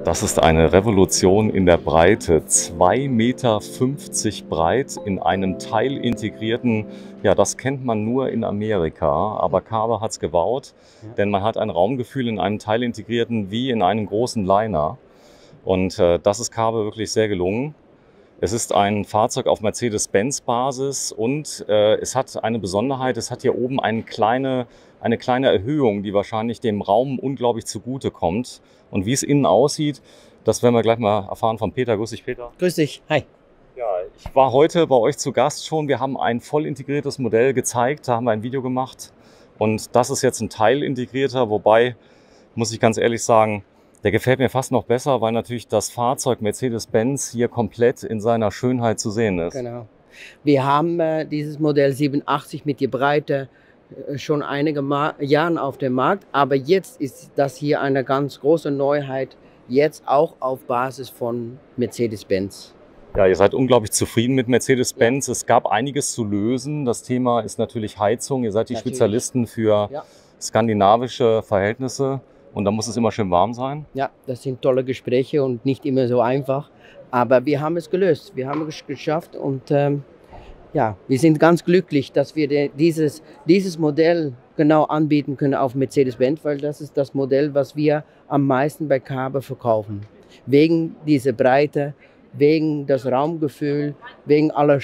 Das ist eine Revolution in der Breite. 2,50 Meter breit in einem teilintegrierten, ja, das kennt man nur in Amerika, aber Carver hat es gebaut, denn man hat ein Raumgefühl in einem teilintegrierten wie in einem großen Liner. Und das ist Carver wirklich sehr gelungen. Es ist ein Fahrzeug auf Mercedes-Benz-Basis und es hat eine Besonderheit, es hat hier oben eine kleine Erhöhung, die wahrscheinlich dem Raum unglaublich zugute kommt. Und wie es innen aussieht, das werden wir gleich mal erfahren von Peter. Grüß dich, Peter. Grüß dich, hi. Ja, ich war heute bei euch zu Gast schon. Wir haben ein voll integriertes Modell gezeigt, da haben wir ein Video gemacht. Und das ist jetzt ein teilintegrierter, wobei, muss ich ganz ehrlich sagen, der gefällt mir fast noch besser, weil natürlich das Fahrzeug Mercedes-Benz hier komplett in seiner Schönheit zu sehen ist. Genau. Wir haben dieses Modell 87 mit der Breite schon einige Jahren auf dem Markt, aber jetzt ist das hier eine ganz große Neuheit, jetzt auch auf Basis von Mercedes-Benz. Ja, ihr seid unglaublich zufrieden mit Mercedes-Benz. Ja. Es gab einiges zu lösen. Das Thema ist natürlich Heizung. Ihr seid die Spezialisten für skandinavische Verhältnisse. Und da muss es immer schön warm sein? Ja, das sind tolle Gespräche und nicht immer so einfach. Aber wir haben es gelöst. Wir haben es geschafft und ja, wir sind ganz glücklich, dass wir dieses Modell genau anbieten können auf Mercedes-Benz, weil das ist das Modell, was wir am meisten bei Carver verkaufen. Wegen dieser Breite, wegen das Raumgefühl, wegen aller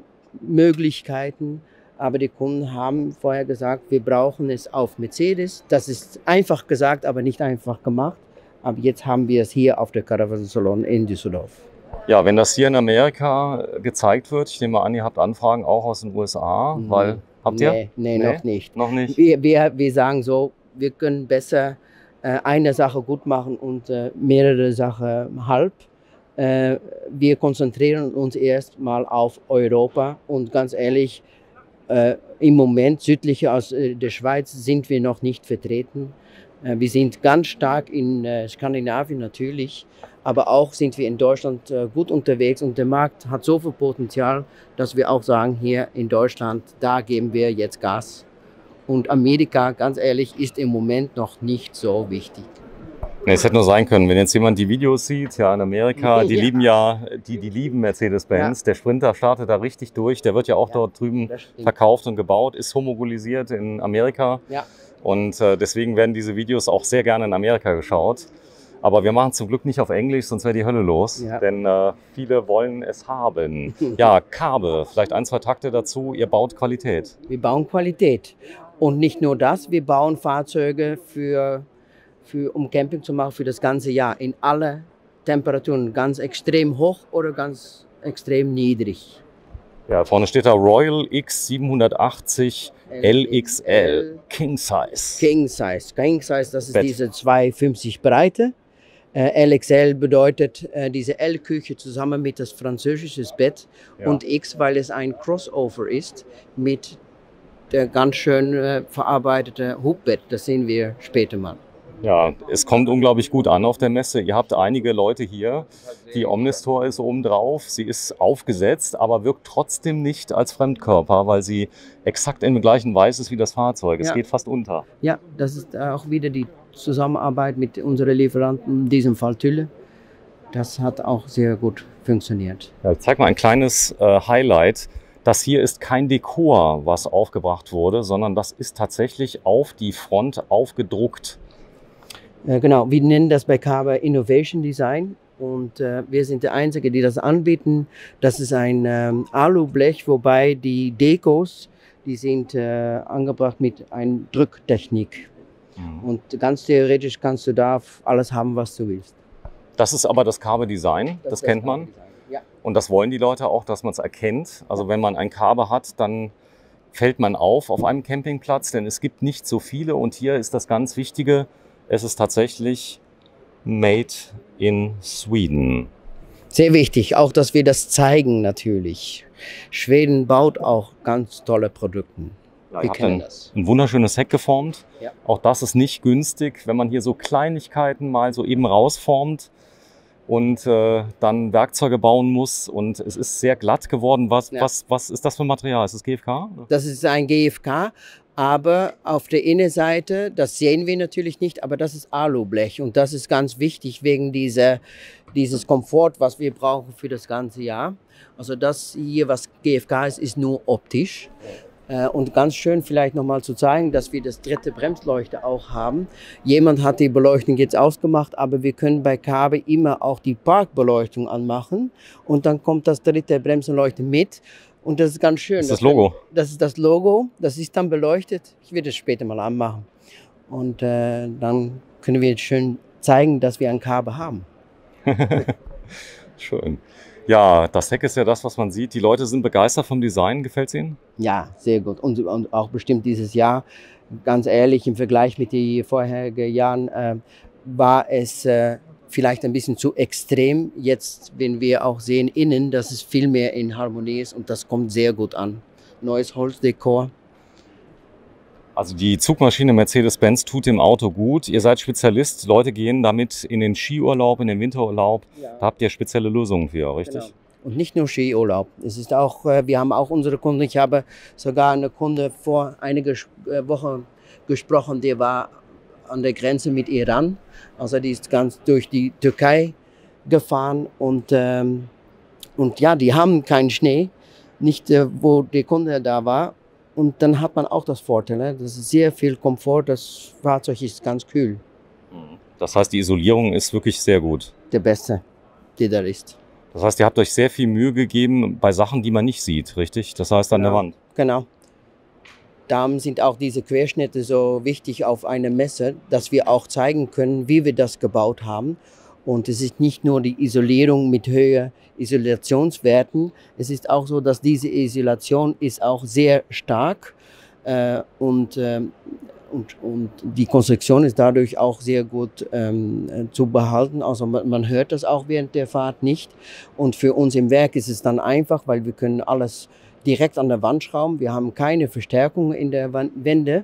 Staumöglichkeiten. Aber die Kunden haben vorher gesagt, wir brauchen es auf Mercedes. Das ist einfach gesagt, aber nicht einfach gemacht. Aber jetzt haben wir es hier auf der Caravan Salon in Düsseldorf. Ja, wenn das hier in Amerika gezeigt wird, ich nehme mal an, ihr habt Anfragen auch aus den USA, weil, habt ihr? Nee, noch nicht. Noch nicht? Wir sagen so, wir können besser eine Sache gut machen und mehrere Sachen halb. Wir konzentrieren uns erstmal auf Europa und ganz ehrlich, im Moment südlicher aus der Schweiz sind wir noch nicht vertreten. Wir sind ganz stark in Skandinavien natürlich, aber auch sind wir in Deutschland gut unterwegs und der Markt hat so viel Potenzial, dass wir auch sagen, hier in Deutschland, da geben wir jetzt Gas. Und Amerika, ganz ehrlich, ist im Moment noch nicht so wichtig. Nee, es hätte nur sein können, wenn jetzt jemand die Videos sieht, ja, in Amerika, die lieben die lieben Mercedes-Benz. Ja. Der Sprinter startet da richtig durch, der wird ja auch dort drüben verkauft und gebaut, ist homogenisiert in Amerika. Ja. Und deswegen werden diese Videos auch sehr gerne in Amerika geschaut. Aber wir machen es zum Glück nicht auf Englisch, sonst wäre die Hölle los, denn viele wollen es haben. Ja, Carver, vielleicht ein, zwei Takte dazu, ihr baut Qualität. Wir bauen Qualität und nicht nur das, wir bauen Fahrzeuge um Camping zu machen für das ganze Jahr, in alle Temperaturen, ganz extrem hoch oder ganz extrem niedrig. Ja, vorne steht da Royal X 780 LXL, King Size. King Size, das ist Bett. Diese 2,50 Breite. LXL bedeutet diese L-Küche zusammen mit das französische Bett und X, weil es ein Crossover ist mit der ganz schön verarbeitete Hubbett. Das sehen wir später mal. Ja, es kommt unglaublich gut an auf der Messe. Ihr habt einige Leute hier. Die Omnistor ist oben drauf. Sie ist aufgesetzt, aber wirkt trotzdem nicht als Fremdkörper, weil sie exakt im gleichen Weiß ist wie das Fahrzeug. Es geht fast unter. Ja, das ist auch wieder die Zusammenarbeit mit unseren Lieferanten, in diesem Fall Tülle. Das hat auch sehr gut funktioniert. Ja, ich zeige mal ein kleines Highlight. Das hier ist kein Dekor, was aufgebracht wurde, sondern das ist tatsächlich auf die Front aufgedruckt. Genau, wir nennen das bei Carver Innovation Design und wir sind die Einzigen, die das anbieten. Das ist ein Alublech, wobei die Dekos, die sind angebracht mit einer Drücktechnik. Und ganz theoretisch kannst du da alles haben, was du willst. Das ist aber das Carver Design, das kennt man. Ja. Und das wollen die Leute auch, dass man es erkennt. Also wenn man ein Carver hat, dann fällt man auf einem Campingplatz, denn es gibt nicht so viele. Und hier ist das ganz Wichtige, es ist tatsächlich made in Sweden. Sehr wichtig, auch dass wir das zeigen natürlich. Schweden baut auch ganz tolle Produkte. Ja, wir kennen das. Ein wunderschönes Heck geformt. Ja. Auch das ist nicht günstig, wenn man hier so Kleinigkeiten mal so eben rausformt. und dann Werkzeuge bauen muss und es ist sehr glatt geworden. Was ist das für ein Material? Ist das GFK? Das ist ein GFK, aber auf der Innenseite, das sehen wir natürlich nicht, aber das ist Alublech und das ist ganz wichtig wegen dieses Komfort, was wir brauchen für das ganze Jahr. Also das hier, was GFK ist nur optisch. Und ganz schön vielleicht nochmal zu zeigen, dass wir das dritte Bremsleuchte auch haben. Jemand hat die Beleuchtung jetzt ausgemacht, aber wir können bei Kaabe immer auch die Parkbeleuchtung anmachen und dann kommt das dritte Bremsleuchte mit. Und das ist ganz schön. Das ist das Logo. Das ist das Logo, das ist dann beleuchtet. Ich werde es später mal anmachen. Und dann können wir jetzt schön zeigen, dass wir ein Kaabe haben. Schön. Ja, das Heck ist ja das, was man sieht. Die Leute sind begeistert vom Design. Gefällt es Ihnen? Ja, sehr gut. Und auch bestimmt dieses Jahr, ganz ehrlich, im Vergleich mit den vorherigen Jahren war es vielleicht ein bisschen zu extrem. Jetzt, wenn wir auch sehen innen, dass es viel mehr in Harmonie ist und das kommt sehr gut an. Neues Holzdekor. Also die Zugmaschine Mercedes-Benz tut dem Auto gut. Ihr seid Spezialist. Leute gehen damit in den Skiurlaub, in den Winterurlaub. Ja. Da habt ihr spezielle Lösungen für, richtig? Genau. Und nicht nur Skiurlaub. Es ist auch, wir haben auch unsere Kunden. Ich habe sogar eine Kunde vor einigen Wochen gesprochen, der war an der Grenze mit Iran. Also die ist ganz durch die Türkei gefahren und ja, die haben keinen Schnee, nicht wo der Kunde da war. Und dann hat man auch das Vorteil, das ist sehr viel Komfort, das Fahrzeug ist ganz kühl. Das heißt, die Isolierung ist wirklich sehr gut. Der beste, der da ist. Das heißt, ihr habt euch sehr viel Mühe gegeben bei Sachen, die man nicht sieht, richtig? Das heißt an der Wand. Genau. Darum sind auch diese Querschnitte so wichtig auf einer Messe, dass wir auch zeigen können, wie wir das gebaut haben. Und es ist nicht nur die Isolierung mit höheren Isolationswerten, es ist auch so, dass diese Isolation ist auch sehr stark und die Konstruktion ist dadurch auch sehr gut zu behalten. Also man hört das auch während der Fahrt nicht. Und für uns im Werk ist es dann einfach, weil wir können alles direkt an der Wand schrauben. Wir haben keine Verstärkung in der Wände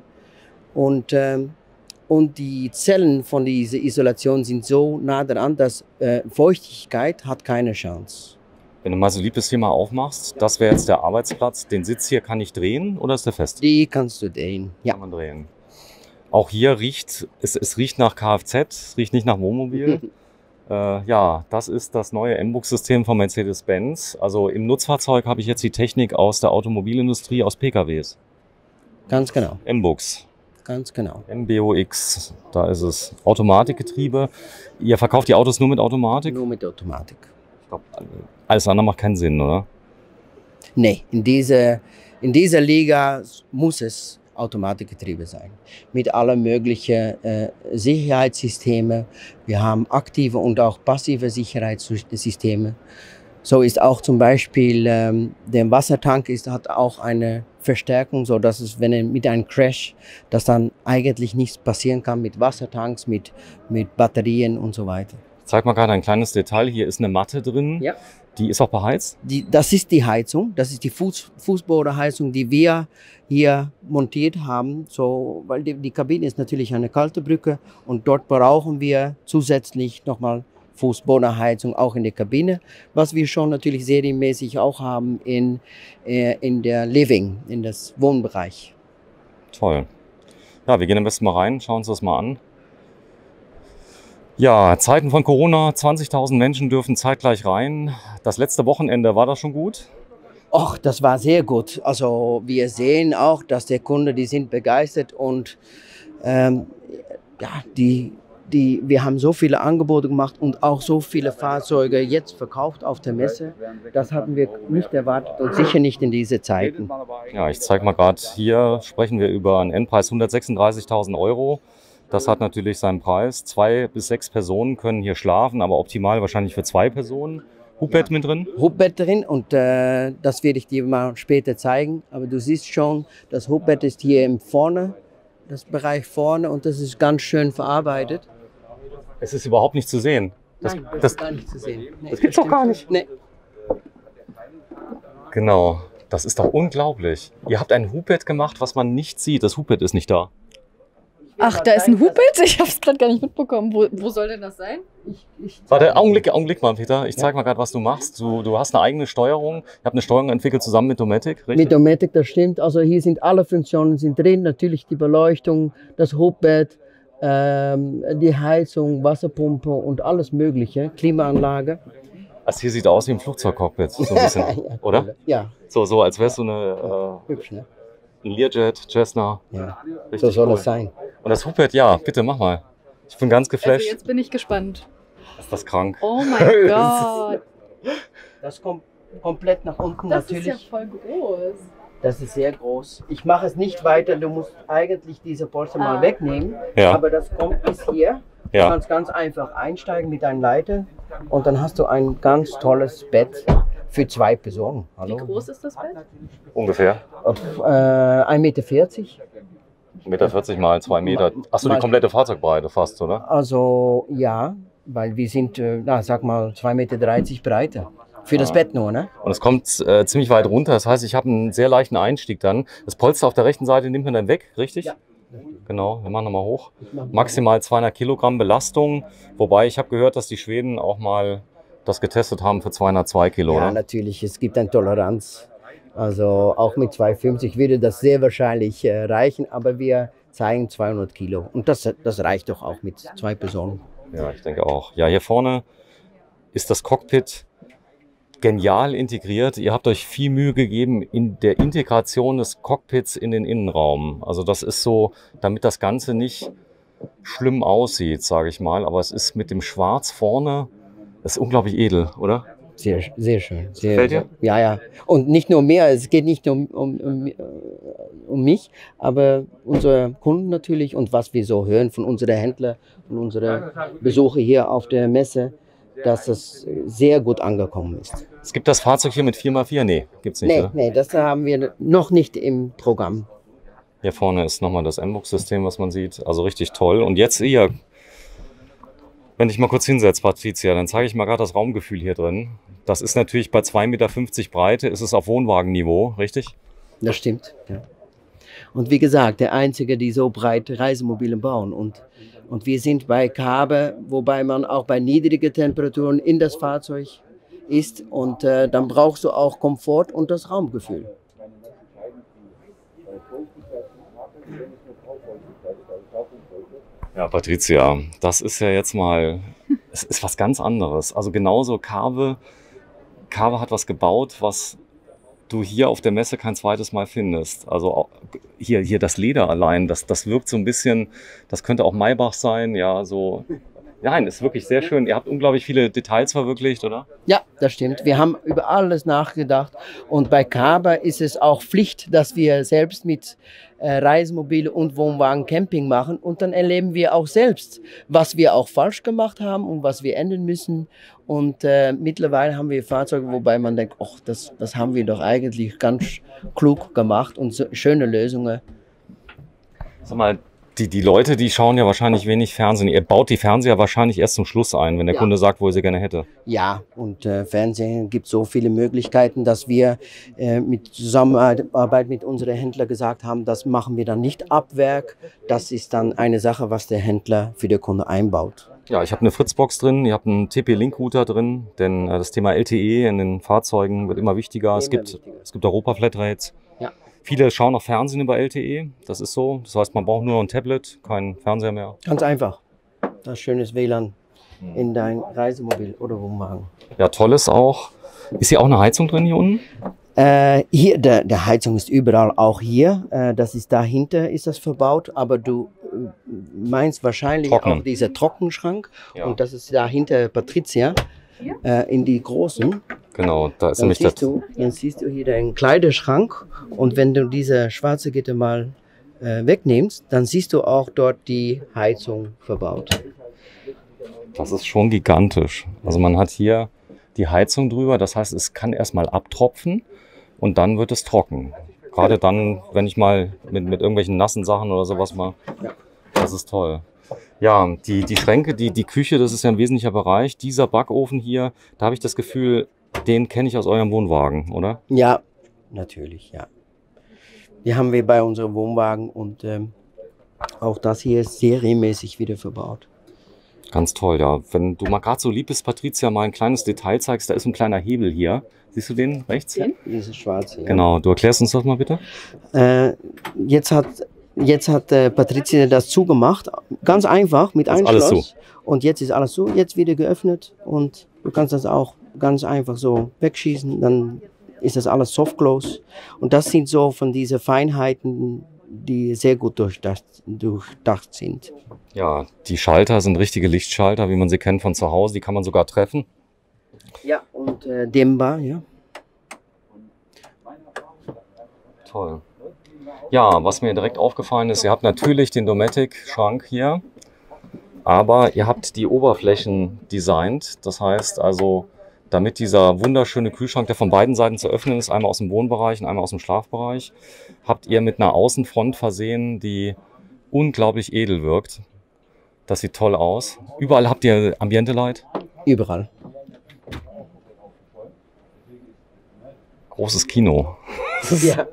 und die Zellen von dieser Isolation sind so nah dran, dass Feuchtigkeit hat keine Chance. Wenn du mal so lieb bist, hier mal aufmachst, das wäre jetzt der Arbeitsplatz. Den Sitz hier kann ich drehen oder ist der fest? Die kannst du drehen, ja. Kann man drehen. Auch hier riecht, es riecht nach Kfz, es riecht nicht nach Wohnmobil. Ja, das ist das neue M-Bux-System von Mercedes-Benz. Also im Nutzfahrzeug habe ich jetzt die Technik aus der Automobilindustrie, aus PKWs. Ganz genau. M-Bux. Ganz genau. MBUX, da ist es. Automatikgetriebe. Ihr verkauft die Autos nur mit Automatik? Nur mit Automatik. Ich glaube, alles andere macht keinen Sinn, oder? Nee, in dieser Liga muss es Automatikgetriebe sein. Mit allen möglichen Sicherheitssystemen. Wir haben aktive und auch passive Sicherheitssysteme. So ist auch zum Beispiel der Wassertank hat auch eine Verstärkung, so dass es, wenn er mit einem Crash, dass dann eigentlich nichts passieren kann mit Wassertanks, mit Batterien und so weiter. Ich zeig mal gerade ein kleines Detail. Hier ist eine Matte drin. Ja. Die ist auch beheizt? Das ist die Heizung. Das ist die Fußbodenheizung, die wir hier montiert haben. So, weil die Kabine ist natürlich eine kalte Brücke und dort brauchen wir zusätzlich nochmal Fußbodenheizung auch in der Kabine, was wir schon natürlich serienmäßig auch haben in der Living, in das Wohnbereich. Toll. Ja, wir gehen am besten mal rein, schauen uns das mal an. Ja, Zeiten von Corona, 20.000 Menschen dürfen zeitgleich rein. Das letzte Wochenende, war das schon gut? Och, das war sehr gut. Also wir sehen auch, dass der Kunde, die sind begeistert und ja, wir haben so viele Angebote gemacht und auch so viele Fahrzeuge jetzt verkauft auf der Messe. Das hatten wir nicht erwartet und sicher nicht in diese Zeiten. Ja, ich zeige mal gerade, hier sprechen wir über einen Endpreis 136.000 Euro. Das hat natürlich seinen Preis. 2 bis 6 Personen können hier schlafen, aber optimal wahrscheinlich für 2 Personen. Hubbett mit drin? Hubbett drin und das werde ich dir mal später zeigen. Aber du siehst schon, das Hubbett ist hier im vorne, das Bereich vorne und das ist ganz schön verarbeitet. Es ist überhaupt nicht zu sehen. Nein, das ist gar nicht zu sehen. Nee, das gibt's doch gar nicht. Nee. Genau, das ist doch unglaublich. Ihr habt ein Hubbett gemacht, was man nicht sieht. Das Hubbett ist nicht da. Ach, da ist ein Hubbett? Ich habe es gerade gar nicht mitbekommen. Wo soll denn das sein? Warte, Augenblick mal, Peter. Ich zeige mal gerade, was du machst. Du hast eine eigene Steuerung. Ich habe eine Steuerung entwickelt zusammen mit Dometic, richtig? Mit Dometic, das stimmt. Also hier sind alle Funktionen sind drin. Natürlich die Beleuchtung, das Hubbett, die Heizung, Wasserpumpe und alles Mögliche. Klimaanlage. Also hier sieht aus wie ein Flugzeugcockpit, so ein bisschen, Ja, oder? Ja. So als wärst du eine, Hübsch, ne? ein Learjet, Cessna. Ja. Richtig So soll cool. es sein. Und das Hubbett, ja, bitte mach mal. Ich bin ganz geflasht. Also jetzt bin ich gespannt. Ist das krank? Oh mein Gott. Das kommt komplett nach unten Das natürlich. ist ja voll groß. Das ist sehr groß. Ich mache es nicht weiter. Du musst eigentlich diese Polster mal wegnehmen. Ja. Aber das kommt bis hier. Du Ja. kannst ganz einfach einsteigen mit deinem Leiter. Und dann hast du ein ganz tolles Bett für 2 Personen. Hallo? Wie groß ist das Bett? Ungefähr. 1,40 Meter. 1,40 Meter mal 2 Meter. Achso, die Mal- komplette Fahrzeugbreite fast, oder? Also ja, weil wir sind, sag mal, 2,30 Meter Breite. Für das Bett nur, ne? Und es kommt ziemlich weit runter. Das heißt, ich habe einen sehr leichten Einstieg dann. Das Polster auf der rechten Seite nimmt man dann weg, richtig? Ja. Genau, wir machen nochmal hoch. Maximal 200 Kilogramm Belastung. Wobei ich habe gehört, dass die Schweden auch mal das getestet haben für 202 Kilo, Ja, oder? natürlich, es gibt eine Toleranz. Also auch mit 250 würde das sehr wahrscheinlich reichen, aber wir zeigen 200 Kilo. Und das reicht doch auch mit 2 Personen. Ja, ich denke auch. Ja, hier vorne ist das Cockpit genial integriert. Ihr habt euch viel Mühe gegeben in der Integration des Cockpits in den Innenraum. Also das ist so, damit das Ganze nicht schlimm aussieht, sage ich mal. Aber es ist mit dem Schwarz vorne, das ist unglaublich edel, oder? Sehr, sehr schön. Sehr, Gefällt dir? Ja, ja. Und nicht nur mehr, es geht nicht nur um mich, aber unsere Kunden natürlich und was wir so hören von unseren Händlern und unseren Besucher hier auf der Messe, dass es sehr gut angekommen ist. Es gibt das Fahrzeug hier mit 4x4? Nee, gibt's nicht, Nee, oder? nee, das haben wir noch nicht im Programm. Hier vorne ist nochmal das M-Box-System, was man sieht. Also richtig toll. Und jetzt hier, wenn ich mal kurz hinsetze, Patricia, dann zeige ich mal gerade das Raumgefühl hier drin. Das ist natürlich bei 2,50 Meter Breite, ist es auf Wohnwagenniveau, richtig? Das stimmt. Ja. Und wie gesagt, der Einzige, die so breite Reisemobile bauen. Und wir sind bei Kabe, wobei man auch bei niedrigen Temperaturen in das Fahrzeug ist. Und dann brauchst du auch Komfort und das Raumgefühl. Ja, Patricia, das ist ja jetzt mal, es ist was ganz anderes. Also genauso Kabe hat was gebaut, was du hier auf der Messe kein zweites Mal findest. Also auch hier das Leder allein, das wirkt so ein bisschen, das könnte auch Maybach sein, ja, so. Nein, ist wirklich sehr schön. Ihr habt unglaublich viele Details verwirklicht, oder? Ja, das stimmt. Wir haben über alles nachgedacht. Und bei Kabe ist es auch Pflicht, dass wir selbst mit Reisemobile und Wohnwagen Camping machen. Und dann erleben wir auch selbst, was wir auch falsch gemacht haben und was wir ändern müssen. Und mittlerweile haben wir Fahrzeuge, wobei man denkt, ach, das haben wir doch eigentlich ganz klug gemacht und so schöne Lösungen. Sag mal, die Leute, die schauen ja wahrscheinlich wenig Fernsehen. Ihr baut die Fernseher wahrscheinlich erst zum Schluss ein, wenn der Ja. Kunde sagt, wo er sie gerne hätte. Ja, und Fernsehen gibt so viele Möglichkeiten, dass wir mit Zusammenarbeit mit unseren Händlern gesagt haben, das machen wir dann nicht ab Werk. Das ist dann eine Sache, was der Händler für den Kunde einbaut. Ja, ich habe eine Fritzbox drin, ihr habt einen TP-Link-Router drin, denn das Thema LTE in den Fahrzeugen wird immer wichtiger. Es gibt Europa-Flatrates. Ja. Viele schauen auf Fernsehen über LTE, das ist so. Das heißt, man braucht nur noch ein Tablet, keinen Fernseher mehr. Ganz einfach. Das schönes WLAN in dein Reisemobil oder Wohnwagen. Ja, toll ist auch. Ist hier auch eine Heizung drin hier unten? Hier, der Heizung ist überall, auch hier. Das ist dahinter, ist das verbaut. Aber du meinst wahrscheinlich Trocknen. auch dieser Trockenschrank. Ja. Und das ist dahinter Patricia, in die großen. Genau, da ist Dann nämlich das. siehst du hier deinen Kleiderschrank. Und wenn du diese schwarze Gitter mal wegnimmst, dann siehst du auch dort die Heizung verbaut. Das ist schon gigantisch. Also man hat hier die Heizung drüber, das heißt, es kann erstmal abtropfen und dann wird es trocken. Gerade dann, wenn ich mal mit irgendwelchen nassen Sachen oder sowas mal, das ist toll. Ja, die Schränke, die Küche, das ist ja ein wesentlicher Bereich. Dieser Backofen hier, da habe ich das Gefühl, den kenne ich aus eurem Wohnwagen, oder? Ja, natürlich, ja. Die haben wir bei unserem Wohnwagen und Auch das hier ist serienmäßig wieder verbaut. Ganz toll, ja. Wenn du mal gerade so lieb bist, Patricia, mal ein kleines Detail zeigst, da ist ein kleiner Hebel hier. Siehst du den rechts hier? Dieses schwarze. Ja. Genau, du erklärst uns das mal bitte. Jetzt hat Patricia das zugemacht, ganz einfach mit einem alles Schloss. zu. Und jetzt ist alles zu, jetzt wieder geöffnet und du kannst das auch ganz einfach so wegschießen, dann ist das alles soft-close. Und das sind so von diesen Feinheiten, die sehr gut durchdacht sind. Ja, die Schalter sind richtige Lichtschalter, wie man sie kennt von zu Hause. Die kann man sogar treffen. Ja, und dämmbar, ja. Toll. Ja, was mir direkt aufgefallen ist, ihr habt natürlich den Dometic-Schrank hier, aber ihr habt die Oberflächen designt. Das heißt also, damit dieser wunderschöne Kühlschrank, der von beiden Seiten zu öffnen ist, einmal aus dem Wohnbereich und einmal aus dem Schlafbereich, habt ihr mit einer Außenfront versehen, die unglaublich edel wirkt. Das sieht toll aus. Überall habt ihr Ambiente Light. Überall. Großes Kino. Ja.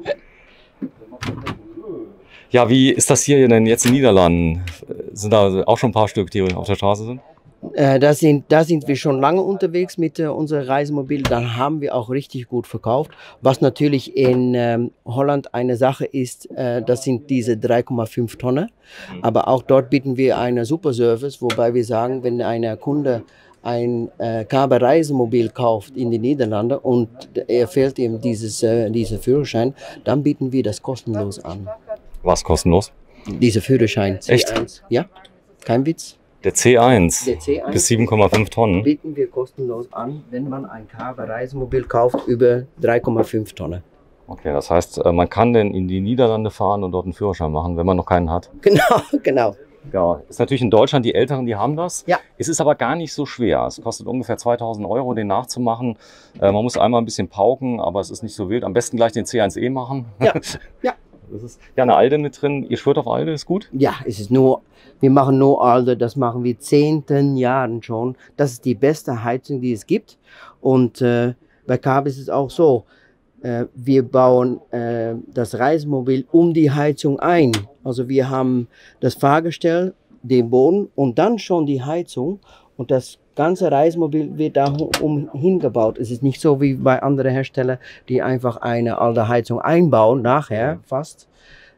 Ja, wie ist das hier denn jetzt in den Niederlanden? Sind da auch schon ein paar Stück, die auf der Straße sind? Da sind wir schon lange unterwegs mit unserem Reisemobil. Dann haben wir auch richtig gut verkauft. Was natürlich in Holland eine Sache ist, das sind diese 3,5 Tonnen. Aber auch dort bieten wir einen super Service, wobei wir sagen, wenn ein Kunde ein Kabe Reisemobil kauft in die Niederlande und er fehlt ihm dieser Führerschein, dann bieten wir das kostenlos an. Was kostenlos? Dieser Führerschein C1. Echt? Ja, kein Witz. Der C1, Der C1 bis 7,5 Tonnen. Bieten wir kostenlos an, wenn man ein Kabe Reisemobil kauft über 3,5 Tonnen. Okay, das heißt, man kann denn in die Niederlande fahren und dort einen Führerschein machen, wenn man noch keinen hat? Genau. Ja, ist natürlich in Deutschland, die Älteren, die haben das. Ja. Es ist aber gar nicht so schwer. Es kostet ungefähr 2.000 €, den nachzumachen. Man muss einmal ein bisschen pauken, aber es ist nicht so wild. Am besten gleich den C1E machen. Ja, ja. Das ist ja eine Alde mit drin. Ihr schwört auf Alde, ist gut? Ja, wir machen nur Alde, das machen wir 10 Jahren schon. Das ist die beste Heizung, die es gibt. Und bei Kabe ist es auch so, wir bauen das Reisemobil um die Heizung ein. Also wir haben das Fahrgestell, den Boden und dann schon die Heizung. Und das ganze Reisemobil wird da hingebaut. Es ist nicht so wie bei anderen Herstellern, die einfach eine alte Heizung einbauen, nachher fast.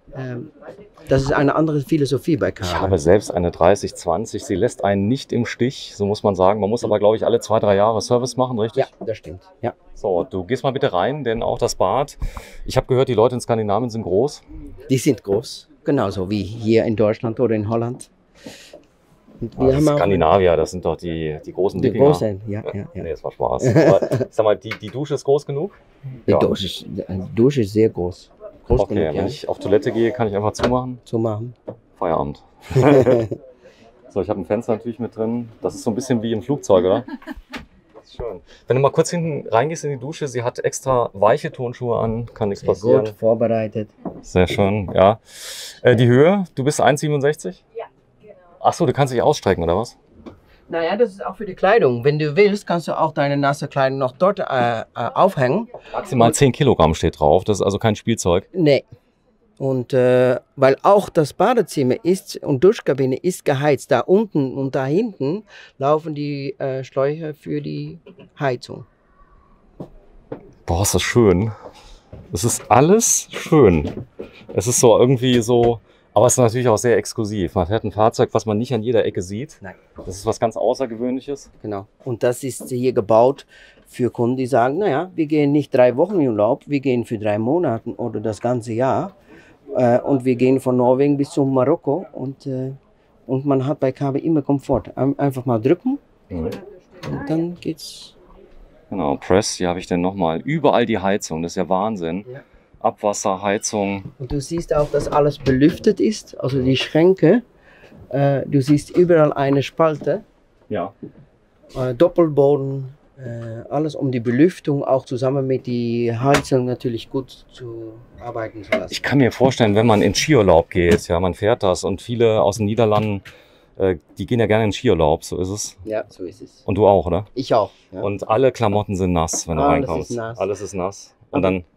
Das ist eine andere Philosophie bei Kabe. Ich habe selbst eine 3020. Sie lässt einen nicht im Stich, so muss man sagen. Man muss aber, glaube ich, alle 2-3 Jahre Service machen, richtig? Ja, das stimmt. Ja. So, du gehst mal bitte rein, denn auch das Bad. Ich habe gehört, die Leute in Skandinavien sind groß. Die sind groß, genauso wie hier in Deutschland oder in Holland. Und wir haben Skandinavier, das sind doch die großen die Wikinger. großen, ja. Nee, das war Spaß. Aber, sag mal, die Dusche ist groß genug? Die Ja. Dusche ist sehr groß. Groß Okay, genug, wenn ja, ich auf Toilette gehe, kann ich einfach zumachen. zu machen. Feierabend. So, ich habe ein Fenster natürlich mit drin. Das ist so ein bisschen wie im Flugzeug, oder? Das ist schön. Wenn du mal kurz hinten reingehst in die Dusche, sie hat extra weiche Turnschuhe an, kann nichts passieren. Gut vorbereitet. Sehr schön, ja. Die Höhe, du bist 1,67? Ja, genau. Ach so, du kannst dich ausstrecken, oder was? Naja, das ist auch für die Kleidung. Wenn du willst, kannst du auch deine nasse Kleidung noch dort aufhängen. Maximal 10 Kilogramm steht drauf, das ist also kein Spielzeug. Nee. Und weil auch das Badezimmer ist und Duschkabine ist geheizt. Da unten und da hinten laufen die Schläuche für die Heizung. Boah, ist das schön. Es ist alles schön. Es ist so irgendwie so, aber es ist natürlich auch sehr exklusiv. Man fährt ein Fahrzeug, was man nicht an jeder Ecke sieht. Nein. Das ist was ganz Außergewöhnliches. Genau. Und das ist hier gebaut für Kunden, die sagen, naja, wir gehen nicht 3 Wochen in Urlaub, wir gehen für 3 Monate oder das ganze Jahr. Und wir gehen von Norwegen bis zum Marokko und man hat bei Kabe immer Komfort. Einfach mal drücken und dann geht's. Genau, Press, hier habe ich dann nochmal. Überall die Heizung, das ist ja Wahnsinn. Ja. Abwasser, Heizung. Und du siehst auch, dass alles belüftet ist, also die Schränke. Du siehst überall eine Spalte, Ja. Doppelboden, alles um die Belüftung auch zusammen mit die Heizung natürlich gut zu arbeiten zu lassen. Ich kann mir vorstellen, wenn man in Skiurlaub geht, ja, man fährt das und viele aus den Niederlanden, die gehen ja gerne in Skiurlaub, so ist es. Ja, so ist es. Und du auch, oder? Ich auch. Ja. Und alle Klamotten sind nass, wenn du Alles reinkommst. ist nass. Alles ist nass. Und dann, Ja,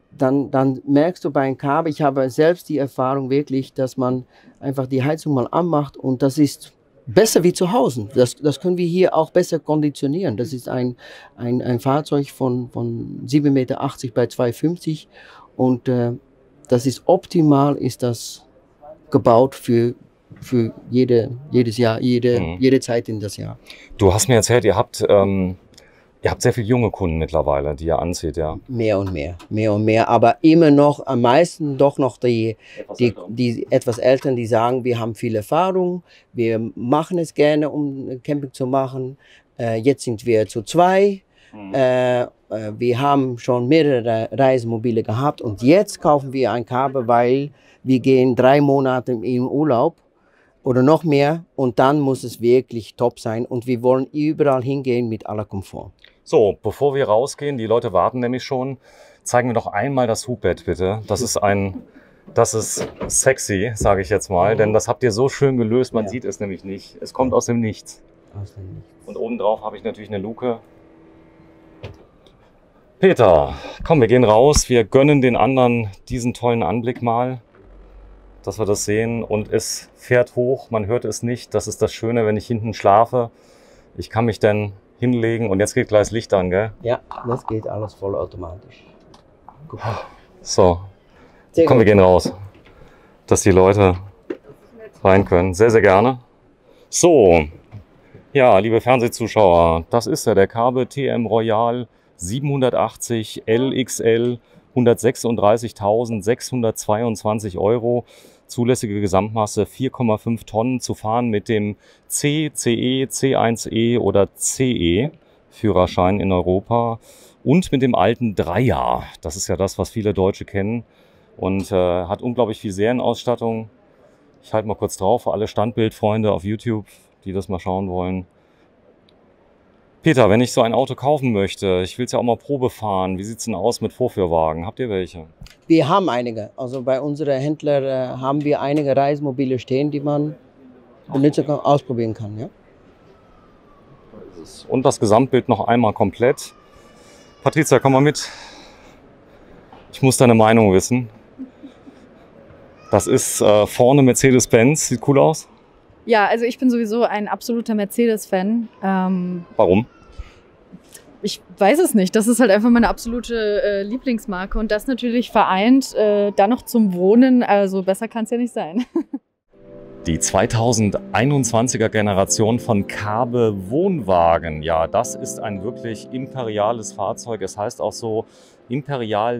dann merkst du bei einem Kabel, ich habe selbst die Erfahrung wirklich, dass man einfach die Heizung mal anmacht und das ist besser wie zu Hause. Das können wir hier auch besser konditionieren. Das ist ein Fahrzeug von 7,80 Meter bei 2,50 und das ist optimal, ist das gebaut für jedes Jahr, jede Zeit in das Jahr. Du hast mir erzählt, ihr habt sehr viele junge Kunden mittlerweile, die ihr anzieht, ja. Mehr und mehr, aber immer noch, am meisten doch noch die etwas Älteren, die sagen, wir haben viel Erfahrung, wir machen es gerne, um Camping zu machen. Jetzt sind wir zu zwei. Wir haben schon mehrere Reisemobile gehabt und jetzt kaufen wir ein Kabel, weil wir gehen 3 Monate in Urlaub oder noch mehr und dann muss es wirklich top sein und wir wollen überall hingehen mit aller Komfort. So, bevor wir rausgehen, die Leute warten nämlich schon, zeigen wir noch einmal das Hubbett bitte. Das ist sexy, sage ich jetzt mal, denn das habt ihr so schön gelöst, man sieht es nämlich nicht. Es kommt aus dem Nichts. Und obendrauf habe ich natürlich eine Luke. Peter, komm, wir gehen raus, wir gönnen den anderen diesen tollen Anblick mal, dass wir das sehen und es fährt hoch, man hört es nicht. Das ist das Schöne, wenn ich hinten schlafe. Ich kann mich dann hinlegen und jetzt geht gleich das Licht an, gell? Ja, das geht alles vollautomatisch. Guck mal. So, komm, wir gehen raus, dass die Leute rein können. Sehr, sehr gerne. So, ja, liebe Fernsehzuschauer, das ist er, der Kabe TM Royal 780 LXL, 136.622 €, zulässige Gesamtmasse 4,5 Tonnen, zu fahren mit dem C, CE, C1E oder CE Führerschein in Europa und mit dem alten Dreier. Das ist ja das, was viele Deutsche kennen und hat unglaublich viel Serienausstattung. Ich halte mal kurz drauf für alle Standbildfreunde auf YouTube, die das mal schauen wollen. Peter, wenn ich so ein Auto kaufen möchte, ich will es ja auch mal Probe fahren. Wie sieht es denn aus mit Vorführwagen? Habt ihr welche? Wir haben einige. Also bei unseren Händlern haben wir einige Reisemobile stehen, die man benutzen kann, ausprobieren kann. Ja? Und das Gesamtbild noch einmal komplett. Patricia, komm mal mit. Ich muss deine Meinung wissen. Das ist vorne Mercedes-Benz. Sieht cool aus. Ja, also ich bin sowieso ein absoluter Mercedes-Fan. Warum? Ich weiß es nicht. Das ist halt einfach meine absolute Lieblingsmarke. Und das natürlich vereint dann noch zum Wohnen. Also besser kann es ja nicht sein. Die 2021er Generation von Kabe Wohnwagen. Ja, das ist ein wirklich imperiales Fahrzeug. Es heißt auch so Imperial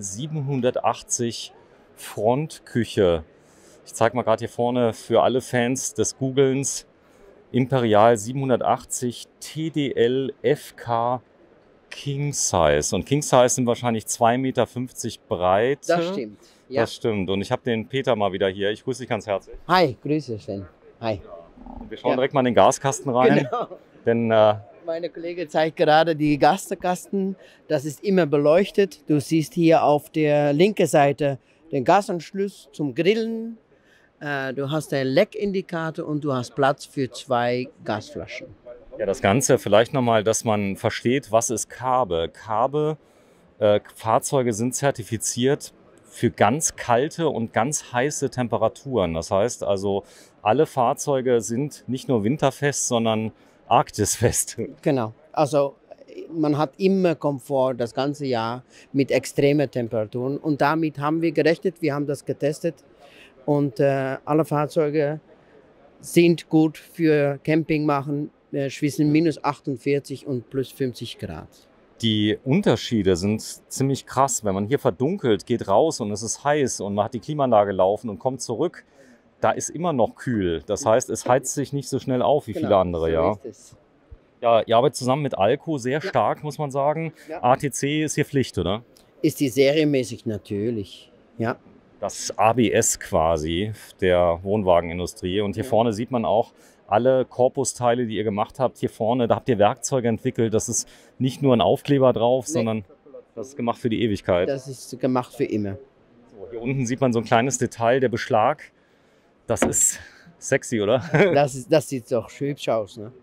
780 Frontküche. Ich zeige mal gerade hier vorne für alle Fans des Googlens Imperial 780 TDL FK King Size. Und King Size sind wahrscheinlich 2,50 Meter breit. Das stimmt. Ja. Das stimmt. Und ich habe den Peter mal wieder hier. Ich grüße dich ganz herzlich. Hi, grüße Sven. Hi. Und wir schauen direkt mal in den Gaskasten rein. Genau. Denn meine Kollegin zeigt gerade die Gaskasten. Das ist immer beleuchtet. Du siehst hier auf der linken Seite den Gasanschluss zum Grillen. Du hast einen Leckindikator und du hast Platz für 2 Gasflaschen. ja, das Ganze vielleicht nochmal, dass man versteht, was ist Kabe. Kabe, Fahrzeuge sind zertifiziert für ganz kalte und ganz heiße Temperaturen. Das heißt also, alle Fahrzeuge sind nicht nur winterfest, sondern arktisfest. Genau. Also man hat immer Komfort das ganze Jahr mit extremen Temperaturen. Und damit haben wir gerechnet, wir haben das getestet. Und alle Fahrzeuge sind gut für Camping machen, zwischen minus 48 und plus 50 Grad. Die Unterschiede sind ziemlich krass. Wenn man hier verdunkelt, geht raus und es ist heiß und man hat die Klimaanlage laufen und kommt zurück, da ist immer noch kühl. Das heißt, es heizt sich nicht so schnell auf wie viele andere. So Ja. ist es. Ja, ihr arbeitet zusammen mit Alco, sehr stark, muss man sagen. Ja. ATC ist hier Pflicht, oder? Ist die serienmäßig natürlich. Ja. Das ABS quasi der Wohnwagenindustrie. Und hier vorne sieht man auch alle Korpusteile, die ihr gemacht habt. Hier vorne, da habt ihr Werkzeuge entwickelt. Das ist nicht nur ein Aufkleber drauf, sondern das ist gemacht für die Ewigkeit. Das ist gemacht für immer. So, hier unten sieht man so ein kleines Detail, der Beschlag. Das ist sexy, oder? Das sieht doch hübsch aus. Ne?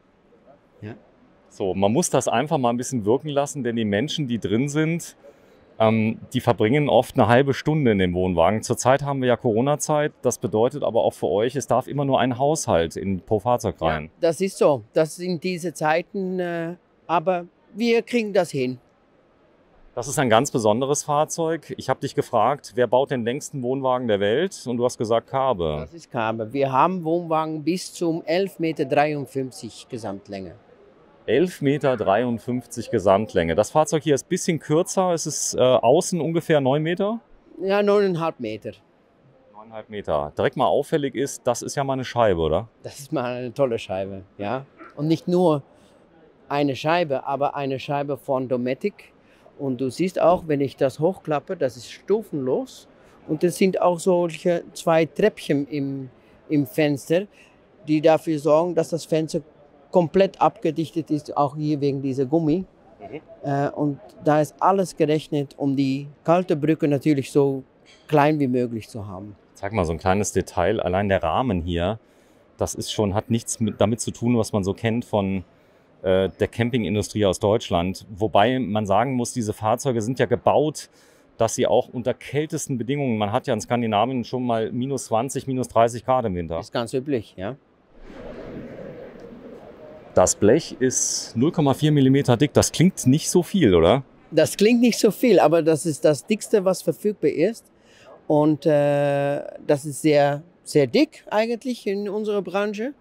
So, man muss das einfach mal ein bisschen wirken lassen, denn die Menschen, die drin sind, Die verbringen oft eine halbe Stunde in dem Wohnwagen. Zurzeit haben wir ja Corona-Zeit. Das bedeutet aber auch für euch, es darf immer nur ein Haushalt pro Fahrzeug rein. Ja, das ist so. Das sind diese Zeiten, aber wir kriegen das hin. Das ist ein ganz besonderes Fahrzeug. Ich habe dich gefragt, wer baut den längsten Wohnwagen der Welt? Und du hast gesagt, Kaabe. Das ist Kaabe. Wir haben Wohnwagen bis zum 11,53 Meter Gesamtlänge. 11,53 Meter Gesamtlänge. Das Fahrzeug hier ist ein bisschen kürzer. Es ist außen ungefähr 9 Meter. Ja, 9,5 Meter. 9,5 Meter. Direkt mal auffällig ist, das ist ja mal eine Scheibe, oder? Das ist mal eine tolle Scheibe, ja. Und nicht nur eine Scheibe, aber eine Scheibe von Dometic. Und du siehst auch, wenn ich das hochklappe, das ist stufenlos. Und es sind auch solche 2 Treppchen im Fenster, die dafür sorgen, dass das Fenster komplett abgedichtet ist, auch hier wegen dieser Gummi. Und da ist alles gerechnet, um die kalte Brücke natürlich so klein wie möglich zu haben. Sag mal, so ein kleines Detail, allein der Rahmen hier, das ist schon, hat nichts damit zu tun, was man so kennt von der Campingindustrie aus Deutschland. Wobei man sagen muss, diese Fahrzeuge sind ja gebaut, dass sie auch unter kältesten Bedingungen, man hat ja in Skandinavien schon mal minus 20, minus 30 Grad im Winter. Das ist ganz üblich, ja. Das Blech ist 0,4 mm dick. Das klingt nicht so viel, oder? Das klingt nicht so viel, aber das ist das Dickste, was verfügbar ist. Und das ist sehr, sehr dick eigentlich in unserer Branche.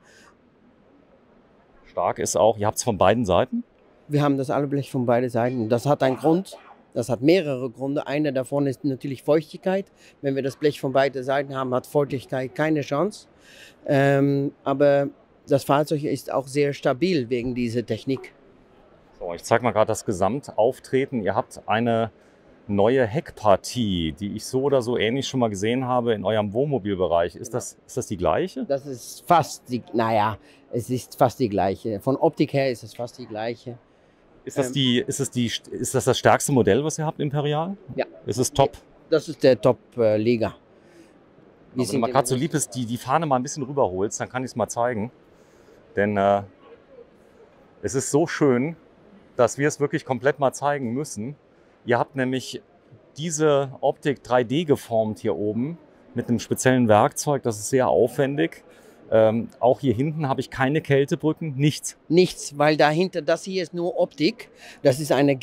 Stark ist auch, ihr habt es von beiden Seiten? Wir haben das Blech von beiden Seiten. Das hat einen Grund, das hat mehrere Gründe. Einer davon ist natürlich Feuchtigkeit. Wenn wir das Blech von beiden Seiten haben, hat Feuchtigkeit keine Chance. Aber das Fahrzeug ist auch sehr stabil wegen dieser Technik. So, ich zeige mal gerade das Gesamtauftreten. Ihr habt eine neue Heckpartie, die ich so oder so ähnlich schon mal gesehen habe in eurem Wohnmobilbereich. Ist das die gleiche? Das ist fast die, es ist fast die gleiche. Von Optik her ist es fast die gleiche. Ist das das stärkste Modell, was ihr habt, Imperial? Ja. Ist es top? Das ist der Top-Liga. Wenn du mal gerade so lieb ist, die Fahne mal ein bisschen rüberholst, dann kann ich es mal zeigen. Denn es ist so schön, dass wir es wirklich komplett mal zeigen müssen. Ihr habt nämlich diese Optik 3D geformt hier oben mit einem speziellen Werkzeug. Das ist sehr aufwendig. Auch hier hinten habe ich keine Kältebrücken, nichts. Nichts, weil dahinter, das hier ist nur Optik. Das ist eine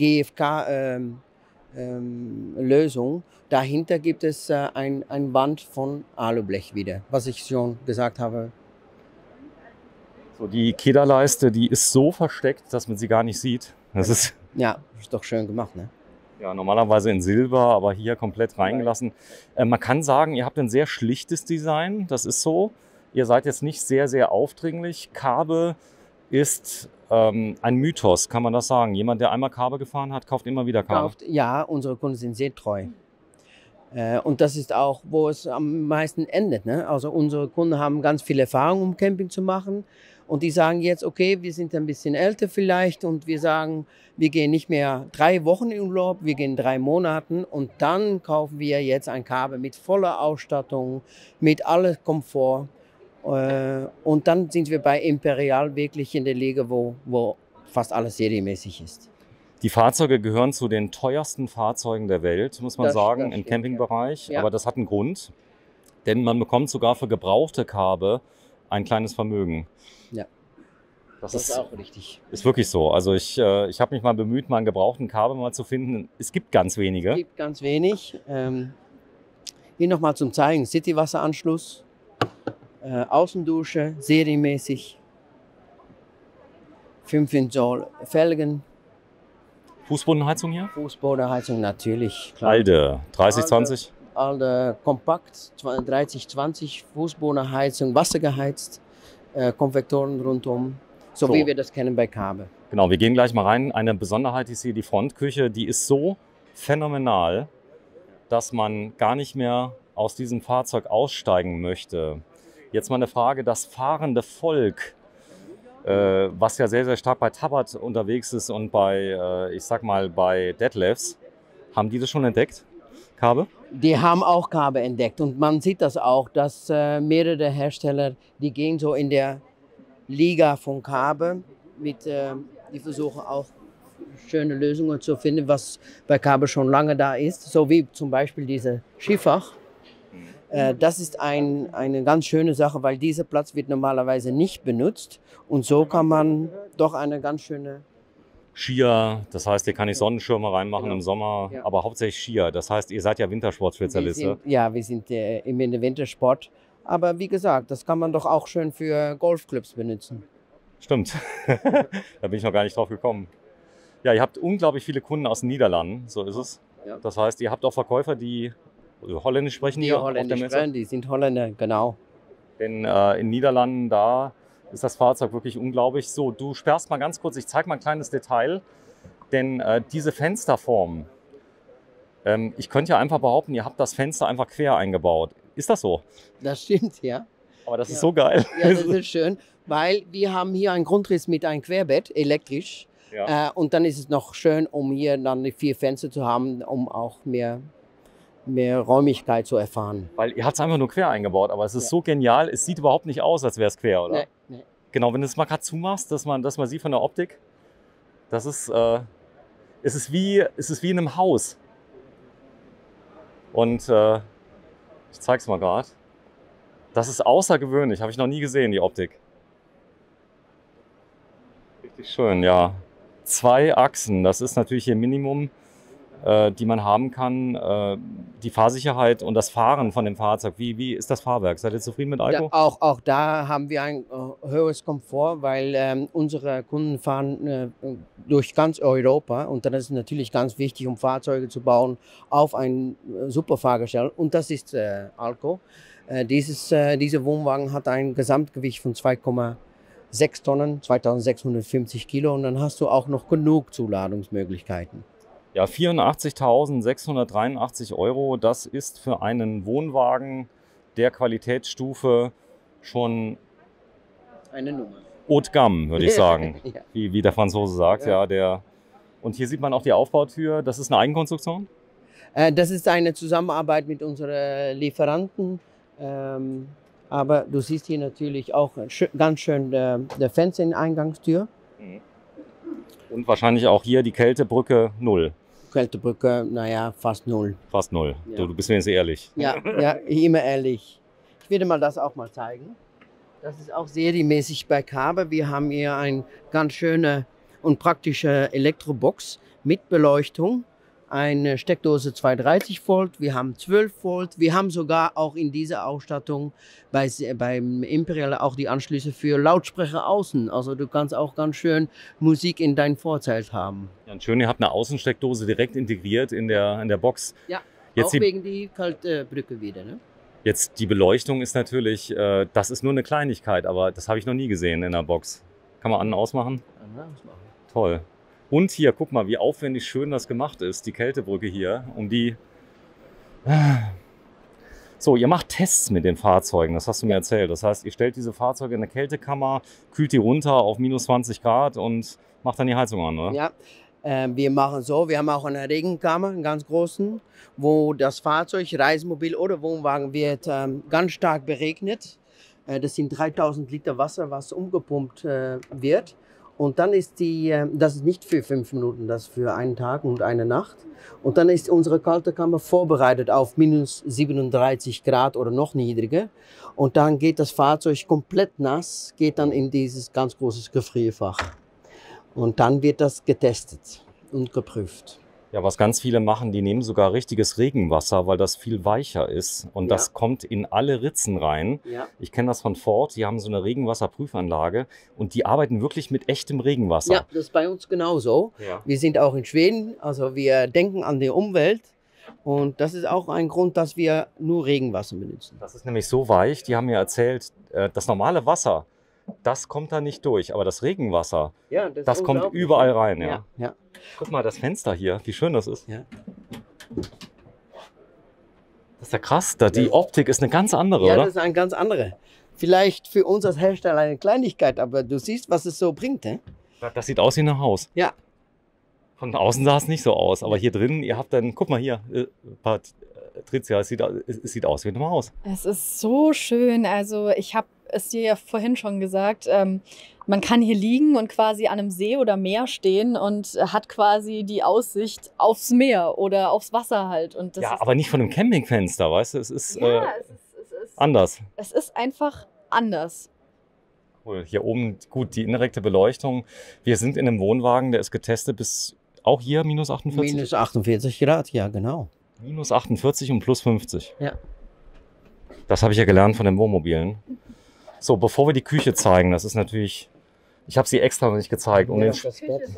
GFK-Lösung. Dahinter gibt es ein Band von Alublech wieder, was ich schon gesagt habe. So, die Kederleiste, die ist so versteckt, dass man sie gar nicht sieht. Das ist doch schön gemacht, ne? Ja, normalerweise in Silber, aber hier komplett reingelassen. Man kann sagen, ihr habt ein sehr schlichtes Design, das ist so. Ihr seid jetzt nicht sehr, sehr aufdringlich. Kaabe ist ein Mythos, kann man das sagen? Jemand, der einmal Kaabe gefahren hat, kauft immer wieder Kaabe. Ja, unsere Kunden sind sehr treu. Und das ist auch, wo es am meisten endet, ne? Also unsere Kunden haben ganz viel Erfahrung, um Camping zu machen. Und die sagen jetzt, okay, wir sind ein bisschen älter vielleicht und wir sagen, wir gehen nicht mehr 3 Wochen in Urlaub, wir gehen 3 Monaten und dann kaufen wir jetzt ein Kaabe mit voller Ausstattung, mit allem Komfort. Und dann sind wir bei Imperial wirklich in der Liga, wo fast alles serienmäßig ist. Die Fahrzeuge gehören zu den teuersten Fahrzeugen der Welt, muss man sagen, im Campingbereich. Ja. Aber das hat einen Grund, denn man bekommt sogar für gebrauchte Kaabe ein kleines Vermögen. Ja, das ist auch richtig. Ist wirklich so. Also ich habe mich mal bemüht, mal einen gebrauchten Kaabe mal zu finden. Es gibt ganz wenige. Es gibt ganz wenig. Hier nochmal zum Zeigen, Citywasseranschluss, Außendusche, serienmäßig, 5 Zoll Felgen. Fußbodenheizung hier? Fußbodenheizung natürlich. Klar. Alde, 3020? Alde kompakt, 3020, Fußbodenheizung, wassergeheizt, Konvektoren rundum, so wie wir das kennen bei Kaabe. Genau, wir gehen gleich mal rein. Eine Besonderheit ist hier die Frontküche, die ist so phänomenal, dass man gar nicht mehr aus diesem Fahrzeug aussteigen möchte. Jetzt mal eine Frage, das fahrende Volk, was ja sehr, sehr stark bei Tabat unterwegs ist und bei, ich sag mal, bei Detlefs. Haben die das schon entdeckt, Kaabe? Die haben auch Kaabe entdeckt und man sieht das auch, dass mehrere Hersteller, die gehen so in der Liga von Kaabe, die versuchen auch schöne Lösungen zu finden, was bei Kabe schon lange da ist, so wie zum Beispiel diese Skifach. Das ist eine ganz schöne Sache, weil dieser Platz wird normalerweise nicht benutzt und so kann man doch eine ganz schöne... Skier, das heißt, hier kann ich Sonnenschirme reinmachen Genau. im Sommer, Ja. aber hauptsächlich Skier. Das heißt, ihr seid ja Wintersportspezialiste. Wir sind im Wintersport. Aber wie gesagt, das kann man doch auch schön für Golfclubs benutzen. Stimmt. Da bin ich noch gar nicht drauf gekommen. Ja, ihr habt unglaublich viele Kunden aus den Niederlanden, so ist es. Ja. Das heißt, ihr habt auch Verkäufer, die Holländisch sprechen Die hier auf der Holländisch Messe. sprechen, die sind Holländer, genau. Denn in Niederlanden, da ist das Fahrzeug wirklich unglaublich. So, du sperrst mal ganz kurz, ich zeige mal ein kleines Detail. Denn diese Fensterform, ich könnte ja einfach behaupten, ihr habt das Fenster einfach quer eingebaut. Ist das so? Das stimmt, ja. Aber das Ja. ist so geil. Ja, das ist schön, weil wir haben hier einen Grundriss mit einem Querbett, elektrisch. Ja. Und dann ist es noch schön, um hier dann die 4 Fenster zu haben, um auch mehr Räumlichkeit zu erfahren. Weil ihr habt es einfach nur quer eingebaut, aber es ist Ja. so genial, es sieht überhaupt nicht aus, als wäre es quer, oder? Nee. Genau, wenn du es mal gerade zumachst, dass man sieht von der Optik, das ist, es ist wie in einem Haus. Und ich zeige es mal gerade. Das ist außergewöhnlich, habe ich noch nie gesehen, die Optik. Richtig schön, ja. 2 Achsen, das ist natürlich hier Minimum, die man haben kann. Die Fahrsicherheit und das Fahren von dem Fahrzeug, wie ist das Fahrwerk? Seid ihr zufrieden mit Eiko? Auch da haben wir ein höheres Komfort, weil unsere Kunden fahren durch ganz Europa und dann ist es natürlich ganz wichtig, um Fahrzeuge zu bauen auf ein super Fahrgestell und das ist Alco. Dieser Wohnwagen hat ein Gesamtgewicht von 2,6 Tonnen, 2650 Kilo und dann hast du auch noch genug Zuladungsmöglichkeiten. Ja, 84.683 €, das ist für einen Wohnwagen der Qualitätsstufe schon Eine Nummer. haut de gamme, würde ich sagen. Ja. Wie der Franzose sagt. Ja. Und hier sieht man auch die Aufbautür. Das ist eine Eigenkonstruktion? Das ist eine Zusammenarbeit mit unseren Lieferanten. Aber du siehst hier natürlich auch ganz schön der Fenster in der Eingangstür. Und wahrscheinlich auch hier die Kältebrücke 0. Kältebrücke, naja, fast 0. Fast 0. Ja. Du bist wenigstens ehrlich. Ja, immer ehrlich. Ich werde mal das auch mal zeigen. Das ist auch serienmäßig bei Kabe. Wir haben hier eine ganz schöne und praktische Elektrobox mit Beleuchtung. Eine Steckdose 230 Volt, wir haben 12 Volt, wir haben sogar auch in dieser Ausstattung beim Imperial auch die Anschlüsse für Lautsprecher außen. Also du kannst auch ganz schön Musik in dein Vorzelt haben. Ja, und schön, ihr habt eine Außensteckdose direkt integriert in der Box. Ja, Jetzt auch die, wegen die Kaltbrücke wieder. Ne? jetzt die Beleuchtung ist natürlich, das ist nur eine Kleinigkeit, aber das habe ich noch nie gesehen in der Box. Kann man an- und ausmachen? Toll. Und hier, guck mal, wie aufwendig schön das gemacht ist, die Kältebrücke hier, um die... So, ihr macht Tests mit den Fahrzeugen, das hast du mir erzählt. Das heißt, ihr stellt diese Fahrzeuge in eine Kältekammer, kühlt die runter auf minus 20 Grad und macht dann die Heizung an, oder? Ja, wir machen so, wir haben auch eine Regenkammer, einen ganz großen, wo das Fahrzeug, Reisemobil oder Wohnwagen wird ganz stark beregnet. Das sind 3000 Liter Wasser, was umgepumpt wird. Und dann ist das ist nicht für 5 Minuten, das ist für einen Tag und eine Nacht. Und dann ist unsere kalte Kammer vorbereitet auf minus 37 Grad oder noch niedriger. Und dann geht das Fahrzeug komplett nass, geht dann in dieses ganz großes Gefrierfach. Und dann wird das getestet und geprüft. Ja, was ganz viele machen, die nehmen sogar richtiges Regenwasser, weil das viel weicher ist. Und das kommt in alle Ritzen rein. Ja. Ich kenne das von Ford, die haben so eine Regenwasserprüfanlage und die arbeiten wirklich mit echtem Regenwasser. Ja, das ist bei uns genauso. Ja. Wir sind auch in Schweden, also wir denken an die Umwelt. Und das ist auch ein Grund, dass wir nur Regenwasser benutzen. Das ist nämlich so weich, die haben mir erzählt, das normale Wasser, das kommt da nicht durch. Aber das Regenwasser, Ja, das kommt überall rein. Ja. Ja. Guck mal, das Fenster hier, wie schön das ist. Ja. Das ist ja krass, die Optik ist eine ganz andere, Ja, oder? das ist ein ganz anderer. Vielleicht für uns als Hersteller eine Kleinigkeit, aber du siehst, was es so bringt. Ne? Das sieht aus wie ein Haus. Ja. Von außen sah es nicht so aus, aber hier drin, ihr habt dann, guck mal hier, Patricia, es sieht aus wie ein Haus. Es ist so schön. Also ich habe es dir ja vorhin schon gesagt, man kann hier liegen und quasi an einem See oder Meer stehen und hat quasi die Aussicht aufs Meer oder aufs Wasser halt. Und das Ja, ist, aber nicht von einem Campingfenster, weißt du? Es ist ja, es ist, anders. es ist einfach anders. Cool. Hier oben, gut, die indirekte Beleuchtung. Wir sind in einem Wohnwagen, der ist getestet bis auch hier minus 48? Minus 48 Grad, ja genau. Minus 48 und plus 50. Ja. Das habe ich ja gelernt von den Wohnmobilen. So, bevor wir die Küche zeigen, das ist natürlich, ich habe sie extra noch nicht gezeigt, um, Ja, den, das Bett.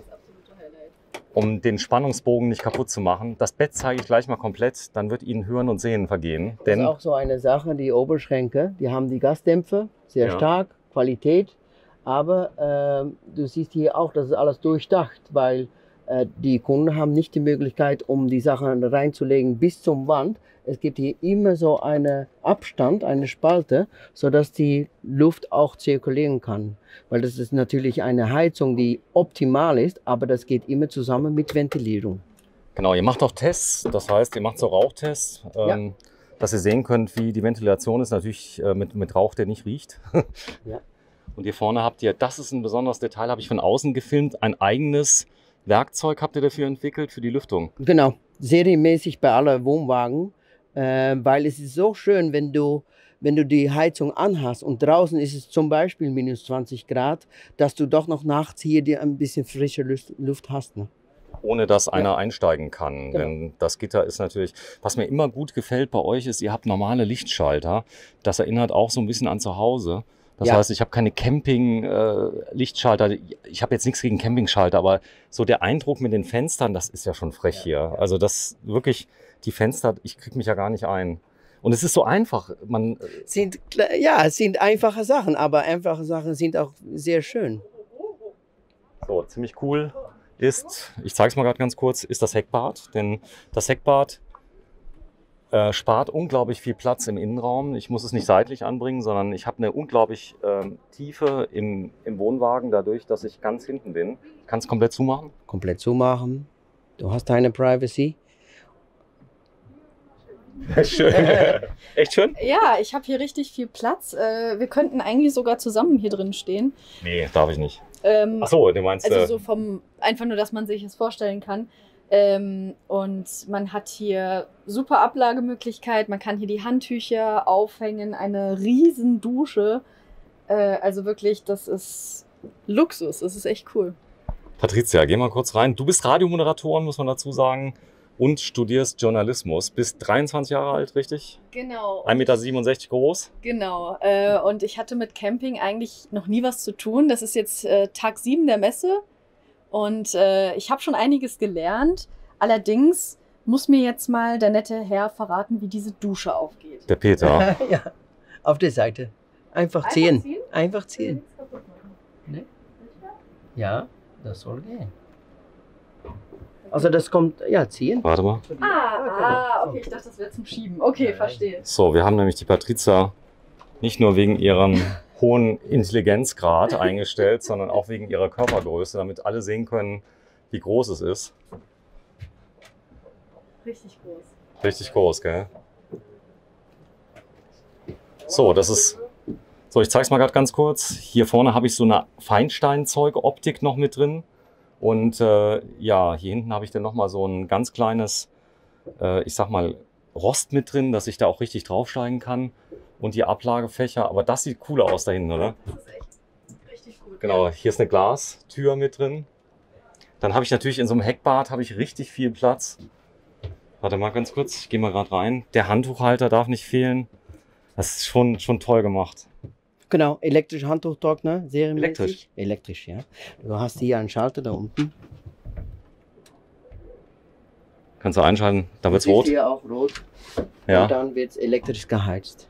um den Spannungsbogen nicht kaputt zu machen. Das Bett zeige ich gleich mal komplett, dann wird Ihnen Hören und Sehen vergehen. Das ist Denn auch so eine Sache, die Oberschränke, die haben die Gasdämpfer, sehr Ja. stark, Qualität. Aber du siehst hier auch, das ist alles durchdacht, weil die Kunden haben nicht die Möglichkeit, um die Sachen reinzulegen bis zum Wand. Es gibt hier immer so einen Abstand, eine Spalte, sodass die Luft auch zirkulieren kann. Weil das ist natürlich eine Heizung, die optimal ist, aber das geht immer zusammen mit Ventilierung. genau, ihr macht auch Tests, das heißt, ihr macht so Rauchtests, dass ihr sehen könnt, wie die Ventilation ist, natürlich mit Rauch, der nicht riecht. Ja. Und hier vorne habt ihr, das ist ein besonderes Detail, habe ich von außen gefilmt, ein eigenes Werkzeug habt ihr dafür entwickelt, für die Lüftung. Genau, serienmäßig bei allen Wohnwagen, weil es ist so schön, wenn du die Heizung anhast und draußen ist es zum Beispiel minus 20 Grad, dass du doch noch nachts hier dir ein bisschen frische Luft hast. Ne? Ohne dass einer einsteigen kann. Genau. Denn das Gitter ist natürlich, was mir immer gut gefällt bei euch ist, ihr habt normale Lichtschalter. Das erinnert auch so ein bisschen an zu Hause. Das Ja. heißt, ich habe keine Camping-Lichtschalter. Ich habe jetzt nichts gegen Campingschalter, aber so der Eindruck mit den Fenstern, das ist ja schon frech hier. Also das wirklich, die Fenster, ich kriege mich ja gar nicht ein. Und es ist so einfach. Es sind einfache Sachen, aber einfache Sachen sind auch sehr schön. So, ziemlich cool ist, ich zeige es mal gerade ganz kurz, ist das Heckbad. Denn das Heckbad spart unglaublich viel Platz im Innenraum. Ich muss es nicht seitlich anbringen, sondern ich habe eine unglaublich Tiefe im Wohnwagen, dadurch, dass ich ganz hinten bin. Ich kann es komplett zumachen. Komplett zumachen. Du hast deine Privacy. Schön. Echt schön? Ja, ich habe hier richtig viel Platz. Wir könnten eigentlich sogar zusammen hier drin stehen. Nee, darf ich nicht. Ähm, Ach so, du meinst... Also so einfach nur, dass man sich es vorstellen kann. Und man hat hier super Ablagemöglichkeit, man kann hier die Handtücher aufhängen, eine riesen Dusche. Also wirklich, das ist Luxus, das ist echt cool. Patricia, geh mal kurz rein. Du bist Radiomoderatorin, muss man dazu sagen, und studierst Journalismus. Bist 23 Jahre alt, richtig? Genau. 1,67 Meter groß. Genau. Und ich hatte mit Camping eigentlich noch nie was zu tun. Das ist jetzt Tag 7 der Messe. Und ich habe schon einiges gelernt. Allerdings muss mir jetzt mal der nette Herr verraten, wie diese Dusche aufgeht. Der Peter. Ja, auf der Seite. Einfach ziehen. Einfach ziehen. Ne? Ja, das soll gehen. Also das kommt, ja, ziehen. Warte mal. Okay, ich dachte, das wäre zum Schieben. Okay, verstehe. So, wir haben nämlich die Patricia nicht nur wegen ihrem hohen Intelligenzgrad eingestellt, sondern auch wegen ihrer Körpergröße, damit alle sehen können, wie groß es ist. Richtig groß. Richtig groß, gell? So, das ist... So, ich zeige es mal gerade ganz kurz. Hier vorne habe ich so eine Feinsteinzeug-Optik noch mit drin. Und ja, hier hinten habe ich dann nochmal so ein ganz kleines, ich sag mal, Rost mit drin, dass ich da auch richtig draufsteigen kann. Und die Ablagefächer, aber das sieht cooler aus da hinten, oder? Das ist echt richtig gut. Genau, hier ist eine Glastür mit drin. Dann habe ich natürlich in so einem Heckbad habe ich richtig viel Platz. Warte mal ganz kurz, ich gehe mal gerade rein. Der Handtuchhalter darf nicht fehlen. Das ist schon toll gemacht. Genau, elektrischer Handtuchtrockner, serienmäßig. Elektrisch? Elektrisch, ja. Du hast hier einen Schalter da unten. Kannst du einschalten, da wird's Das ist rot. hier auch rot. Ja. Und dann wird es elektrisch geheizt.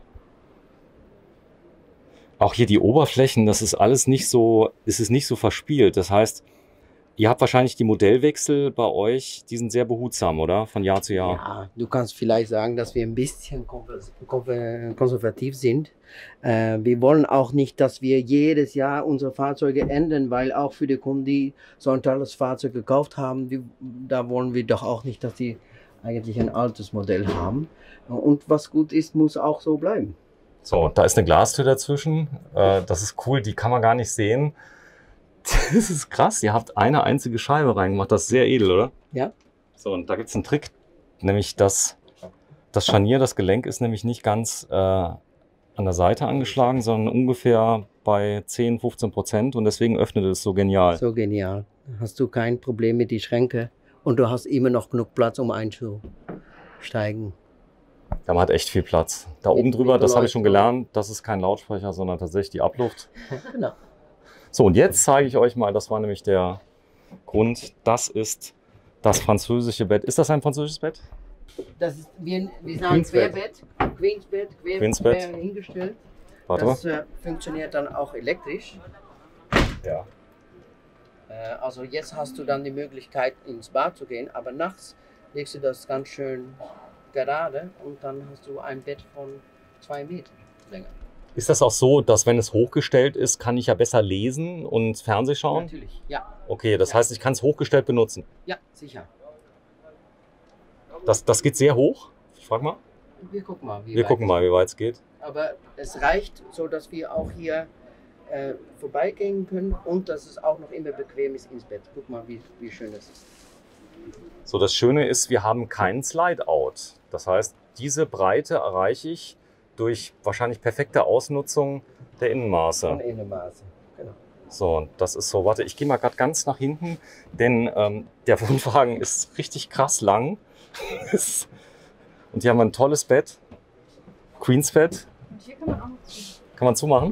Auch hier die Oberflächen, das ist alles nicht so, es ist nicht so verspielt. Das heißt, ihr habt wahrscheinlich die Modellwechsel bei euch, die sind sehr behutsam, oder? Von Jahr zu Jahr. Ja, du kannst vielleicht sagen, dass wir ein bisschen konservativ sind. Wir wollen auch nicht, dass wir jedes Jahr unsere Fahrzeuge ändern, weil auch für die Kunden, die so ein tolles Fahrzeug gekauft haben, da wollen wir doch auch nicht, dass sie eigentlich ein altes Modell haben. Und was gut ist, muss auch so bleiben. So, da ist eine Glastür dazwischen. Das ist cool, die kann man gar nicht sehen. Das ist krass, ihr habt eine einzige Scheibe reingemacht. Das ist sehr edel, oder? Ja. So, und da gibt es einen Trick, nämlich das Scharnier, das Gelenk ist nämlich nicht ganz an der Seite angeschlagen, sondern ungefähr bei 10-15% und deswegen öffnet es so genial. So genial. Hast du kein Problem mit die Schränke und du hast immer noch genug Platz, um einzusteigen. Da hat echt viel Platz. Da oben drüber, das habe ich schon gelernt, das ist kein Lautsprecher, sondern tatsächlich die Abluft. Genau. So, und jetzt zeige ich euch mal, das war nämlich der Grund, das ist das französische Bett. Ist das ein französisches Bett? Das ist, wir sagen Querbett, Queensbett, Queensbett hingestellt. Warte Das mal. funktioniert dann auch elektrisch. Ja. Also jetzt hast du dann die Möglichkeit ins Bad zu gehen, aber nachts legst du das ganz schön gerade und dann hast du ein Bett von 2 Meter länger. Ist das auch so, dass wenn es hochgestellt ist, kann ich ja besser lesen und Fernseh schauen? Natürlich, ja. Okay, das heißt, ich kann es hochgestellt benutzen. Ja, sicher. Das geht sehr hoch? Ich frag mal. Wir gucken mal, Wir gucken mal, wie weit es geht. Aber es reicht, so dass wir auch hier vorbeigehen können und dass es auch noch immer bequem ist ins Bett. Guck mal, wie schön das ist. So, das Schöne ist, wir haben keinen Slide-Out. Das heißt, diese Breite erreiche ich durch wahrscheinlich perfekte Ausnutzung der Innenmaße. Von Innenmaße, genau. So, und das ist so, warte, ich gehe mal gerade ganz nach hinten, denn der Wohnwagen ist richtig krass lang. Und hier haben wir ein tolles Bett, Queensbett. Und hier kann man auch noch zu. Kann man zumachen?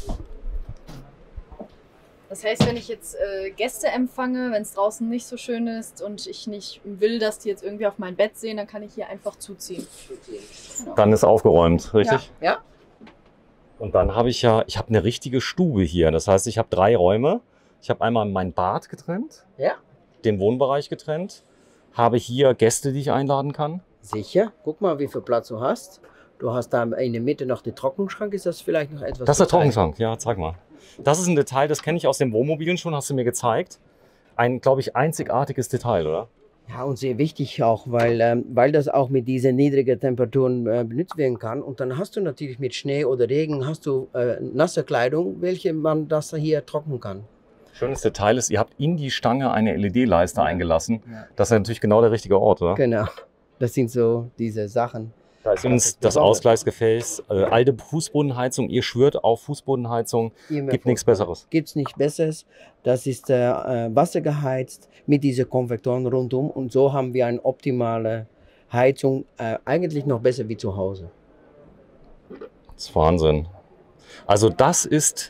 Das heißt, wenn ich jetzt Gäste empfange, wenn es draußen nicht so schön ist und ich nicht will, dass die jetzt irgendwie auf mein Bett sehen, dann kann ich hier einfach zuziehen. Genau. Dann ist aufgeräumt, richtig? Ja. Und dann habe ich habe eine richtige Stube hier. Das heißt, ich habe 3 Räume. Ich habe einmal mein Bad getrennt, Ja. den Wohnbereich getrennt, habe hier Gäste, die ich einladen kann. Sicher. Guck mal, wie viel Platz du hast. Du hast da in der Mitte noch den Trockenschrank. Ist das vielleicht noch etwas? Das ist der zu zeigen? Trockenschrank, ja, zeig mal. Das ist ein Detail, das kenne ich aus den Wohnmobilen schon, hast du mir gezeigt. Ein, glaube ich, einzigartiges Detail, oder? Ja, und sehr wichtig auch, weil das auch mit diesen niedrigen Temperaturen benutzt werden kann. Und dann hast du natürlich mit Schnee oder Regen hast du nasse Kleidung, welche man das hier trocknen kann. Schönes Detail ist, ihr habt in die Stange eine LED-Leiste eingelassen. Ja. Das ist natürlich genau der richtige Ort, oder? Genau. Das sind so diese Sachen. Da ist uns das Ausgleichsgefäß, alte Fußbodenheizung, ihr schwört auf Fußbodenheizung, gibt nichts Besseres. Gibt es nichts Besseres. Das ist wassergeheizt mit diesen Konvektoren rundum und so haben wir eine optimale Heizung, eigentlich noch besser wie zu Hause. Das ist Wahnsinn. Also das ist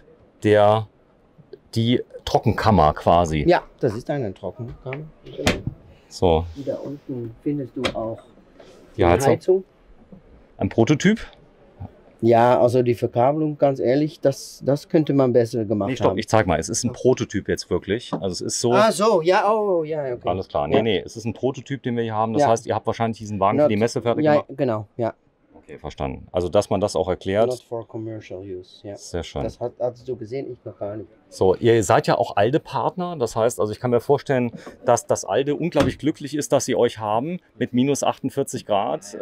die Trockenkammer quasi. Ja, das ist eine Trockenkammer. So, Da unten findest du auch die Heizung. Ein Prototyp. Ja, also die Verkabelung, ganz ehrlich, das könnte man besser gemacht Nee, stopp, haben. ich zeig mal. Es ist ein Prototyp jetzt wirklich. Also es ist so. Ah, so, ja, oh, ja, okay. Alles klar. Nee, es ist ein Prototyp, den wir hier haben. Das Ja. heißt, ihr habt wahrscheinlich diesen Wagen für die Messe fertig Ja, gemacht. genau, ja. Okay, verstanden. Also, dass man das auch erklärt. Not for commercial use, ja. Sehr schön. Das hast du gesehen, ich noch gar nicht. So, ihr seid ja auch ALDE-Partner. Das heißt, also ich kann mir vorstellen, dass das ALDE unglaublich glücklich ist, dass sie euch haben mit minus 48 Grad.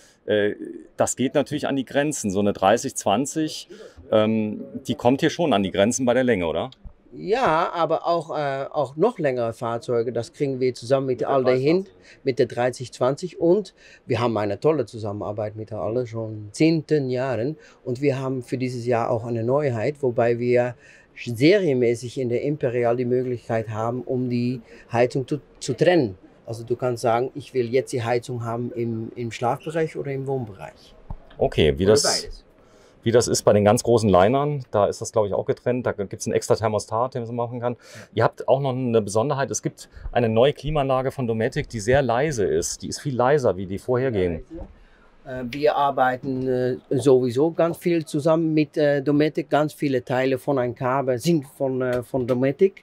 Das geht natürlich an die Grenzen. So eine 30-20, die kommt hier schon an die Grenzen bei der Länge, oder? Ja, aber auch noch längere Fahrzeuge, das kriegen wir zusammen mit der ALDE hin, mit der 3020 und wir haben eine tolle Zusammenarbeit mit der ALDE schon 10 Jahren und wir haben für dieses Jahr auch eine Neuheit, wobei wir serienmäßig in der Imperial die Möglichkeit haben, um die Heizung zu trennen. Also du kannst sagen, ich will jetzt die Heizung haben im Schlafbereich oder im Wohnbereich. Okay, wie das ist bei den ganz großen Linern, da ist das, glaube ich, auch getrennt. Da gibt es einen extra Thermostat, den man machen kann. Ihr habt auch noch eine Besonderheit. Es gibt eine neue Klimaanlage von Dometic, die sehr leise ist. Die ist viel leiser, wie die vorhergehen. Wir arbeiten sowieso ganz viel zusammen mit Dometic. Ganz viele Teile von einem Kabel sind von Dometic.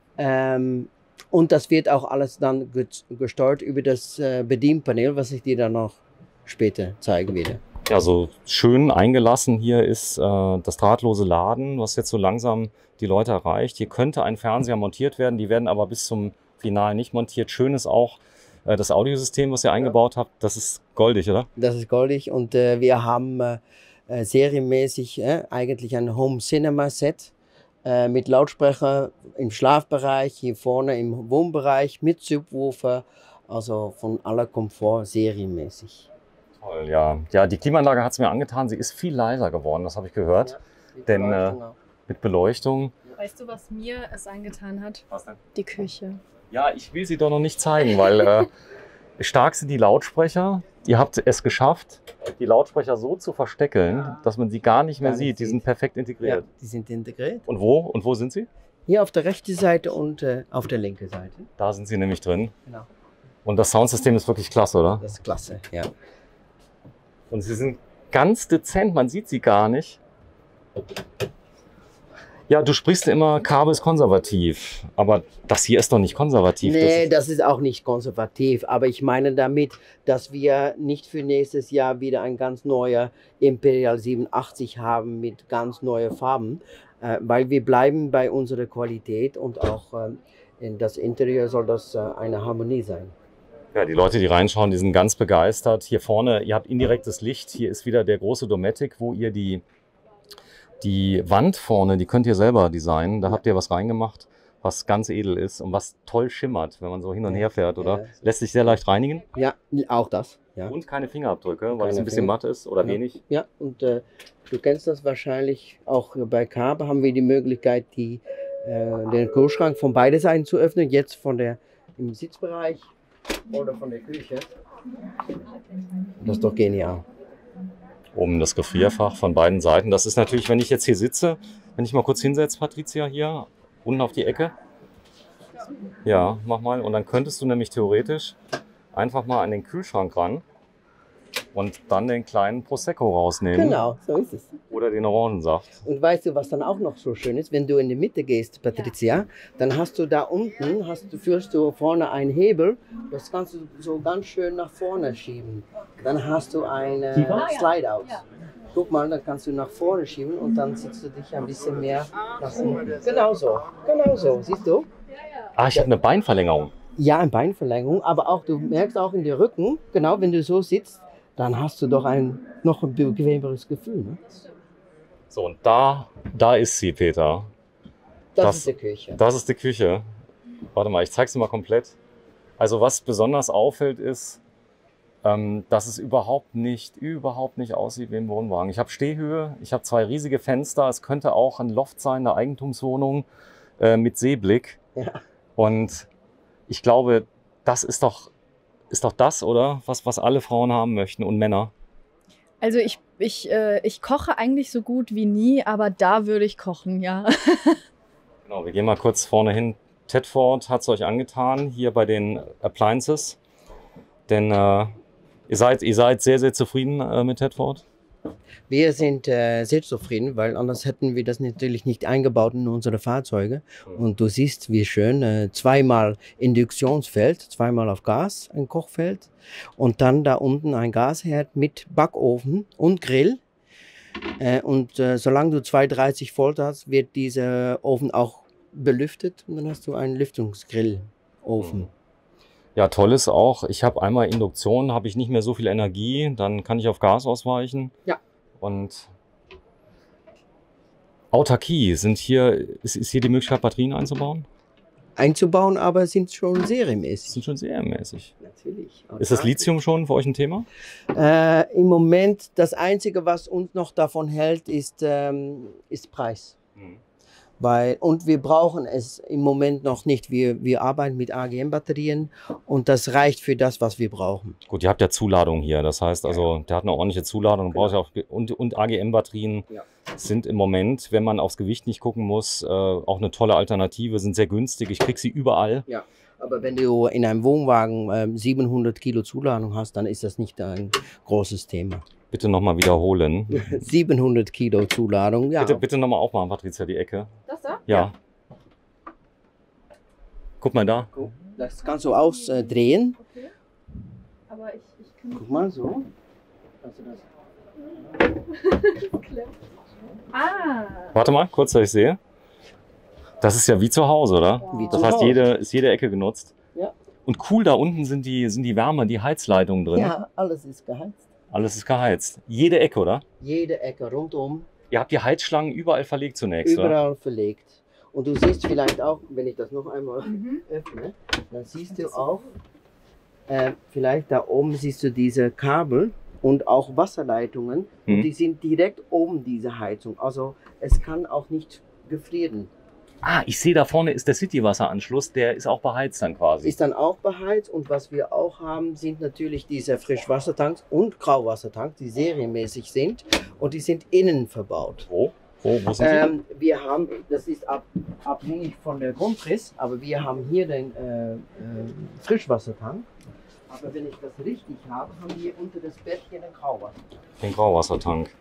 Und das wird auch alles dann gesteuert über das Bedienpanel, was ich dir dann noch später zeigen werde. Ja, so schön eingelassen hier ist das drahtlose Laden, was jetzt so langsam die Leute erreicht. Hier könnte ein Fernseher montiert werden, die werden aber bis zum Finale nicht montiert. Schön ist auch das Audiosystem, was ihr eingebaut habt. Das ist goldig, oder? Das ist goldig und wir haben serienmäßig eigentlich ein Home Cinema Set mit Lautsprecher im Schlafbereich, hier vorne im Wohnbereich mit Subwoofer, also von aller Komfort serienmäßig. Toll, ja. Ja, die Klimaanlage hat es mir angetan. Sie ist viel leiser geworden, das habe ich gehört. Ja, mit Denn Beleuchtung auch. mit Beleuchtung. Weißt du, was mir es angetan hat? Was denn? Die Küche. Ja, ich will sie doch noch nicht zeigen, weil stark sind die Lautsprecher. Ihr habt es geschafft, die Lautsprecher so zu versteckeln, dass man sie gar nicht mehr Gar nicht sieht. Die sieht. sind perfekt integriert. Ja, die sind integriert. Und wo? Und wo sind sie? Hier auf der rechten Seite und auf der linken Seite. Da sind sie nämlich drin. Genau. Und das Soundsystem ist wirklich klasse, oder? Das ist klasse, ja. Und sie sind ganz dezent, man sieht sie gar nicht. Ja, du sprichst immer, Carbe ist konservativ. Aber das hier ist doch nicht konservativ. Nee, das ist auch nicht konservativ. Aber ich meine damit, dass wir nicht für nächstes Jahr wieder ein ganz neuer Imperial 87 haben mit ganz neuen Farben. Weil wir bleiben bei unserer Qualität und auch in das Interieur soll das eine Harmonie sein. Ja, die Leute, die reinschauen, die sind ganz begeistert. Hier vorne, ihr habt indirektes Licht. Hier ist wieder der große Dometic, wo ihr die Wand vorne, die könnt ihr selber designen. Da habt ihr was reingemacht, was ganz edel ist und was toll schimmert, wenn man so hin und her fährt, oder? Ja. Lässt sich sehr leicht reinigen. Ja, auch das. Ja. Und keine Fingerabdrücke, weil Keine es ein bisschen Finger. matt ist oder Ja. wenig. Ja, und du kennst das wahrscheinlich auch bei Carbe haben wir die Möglichkeit, den Kühlschrank von beiden Seiten zu öffnen. Jetzt im Sitzbereich oder von der Küche. Das ist doch genial. Oben das Gefrierfach von beiden Seiten. Das ist natürlich, wenn ich jetzt hier sitze, wenn ich mal kurz hinsetze, Patricia, hier unten auf die Ecke. Ja, mach mal. Und dann könntest du nämlich theoretisch einfach mal an den Kühlschrank ran und dann den kleinen Prosecco rausnehmen. Genau, so ist es. Oder den Orangensaft. Und weißt du, was dann auch noch so schön ist? Wenn du in die Mitte gehst, Patricia, dann hast du da unten, führst du vorne einen Hebel, das kannst du so ganz schön nach vorne schieben. Dann hast du eine Slide-Out. Guck mal, dann kannst du nach vorne schieben und dann sitzt du dich ein bisschen mehr nach unten. Genau so, siehst du? Ah, ich habe eine Beinverlängerung. Ja, eine Beinverlängerung, aber auch du merkst auch in den Rücken, genau, wenn du so sitzt, dann hast du doch noch ein bequemeres Gefühl. Ne? So, und da ist sie, Peter. Das ist die Küche. Das ist die Küche. Warte mal, ich zeige sie mal komplett. Also was besonders auffällt ist, dass es überhaupt nicht aussieht wie ein Wohnwagen. Ich habe Stehhöhe, ich habe 2 riesige Fenster. Es könnte auch ein Loft sein, eine Eigentumswohnung mit Seeblick. Ja. Und ich glaube, das ist doch das, oder? Was alle Frauen haben möchten und Männer. Also ich koche eigentlich so gut wie nie, aber da würde ich kochen, ja. Genau, wir gehen mal kurz vorne hin. Tedford hat es euch angetan, hier bei den Appliances. Denn ihr seid sehr, sehr zufrieden mit Tedford. Wir sind sehr zufrieden, weil anders hätten wir das natürlich nicht eingebaut in unsere Fahrzeuge. Und du siehst, wie schön, 2-mal Induktionsfeld, 2-mal auf Gas, ein Kochfeld. Und dann da unten ein Gasherd mit Backofen und Grill. Solange du 230 Volt hast, wird dieser Ofen auch belüftet. Und dann hast du einen Lüftungsgrillofen. Ja, toll ist auch, ich habe einmal Induktion, habe ich nicht mehr so viel Energie, dann kann ich auf Gas ausweichen. Ja. Und Autarkie, ist hier die Möglichkeit, Batterien einzubauen? Einzubauen, aber sind schon serienmäßig. Sind schon serienmäßig. Natürlich. Ist das Lithium schon für euch ein Thema? Im Moment, das Einzige, was uns noch davon hält, ist Preis. Und wir brauchen es im Moment noch nicht. Wir arbeiten mit AGM-Batterien und das reicht für das, was wir brauchen. Gut, ihr habt ja Zuladung hier. Das heißt also, der hat eine ordentliche Zuladung. Genau. Braucht ja auch, und AGM-Batterien sind im Moment, wenn man aufs Gewicht nicht gucken muss, auch eine tolle Alternative, sind sehr günstig. Ich kriege sie überall. Ja, aber wenn du in einem Wohnwagen 700 Kilo Zuladung hast, dann ist das nicht ein großes Thema. Bitte nochmal wiederholen. 700 Kilo Zuladung, ja. Bitte nochmal aufmachen, Patricia, die Ecke. Das da? Ja. Guck mal da. Das kannst du ausdrehen. Okay. Aber ich kann Guck mal so. Kannst du das? Ah! Warte mal, kurz, dass ich sehe. Das ist ja wie zu Hause, oder? Wie Das zu heißt, Hause. ist jede Ecke genutzt. Ja. Und cool, da unten sind die Wärme, die Heizleitungen drin. Ja, alles ist geheizt. Alles ist geheizt. Jede Ecke, oder? Jede Ecke rundum, Ihr habt die Heizschlangen überall verlegt zunächst, oder? überall verlegt. Und du siehst vielleicht auch, wenn ich das noch einmal öffne, dann siehst du auch, vielleicht da oben siehst du diese Kabel und auch Wasserleitungen. Und die sind direkt oben diese Heizung. Also es kann auch nicht gefrieren. Ah, ich sehe, da vorne ist der City-Wasseranschluss, der ist auch beheizt dann quasi. Ist dann auch beheizt, und was wir auch haben, sind natürlich diese Frischwassertanks und Grauwassertanks, die serienmäßig sind, und die sind innen verbaut. Wo? Wo sind die? Wir haben, das ist abhängig von der Grundriss, aber wir haben hier den Frischwassertank. Aber wenn ich das richtig habe, haben wir unter das Bett hier den Grauwassertank. Den Grauwassertank.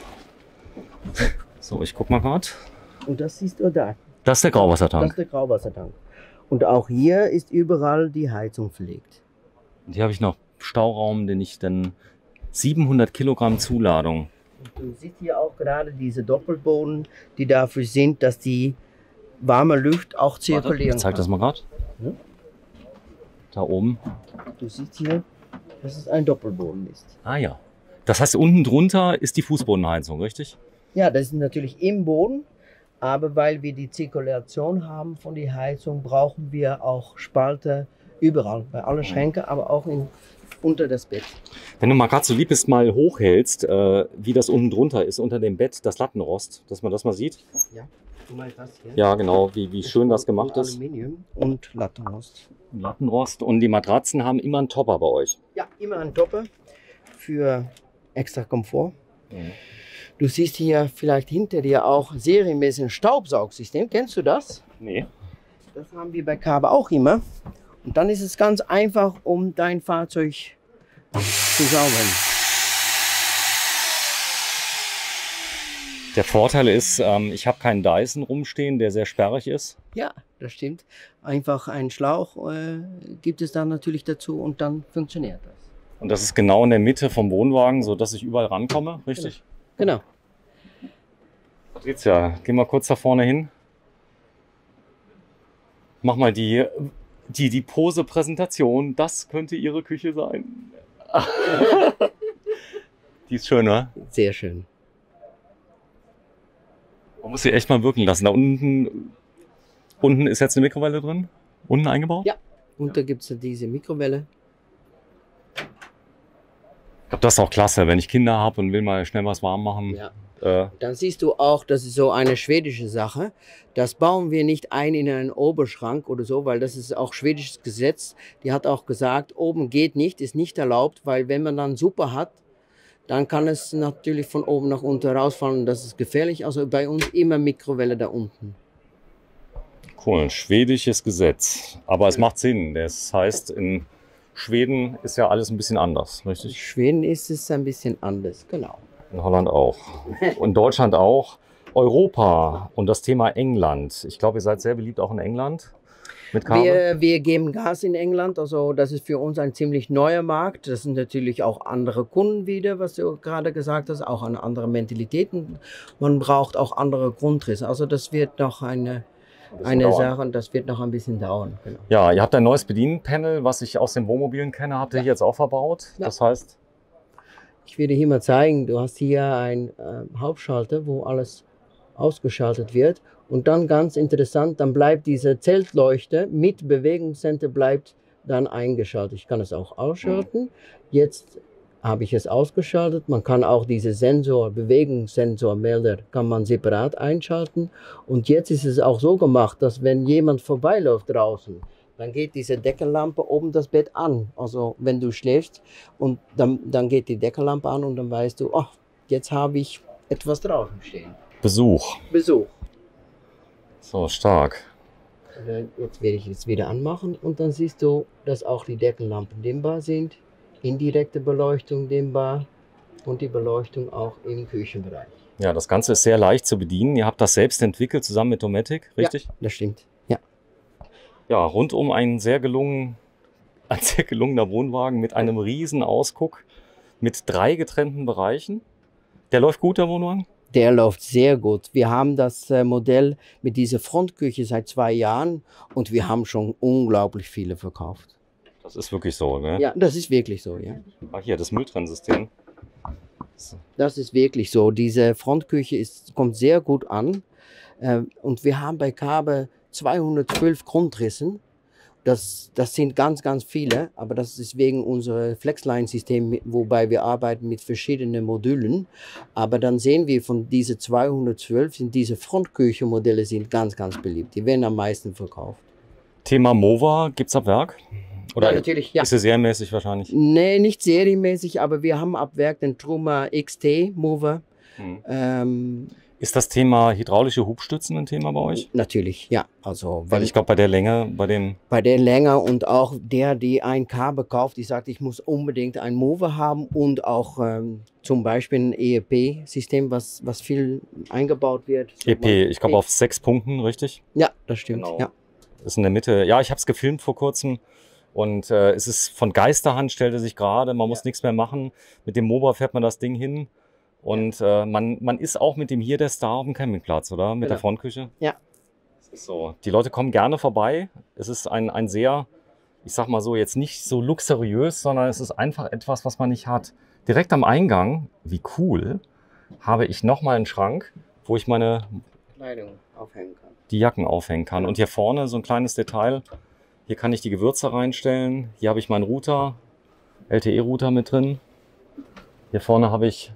So, ich guck mal gerade. Und das siehst du da. Das ist der Das Grauwassertank. ist der Grauwassertank. Und auch hier ist überall die Heizung verlegt. Und hier habe ich noch Stauraum, den ich dann 700 Kilogramm Zuladung. Und du siehst hier auch gerade diese Doppelboden, die dafür sind, dass die warme Luft auch zirkulieren Ich zeig das mal gerade. Ja. Da oben. Du siehst hier, dass es ein Doppelboden ist. Ah ja. Das heißt, unten drunter ist die Fußbodenheizung, richtig? Ja, das ist natürlich im Boden, aber weil wir die Zirkulation haben von der Heizung, brauchen wir auch Spalte überall, bei allen Schränken, aber auch unter das Bett. Wenn du mal gerade so lieb bist, mal hochhältst, wie das unten drunter ist, unter dem Bett, das Lattenrost, dass man das mal sieht. Ja, du meinst das hier? Ja, genau, wie schön das gemacht Von ist. Aluminium und Lattenrost. Lattenrost. Und die Matratzen haben immer einen Topper bei euch. Ja, immer ein Topper für extra Komfort. Mhm. Du siehst hier vielleicht hinter dir auch serienmäßig ein Staubsaugsystem. Kennst du das? Nee. Das haben wir bei Kabe auch immer. Und dann ist es ganz einfach, um dein Fahrzeug zu saugen. Der Vorteil ist, ich habe keinen Dyson rumstehen, der sehr sperrig ist. Ja, das stimmt. Einfach einen Schlauch gibt es dann natürlich dazu, und dann funktioniert das. Und das ist genau in der Mitte vom Wohnwagen, sodass ich überall rankomme, richtig? Genau. Patricia, geh mal kurz da vorne hin. Mach mal die Pose-Präsentation. Das könnte Ihre Küche sein. Die ist schön, oder? Sehr schön. Man muss sie echt mal wirken lassen. Da unten ist jetzt eine Mikrowelle drin. Unten eingebaut? Ja. Und da gibt es diese Mikrowelle. Ich glaube, das ist auch klasse, wenn ich Kinder habe und will mal schnell was warm machen. Ja. Dann siehst du auch, das ist so eine schwedische Sache. Das bauen wir nicht ein in einen Oberschrank oder so, weil das ist auch schwedisches Gesetz. Die hat auch gesagt, oben geht nicht, ist nicht erlaubt, weil wenn man dann Suppe hat, dann kann es natürlich von oben nach unten rausfallen und das ist gefährlich. Also bei uns immer Mikrowelle da unten. Cool, schwedisches Gesetz. Aber es macht Sinn. Das heißt, in Schweden ist ja alles ein bisschen anders, In richtig? Schweden ist es ein bisschen anders, genau. In Holland auch. Und Deutschland auch. Europa und das Thema England. Ich glaube, ihr seid sehr beliebt auch in England mit Kabel. Wir geben Gas in England, also das ist für uns ein ziemlich neuer Markt. Das sind natürlich auch andere Kunden wieder, was du gerade gesagt hast, auch eine andere Mentalitäten. Man braucht auch andere Grundrisse. Also das wird noch eine dauern. Sache, und das wird noch ein bisschen dauern. Genau. Ja, ihr habt ein neues Bedienpanel, was ich aus den Wohnmobilen kenne, habt ihr hier jetzt auch verbaut. Ja. Das heißt, Ich werde hier mal zeigen, du hast hier einen Hauptschalter, wo alles ausgeschaltet wird. Und dann ganz interessant, dann bleibt diese Zeltleuchte mit Bewegungssensor bleibt dann eingeschaltet. Ich kann es auch ausschalten. Jetzt habe ich es ausgeschaltet. Man kann auch diese Bewegungssensormelder kann man separat einschalten. Und jetzt ist es auch so gemacht, dass wenn jemand vorbeiläuft draußen, dann geht diese Deckenlampe oben das Bett an. Also wenn du schläfst, und dann geht die Deckenlampe an und dann weißt du, oh, jetzt habe ich etwas draußen stehen. Besuch. Besuch. So, stark. Jetzt werde ich es wieder anmachen und dann siehst du, dass auch die Deckenlampen dimmbar sind, indirekte Beleuchtung dimmbar und die Beleuchtung auch im Küchenbereich. Ja, das Ganze ist sehr leicht zu bedienen. Ihr habt das selbst entwickelt, zusammen mit Dometic, richtig? Ja, das stimmt. Ja. Ja, rundum ein sehr gelungener Wohnwagen mit einem riesen Ausguck, mit 3 getrennten Bereichen. Der läuft gut, der Wohnwagen? Der läuft sehr gut. Wir haben das Modell mit dieser Frontküche seit 2 Jahren und wir haben schon unglaublich viele verkauft. Das ist wirklich so, ne? Ja, das ist wirklich so, ja. Ah, hier, das Mülltrennsystem. Das ist wirklich so. Diese Frontküche kommt sehr gut an. Und wir haben bei Kaabe 212 Grundrissen. Das sind ganz, ganz viele, aber das ist wegen unserem Flexline-System, wobei wir arbeiten mit verschiedenen Modulen. Aber dann sehen wir, von diesen 212 sind diese Frontküchenmodelle sind ganz, ganz beliebt. Die werden am meisten verkauft. Thema Mova, gibt es ab Werk? Oder ja, natürlich, ja. Ist es serienmäßig wahrscheinlich? Nee, nicht serienmäßig, aber wir haben ab Werk den Truma XT Mover. Ist das Thema hydraulische Hubstützen ein Thema bei euch? Natürlich, ja. Also, weil ich glaube, bei der Länge, bei der Länge und auch die ein Kabel kauft, die sagt, ich muss unbedingt einen Mover haben und auch zum Beispiel ein EEP-System, was viel eingebaut wird. EP, ich glaube auf 6 Punkten, richtig? Ja, das stimmt. Genau. Ja. Das ist in der Mitte. Ja, ich habe es gefilmt vor kurzem. Und es ist von Geisterhand, stellte sich gerade, man muss nichts mehr machen. Mit dem Mover fährt man das Ding hin. Und man ist auch mit dem hier der Star auf dem Campingplatz, oder? Mit der Frontküche? Ja. Das ist so. Die Leute kommen gerne vorbei. Es ist ein sehr, ich sag mal so, jetzt nicht so luxuriös, sondern es ist einfach etwas, was man nicht hat. Direkt am Eingang, wie cool, habe ich nochmal einen Schrank, wo ich meine Kleidung aufhängen kann. Die Jacken aufhängen kann. Und hier vorne so ein kleines Detail. Hier kann ich die Gewürze reinstellen. Hier habe ich meinen Router, LTE-Router mit drin. Hier vorne habe ich,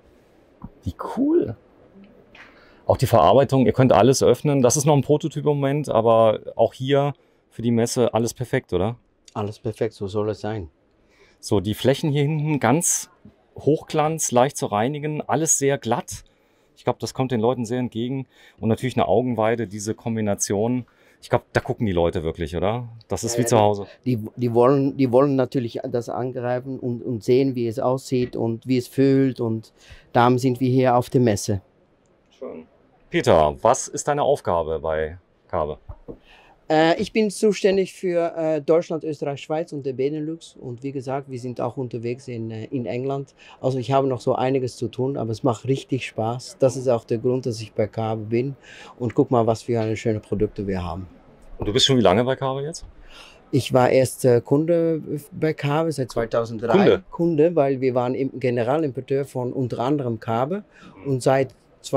wie cool. Auch die Verarbeitung, ihr könnt alles öffnen. Das ist noch ein Prototyp im Moment, aber auch hier für die Messe alles perfekt, oder? Alles perfekt, so soll es sein. So, die Flächen hier hinten ganz Hochglanz, leicht zu reinigen, alles sehr glatt. Ich glaube, das kommt den Leuten sehr entgegen. Und natürlich eine Augenweide, diese Kombination. Ich glaube, da gucken die Leute wirklich, oder? Das ist wie zu Hause. Die wollen natürlich das angreifen und sehen, wie es aussieht und wie es fühlt. Und darum sind wir hier auf der Messe. Schön. Peter, was ist deine Aufgabe bei Kaabe? Ich bin zuständig für Deutschland, Österreich, Schweiz und der Benelux. Und wie gesagt, wir sind auch unterwegs in England. Also ich habe noch so einiges zu tun, aber es macht richtig Spaß. Das ist auch der Grund, dass ich bei Kaabe bin. Und guck mal, was für eine schöne Produkte wir haben. Und du bist schon wie lange bei Kaabe jetzt? Ich war erst Kunde bei Kaabe seit 2003. Kunde, weil wir waren Generalimporteur von unter anderem Kaabe. Und seit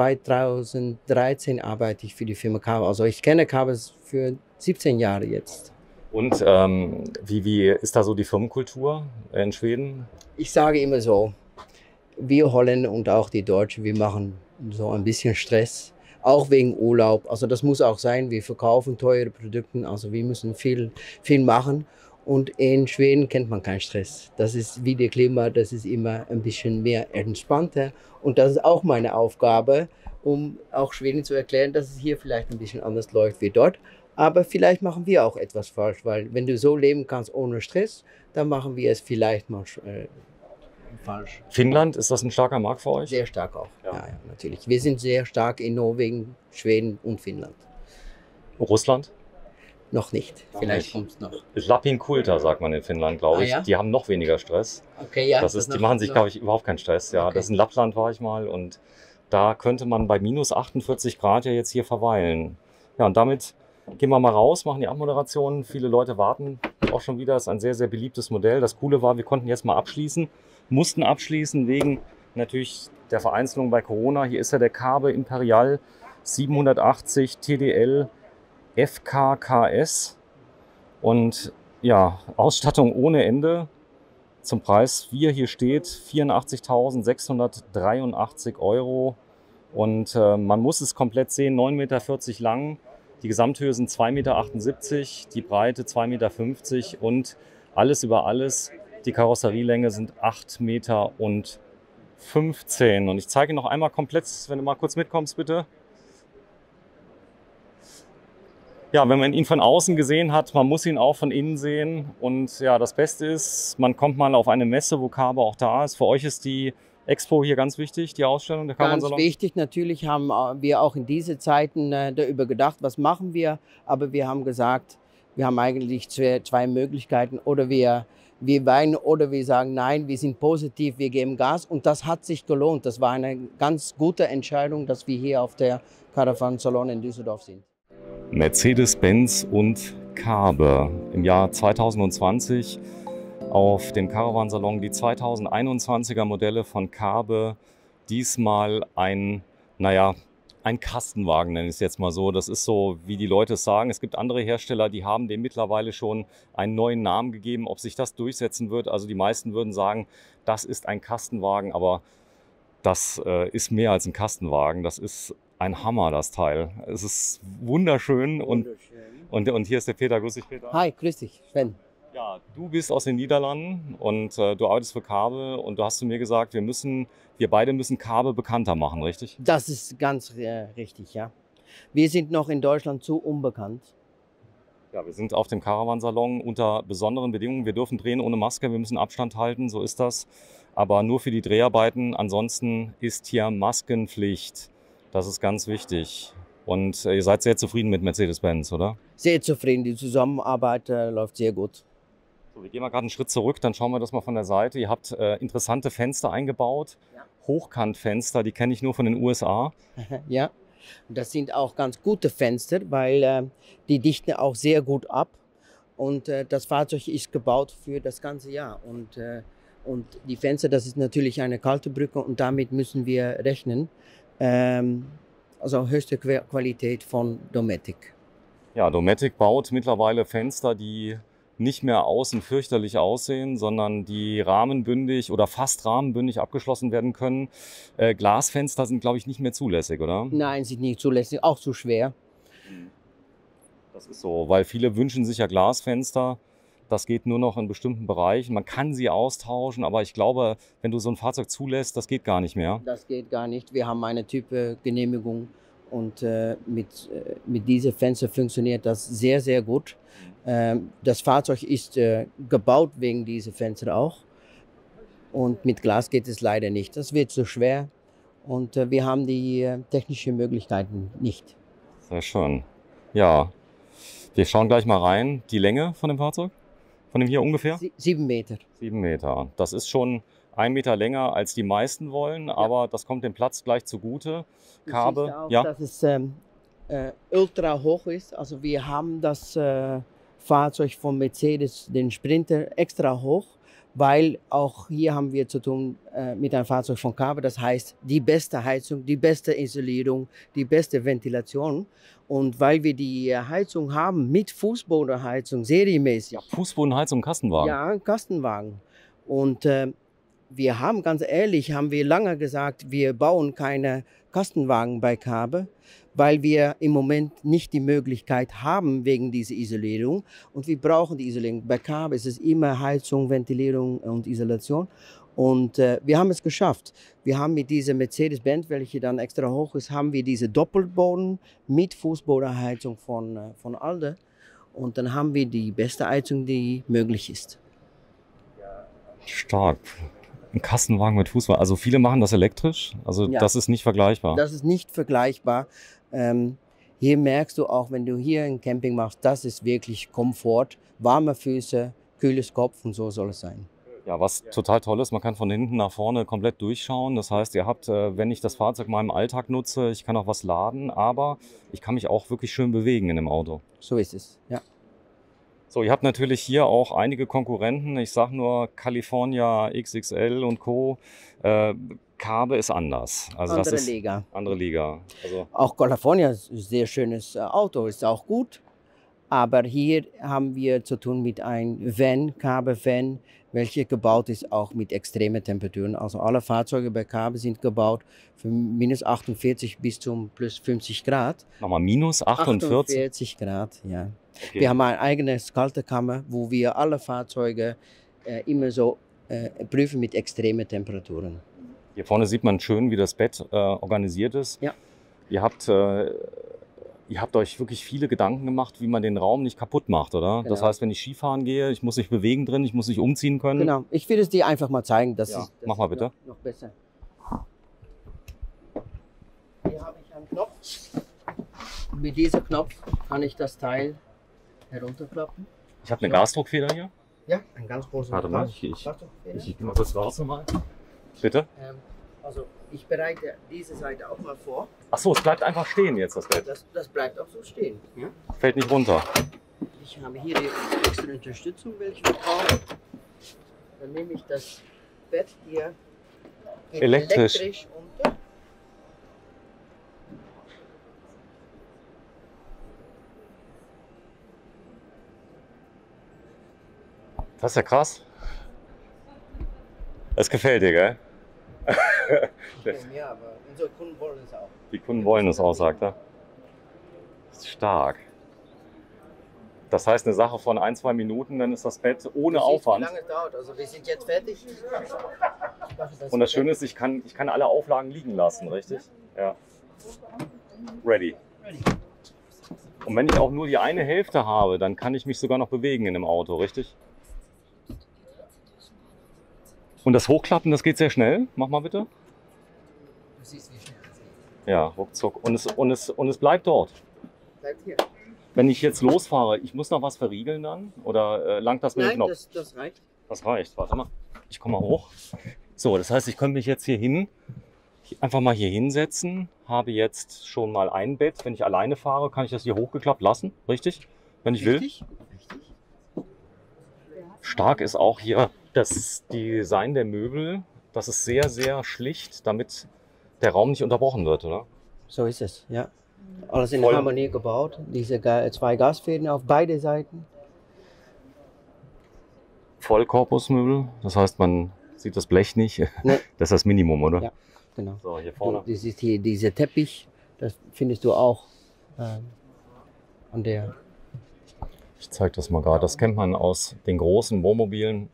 2013 arbeite ich für die Firma Kaabe. Also ich kenne Kaabe für 17 Jahre jetzt. Und wie ist da so die Firmenkultur in Schweden? Ich sage immer so, wir Holländer und auch die Deutschen, wir machen so ein bisschen Stress, auch wegen Urlaub. Also das muss auch sein, wir verkaufen teure Produkte, also wir müssen viel machen. Und in Schweden kennt man keinen Stress. Das ist wie der Klima, das ist immer ein bisschen mehr entspannter. Und das ist auch meine Aufgabe, um auch Schweden zu erklären, dass es hier vielleicht ein bisschen anders läuft wie dort. Aber vielleicht machen wir auch etwas falsch, weil wenn du so leben kannst ohne Stress, dann machen wir es vielleicht mal falsch. Finnland, ist das ein starker Markt für euch? Sehr stark auch, ja, natürlich. Wir sind sehr stark in Norwegen, Schweden und Finnland. Russland? Noch nicht, vielleicht kommt es noch. Lapin-Kulta sagt man in Finnland, glaube ich. Ja? Die haben noch weniger Stress. Okay, ja. Die machen sich, glaube ich, überhaupt keinen Stress. Ja, okay. Das in Lappland war ich mal und da könnte man bei minus 48 Grad ja jetzt hier verweilen. Ja, und damit gehen wir mal raus, machen die Abmoderation. Viele Leute warten auch schon wieder. Das ist ein sehr, sehr beliebtes Modell. Das Coole war, wir konnten jetzt mal abschließen, mussten abschließen wegen natürlich der Vereinzelung bei Corona. Hier ist ja der Kaabe Imperial 780 TDL FKKS und ja, Ausstattung ohne Ende. Zum Preis, wie er hier steht, 84.683 € und man muss es komplett sehen, 9,40 Meter lang. Die Gesamthöhe sind 2,78 Meter, die Breite 2,50 Meter und alles über alles, die Karosserielänge sind 8,15 Meter. Und ich zeige noch einmal komplett, wenn du mal kurz mitkommst, bitte. Ja, wenn man ihn von außen gesehen hat, man muss ihn auch von innen sehen. Und ja, das Beste ist, man kommt mal auf eine Messe, wo Kaabe auch da ist. Für euch ist die Expo hier ganz wichtig, die Ausstellung der Kaabe-Salon? Ganz wichtig, natürlich haben wir auch in diesen Zeiten darüber gedacht, was machen wir. Aber wir haben gesagt, wir haben eigentlich zwei Möglichkeiten. Oder wir weinen oder wir sagen, nein, wir sind positiv, wir geben Gas. Und das hat sich gelohnt. Das war eine ganz gute Entscheidung, dass wir hier auf der Caravan-Salon in Düsseldorf sind. Mercedes-Benz und Kaabe. Im Jahr 2020 auf dem Caravansalon die 2021er Modelle von Kaabe. Diesmal ein, naja, ein Kastenwagen, nenne ich es jetzt mal so. Das ist so, wie die Leute es sagen. Es gibt andere Hersteller, die haben dem mittlerweile schon einen neuen Namen gegeben. Ob sich das durchsetzen wird, also die meisten würden sagen, das ist ein Kastenwagen, aber das ist mehr als ein Kastenwagen. Das ist ein Hammer, das Teil. Es ist wunderschön. Und hier ist der Peter. Grüß dich, Peter. Hi, grüß dich, Sven. Ja, du bist aus den Niederlanden und du arbeitest für Kaabe und du hast zu mir gesagt, wir beide müssen Kaabe bekannter machen, richtig? Das ist ganz richtig, ja. Wir sind noch in Deutschland zu unbekannt. Ja, wir sind auf dem Caravansalon unter besonderen Bedingungen. Wir dürfen drehen ohne Maske, wir müssen Abstand halten, so ist das. Aber nur für die Dreharbeiten. Ansonsten ist hier Maskenpflicht. Das ist ganz wichtig. Und ihr seid sehr zufrieden mit Mercedes-Benz, oder? Sehr zufrieden, die Zusammenarbeit läuft sehr gut. So, wir gehen mal gerade einen Schritt zurück, dann schauen wir das mal von der Seite. Ihr habt interessante Fenster eingebaut, Ja. Hochkantfenster, die kenne ich nur von den USA. Ja, das sind auch ganz gute Fenster, weil die dichten auch sehr gut ab. Und das Fahrzeug ist gebaut für das ganze Jahr. Und die Fenster, das ist natürlich eine kalte Brücke und damit müssen wir rechnen. Also höchste Qualität von Dometic. Ja, Dometic baut mittlerweile Fenster, die nicht mehr außen fürchterlich aussehen, sondern die rahmenbündig oder fast rahmenbündig abgeschlossen werden können. Glasfenster sind, glaube ich, nicht mehr zulässig, oder? Nein, sind nicht zulässig, auch zu schwer. Das ist so, weil viele wünschen sich ja Glasfenster. Das geht nur noch in bestimmten Bereichen. Man kann sie austauschen, aber ich glaube, wenn du so ein Fahrzeug zulässt, das geht gar nicht mehr. Das geht gar nicht. Wir haben eine Typgenehmigung und mit diesen Fenstern funktioniert das sehr, sehr gut. Das Fahrzeug ist gebaut wegen dieser Fenster auch. Und mit Glas geht es leider nicht. Das wird zu schwer und wir haben die technischen Möglichkeiten nicht. Sehr schön. Ja, wir schauen gleich mal rein. Die Länge von dem Fahrzeug? Von dem hier ungefähr? 7 Meter. 7 Meter. Das ist schon 1 Meter länger, als die meisten wollen, aber das kommt dem Platz gleich zugute. Kaabe, Kaabe, auch, ja. dass es ultra hoch ist. Also wir haben das Fahrzeug von Mercedes, den Sprinter, extra hoch, weil auch hier haben wir zu tun mit einem Fahrzeug von Kaabe. Das heißt, die beste Heizung, die beste Isolierung, die beste Ventilation. Und weil wir die Heizung haben mit Fußbodenheizung serienmäßig. Ja, Fußbodenheizung, Kastenwagen. Ja, ein Kastenwagen. Und wir haben, ganz ehrlich, haben wir lange gesagt, wir bauen keine Kastenwagen bei Kaabe, weil wir im Moment nicht die Möglichkeit haben wegen dieser Isolierung. Und wir brauchen die Isolierung. Bei Kaabe ist es immer Heizung, Ventilierung und Isolation. Und wir haben es geschafft. Wir haben mit dieser Mercedes-Benz, welche dann extra hoch ist, haben wir diese Doppelboden mit Fußbodenheizung von Alde. Und dann haben wir die beste Heizung, die möglich ist. Stark. Ein Kastenwagen mit Fußboden. Also viele machen das elektrisch. Also Ja. das ist nicht vergleichbar. Das ist nicht vergleichbar. Hier merkst du auch, wenn du hier ein Camping machst, das ist wirklich Komfort, warme Füße, kühles Kopf und so soll es sein. Ja, was total toll ist, man kann von hinten nach vorne komplett durchschauen. Das heißt, ihr habt, wenn ich das Fahrzeug mal im Alltag nutze, ich kann auch was laden, aber ich kann mich auch wirklich schön bewegen in dem Auto. So ist es, ja. So, ihr habt natürlich hier auch einige Konkurrenten. Ich sage nur California XXL und Co. Kaabe ist anders. Also Andere das ist Liga. andere Liga. Also Auch California ist ein sehr schönes Auto, ist auch gut. Aber hier haben wir zu tun mit einem Van, Kaabe-Van, welcher gebaut ist auch mit extremen Temperaturen. Also alle Fahrzeuge bei Kaabe sind gebaut von minus 48 bis zum plus 50 Grad. nochmal minus 48. 48 Grad, ja. Okay. Wir haben eine eigene kalte Kammer, wo wir alle Fahrzeuge immer so prüfen mit extremen Temperaturen. Hier vorne sieht man schön, wie das Bett organisiert ist. Ja. Ihr habt euch wirklich viele Gedanken gemacht, wie man den Raum nicht kaputt macht, oder? Genau. Das heißt, wenn ich Skifahren gehe, ich muss mich bewegen drin, ich muss mich umziehen können. Genau, ich will es dir einfach mal zeigen. Das Ja, ist, das mach mal ist bitte. Noch besser. Hier habe ich einen Knopf. Mit diesem Knopf kann ich das Teil herunterklappen. Ich habe eine Gasdruckfeder hier. Ja, ein ganz großer Warte mal, ich gehe mal kurz raus nochmal. Bitte? Also ich bereite diese Seite auch mal vor. Ach so, es bleibt einfach stehen jetzt, das Bett. Das bleibt auch so stehen. Ja? Fällt nicht runter. Ich habe hier die extra Unterstützung, welche wir brauchen. Dann nehme ich das Bett hier Elektrisch. unter. Das ist ja krass. Das gefällt dir, gell? Ja, aber unsere Kunden wollen es auch. Die Kunden wollen es auch, sagt er. Das ist stark. Das heißt, eine Sache von 1, 2 Minuten, dann ist das Bett ohne Aufwand. Wie lange es dauert. Also wir sind jetzt fertig. Und das Schöne ist, ich kann alle Auflagen liegen lassen, richtig? Ja. Ready. Und wenn ich auch nur die eine Hälfte habe, dann kann ich mich sogar noch bewegen in dem Auto, richtig? Und das Hochklappen, das geht sehr schnell. Mach mal bitte. Du siehst, wie schnell es geht. Ja, ruckzuck. Und es bleibt dort. Bleibt hier. Wenn ich jetzt losfahre, ich muss noch was verriegeln dann? Oder langt das mit dem Nein, Knopf? das reicht. Das reicht. Warte mal. Ich komme mal hoch. So, das heißt, ich könnte mich jetzt hier einfach mal hier hinsetzen. Habe jetzt schon mal ein Bett. Wenn ich alleine fahre, kann ich das hier hochgeklappt lassen. Richtig? Wenn ich will. Richtig. Stark ist auch hier das Design der Möbel. Das ist sehr, sehr schlicht, damit der Raum nicht unterbrochen wird, oder? So ist es, ja. Alles in Voll. Harmonie gebaut. Diese 2 Gasfäden auf beide Seiten. Vollkorpusmöbel. Das heißt, man sieht das Blech nicht. Nee. Das ist das Minimum, oder? Ja, genau. So, hier vorne. Das ist hier dieser Teppich. Das findest du auch an der. Ich zeige das mal gerade. Das kennt man aus den großen Wohnmobilen.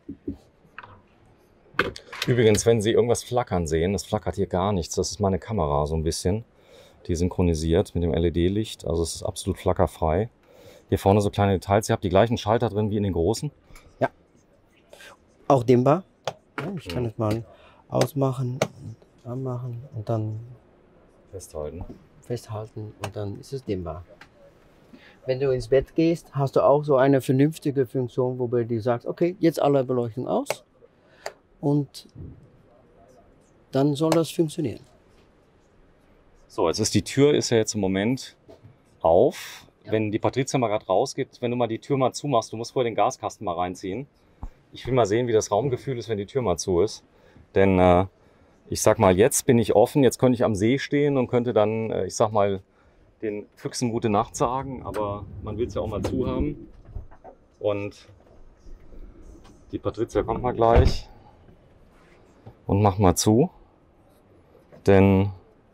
Übrigens, wenn Sie irgendwas flackern sehen, das flackert hier gar nichts. Das ist meine Kamera so ein bisschen. Die synchronisiert mit dem LED-Licht. Also es ist absolut flackerfrei. Hier vorne so kleine Details. Ihr habt die gleichen Schalter drin wie in den großen. Ja. Auch dimmbar. Ja, ich kann es mal ausmachen und anmachen und dann Festhalten. festhalten und dann ist es dimmbar. Wenn du ins Bett gehst, hast du auch so eine vernünftige Funktion, wobei du sagst, okay, jetzt alle Beleuchtung aus und dann soll das funktionieren. So, jetzt ist die Tür ist ja jetzt im Moment auf. Ja. Wenn die Patricia mal gerade rausgeht, wenn du mal die Tür mal zumachst, du musst vorher den Gaskasten mal reinziehen. Ich will mal sehen, wie das Raumgefühl ist, wenn die Tür mal zu ist. Denn ich sag mal, jetzt bin ich offen, jetzt könnte ich am See stehen und könnte dann, ich sag mal, den Füchsen gute Nacht sagen, aber man will es ja auch mal zu haben. Und die Patricia kommt mal gleich und macht mal zu. Denn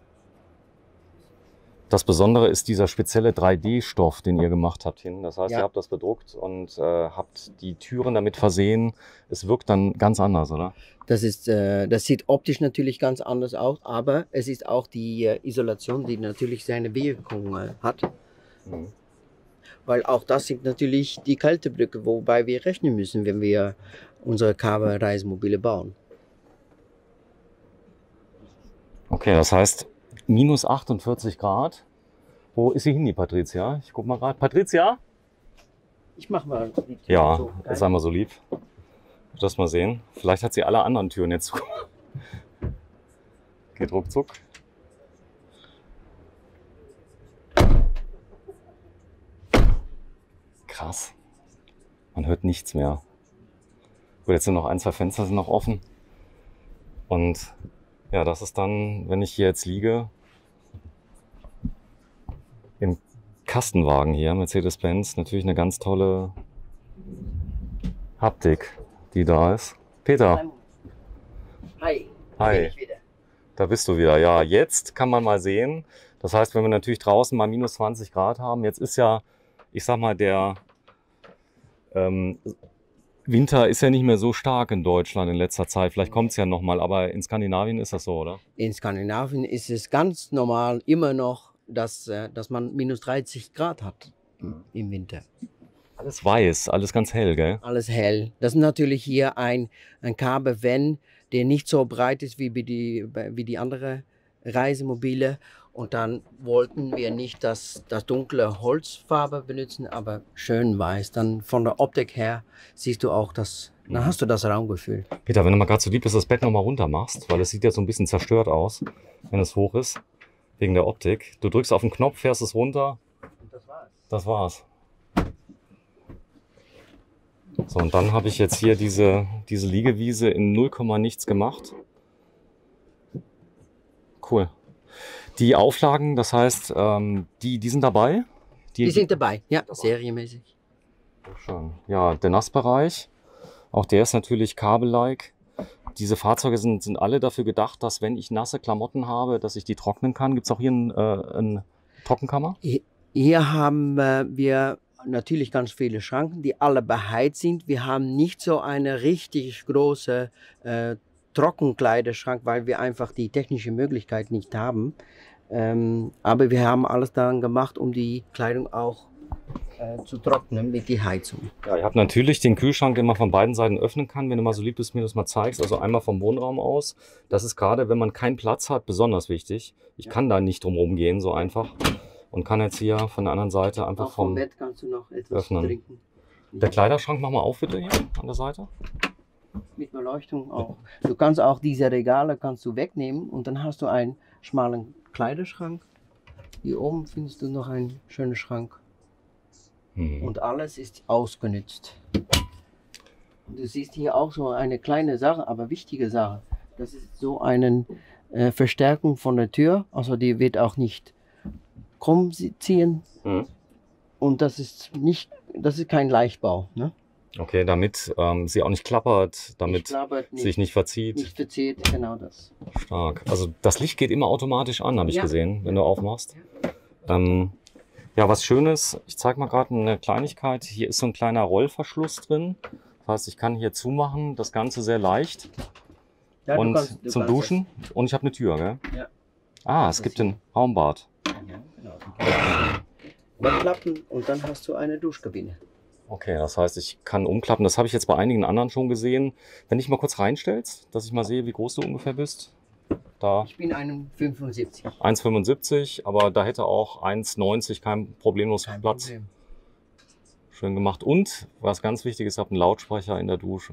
das Besondere ist dieser spezielle 3D-Stoff, den ihr gemacht habt hin. Das heißt, Ja. ihr habt das bedruckt und habt die Türen damit versehen. Es wirkt dann ganz anders, oder? Das sieht optisch natürlich ganz anders aus, aber es ist auch die Isolation, die natürlich seine Wirkung hat. Mhm. Weil auch das sind natürlich die Kälteblöcke, wobei wir rechnen müssen, wenn wir unsere Carver-Reisemobile bauen. Okay, das heißt minus 48 Grad. Wo ist sie hin, die Patricia? Ich guck mal gerade. Patricia? Ich mach mal die Tür Ja, so. ist einmal so lieb. Das mal sehen. Vielleicht hat sie alle anderen Türen jetzt zu. Geht ruckzuck. Krass. Man hört nichts mehr. Gut, jetzt sind noch 1, 2 Fenster sind noch offen. Und ja, das ist dann, wenn ich hier jetzt liege, im Kastenwagen hier, Mercedes-Benz, natürlich eine ganz tolle Haptik, die da ist. Peter, Hi. Hi. Bin ich wieder. da bist du wieder. Ja, jetzt kann man mal sehen. Das heißt, wenn wir natürlich draußen mal minus 20 Grad haben, jetzt ist ja, ich sag mal, der Winter ist ja nicht mehr so stark in Deutschland in letzter Zeit. Vielleicht kommt es ja nochmal, aber in Skandinavien ist das so, oder? In Skandinavien ist es ganz normal immer noch, dass man minus 30 Grad hat im Winter. Alles weiß, alles ganz hell, gell? Alles hell. Das ist natürlich hier ein Carver-Van, der nicht so breit ist wie die anderen Reisemobile. Und dann wollten wir nicht das dunkle Holzfarbe benutzen, aber schön weiß. Dann von der Optik her siehst du auch dann hast du das Raumgefühl. Peter, wenn du mal gerade so lieb bist, das Bett nochmal runter machst, weil es sieht ja so ein bisschen zerstört aus, wenn es hoch ist, wegen der Optik. Du drückst auf den Knopf, fährst es runter. Und das war's. Das war's. So, und dann habe ich jetzt hier diese Liegewiese in 0, nichts gemacht. Cool. Die Auflagen, das heißt, die sind dabei? Die sind dabei, ja, serienmäßig. Schön. Ja, der Nassbereich, auch der ist natürlich kabellike. Diese Fahrzeuge sind alle dafür gedacht, dass wenn ich nasse Klamotten habe, dass ich die trocknen kann. Gibt es auch hier eine Trockenkammer? Hier haben wir natürlich ganz viele Schranken, die alle beheizt sind. Wir haben nicht so eine richtig große Trockenkleiderschrank, weil wir einfach die technische Möglichkeit nicht haben. Aber wir haben alles daran gemacht, um die Kleidung auch zu trocknen mit der Heizung. Ja, ihr habt natürlich den Kühlschrank, den man von beiden Seiten öffnen kann, wenn du mal so lieb bist, mir das mal zeigst. Also einmal vom Wohnraum aus. Das ist gerade, wenn man keinen Platz hat, besonders wichtig. Ich kann da nicht drum rumgehen, so einfach. Und kann jetzt hier von der anderen Seite einfach auch vom Bett kannst du noch etwas öffnen. trinken. Der Kleiderschrank, mach mal auf bitte hier an der Seite. Mit Beleuchtung auch. Du kannst auch diese Regale kannst du wegnehmen und dann hast du einen schmalen Kleiderschrank. Hier oben findest du noch einen schönen Schrank. Und alles ist ausgenutzt. Und du siehst hier auch so eine kleine Sache, aber wichtige Sache. Das ist so eine Verstärkung von der Tür. Also die wird auch nicht krumm ziehen. Und das ist kein Leichtbau. Ne? Okay, damit sie auch nicht klappert, damit sich nicht verzieht. Nicht verzieht, genau das. Stark. Also das Licht geht immer automatisch an, habe ich gesehen, wenn du aufmachst. Ja, was Schönes, ich zeige mal gerade eine Kleinigkeit. Hier ist so ein kleiner Rollverschluss drin. Das heißt, ich kann hier zumachen, das Ganze sehr leicht. Ja, und zum Duschen. Und ich habe eine Tür, gell? Ja. Ah, es gibt ein Raumbad. Ja, genau. Wegklappen und dann hast du eine Duschkabine. Okay, das heißt, ich kann umklappen. Das habe ich jetzt bei einigen anderen schon gesehen. Wenn dich mal kurz reinstellst, dass ich mal sehe, wie groß du ungefähr bist. Da ich bin 1,75. 1,75, aber da hätte auch 1,90 kein problemlos Platz. Problem. Schön gemacht. Und, was ganz wichtig ist, ich habe einen Lautsprecher in der Dusche.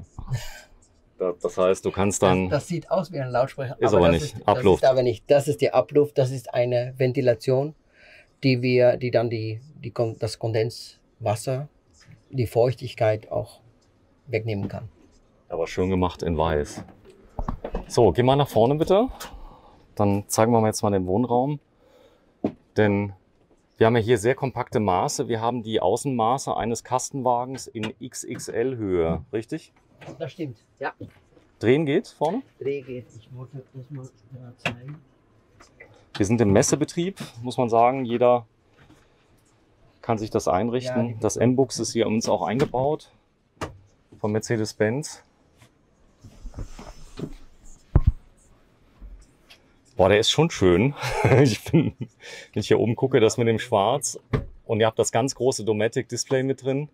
Das heißt, du kannst dann... Das sieht aus wie ein Lautsprecher. Ist aber nicht. Abluft. Das ist aber nicht. Das ist die Abluft. Das ist eine Ventilation, die dann das Kondenswasser, die Feuchtigkeit auch wegnehmen kann. Aber schön gemacht in weiß. So, geh mal nach vorne bitte. Dann zeigen wir jetzt mal den Wohnraum. Denn wir haben ja hier sehr kompakte Maße. Wir haben die Außenmaße eines Kastenwagens in XXL-Höhe, richtig? Das stimmt, ja. Drehen geht vorne? Drehen geht. Ich wollte das mal zeigen. Wir sind im Messebetrieb, muss man sagen. Jeder kann sich das einrichten. Ja, das M-Bux ist hier uns auch eingebaut von Mercedes-Benz. Boah, der ist schon schön. Wenn ich hier oben gucke, das mit dem Schwarz. Und ihr habt das ganz große Dometic-Display mit drin.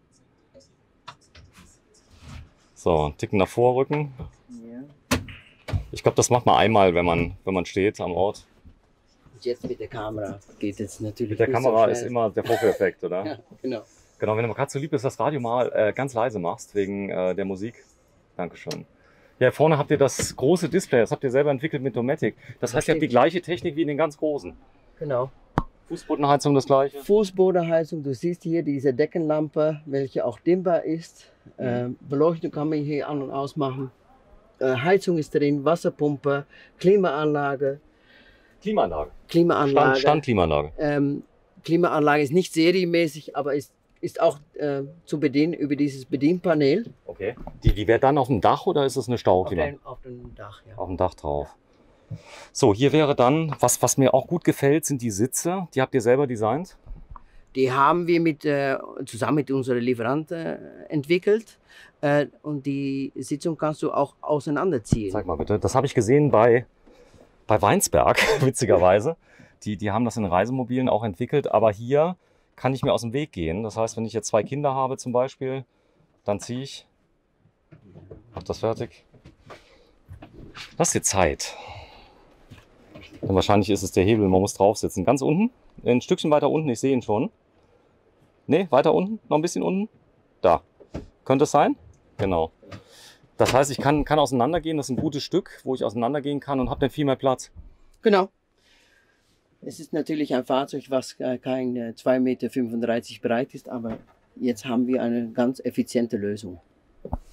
So, Ticken nach Vorrücken. Ja. Ich glaube, das macht man einmal, wenn man steht am Ort. Jetzt mit der Kamera geht es natürlich. Mit der Kamera ist immer der Fotoeffekt, oder? Ja, genau. Genau, wenn du mal gerade so lieb bist, das Radio mal ganz leise machst, wegen der Musik. Dankeschön. Ja, vorne habt ihr das große Display, das habt ihr selber entwickelt mit Dometic. Das heißt, ihr habt die gleiche Technik wie in den ganz großen. Genau. Fußbodenheizung das gleiche? Fußbodenheizung, du siehst hier diese Deckenlampe, welche auch dimmbar ist. Beleuchtung kann man hier an- und ausmachen. Heizung ist drin, Wasserpumpe, Klimaanlage. Klimaanlage. Standklimaanlage. Klimaanlage ist nicht serienmäßig, aber ist auch zu bedienen über dieses Bedienpanel. Okay. Die wäre dann auf dem Dach oder ist das eine Stauklima? Auf dem Dach, ja. Auf dem Dach drauf. So, hier wäre dann, was mir auch gut gefällt, sind die Sitze. Die habt ihr selber designt? Die haben wir zusammen mit unserem Lieferanten entwickelt. Und die Sitzung kannst du auch auseinanderziehen. Zeig mal bitte. Das habe ich gesehen bei Weinsberg, witzigerweise. Die haben das in Reisemobilen auch entwickelt, aber hier kann ich mir aus dem Weg gehen. Das heißt, wenn ich jetzt 2 Kinder habe zum Beispiel, dann ziehe ich. Mach das fertig. Lass dir Zeit. Denn wahrscheinlich ist es der Hebel, man muss draufsitzen. Ganz unten, ein Stückchen weiter unten, ich sehe ihn schon. Ne, weiter unten, noch ein bisschen unten. Da. Könnte es sein? Genau. Das heißt, ich kann auseinandergehen, das ist ein gutes Stück, wo ich auseinandergehen kann und habe dann viel mehr Platz. Genau. Es ist natürlich ein Fahrzeug, was kein 2,35 Meter breit ist, aber jetzt haben wir eine ganz effiziente Lösung.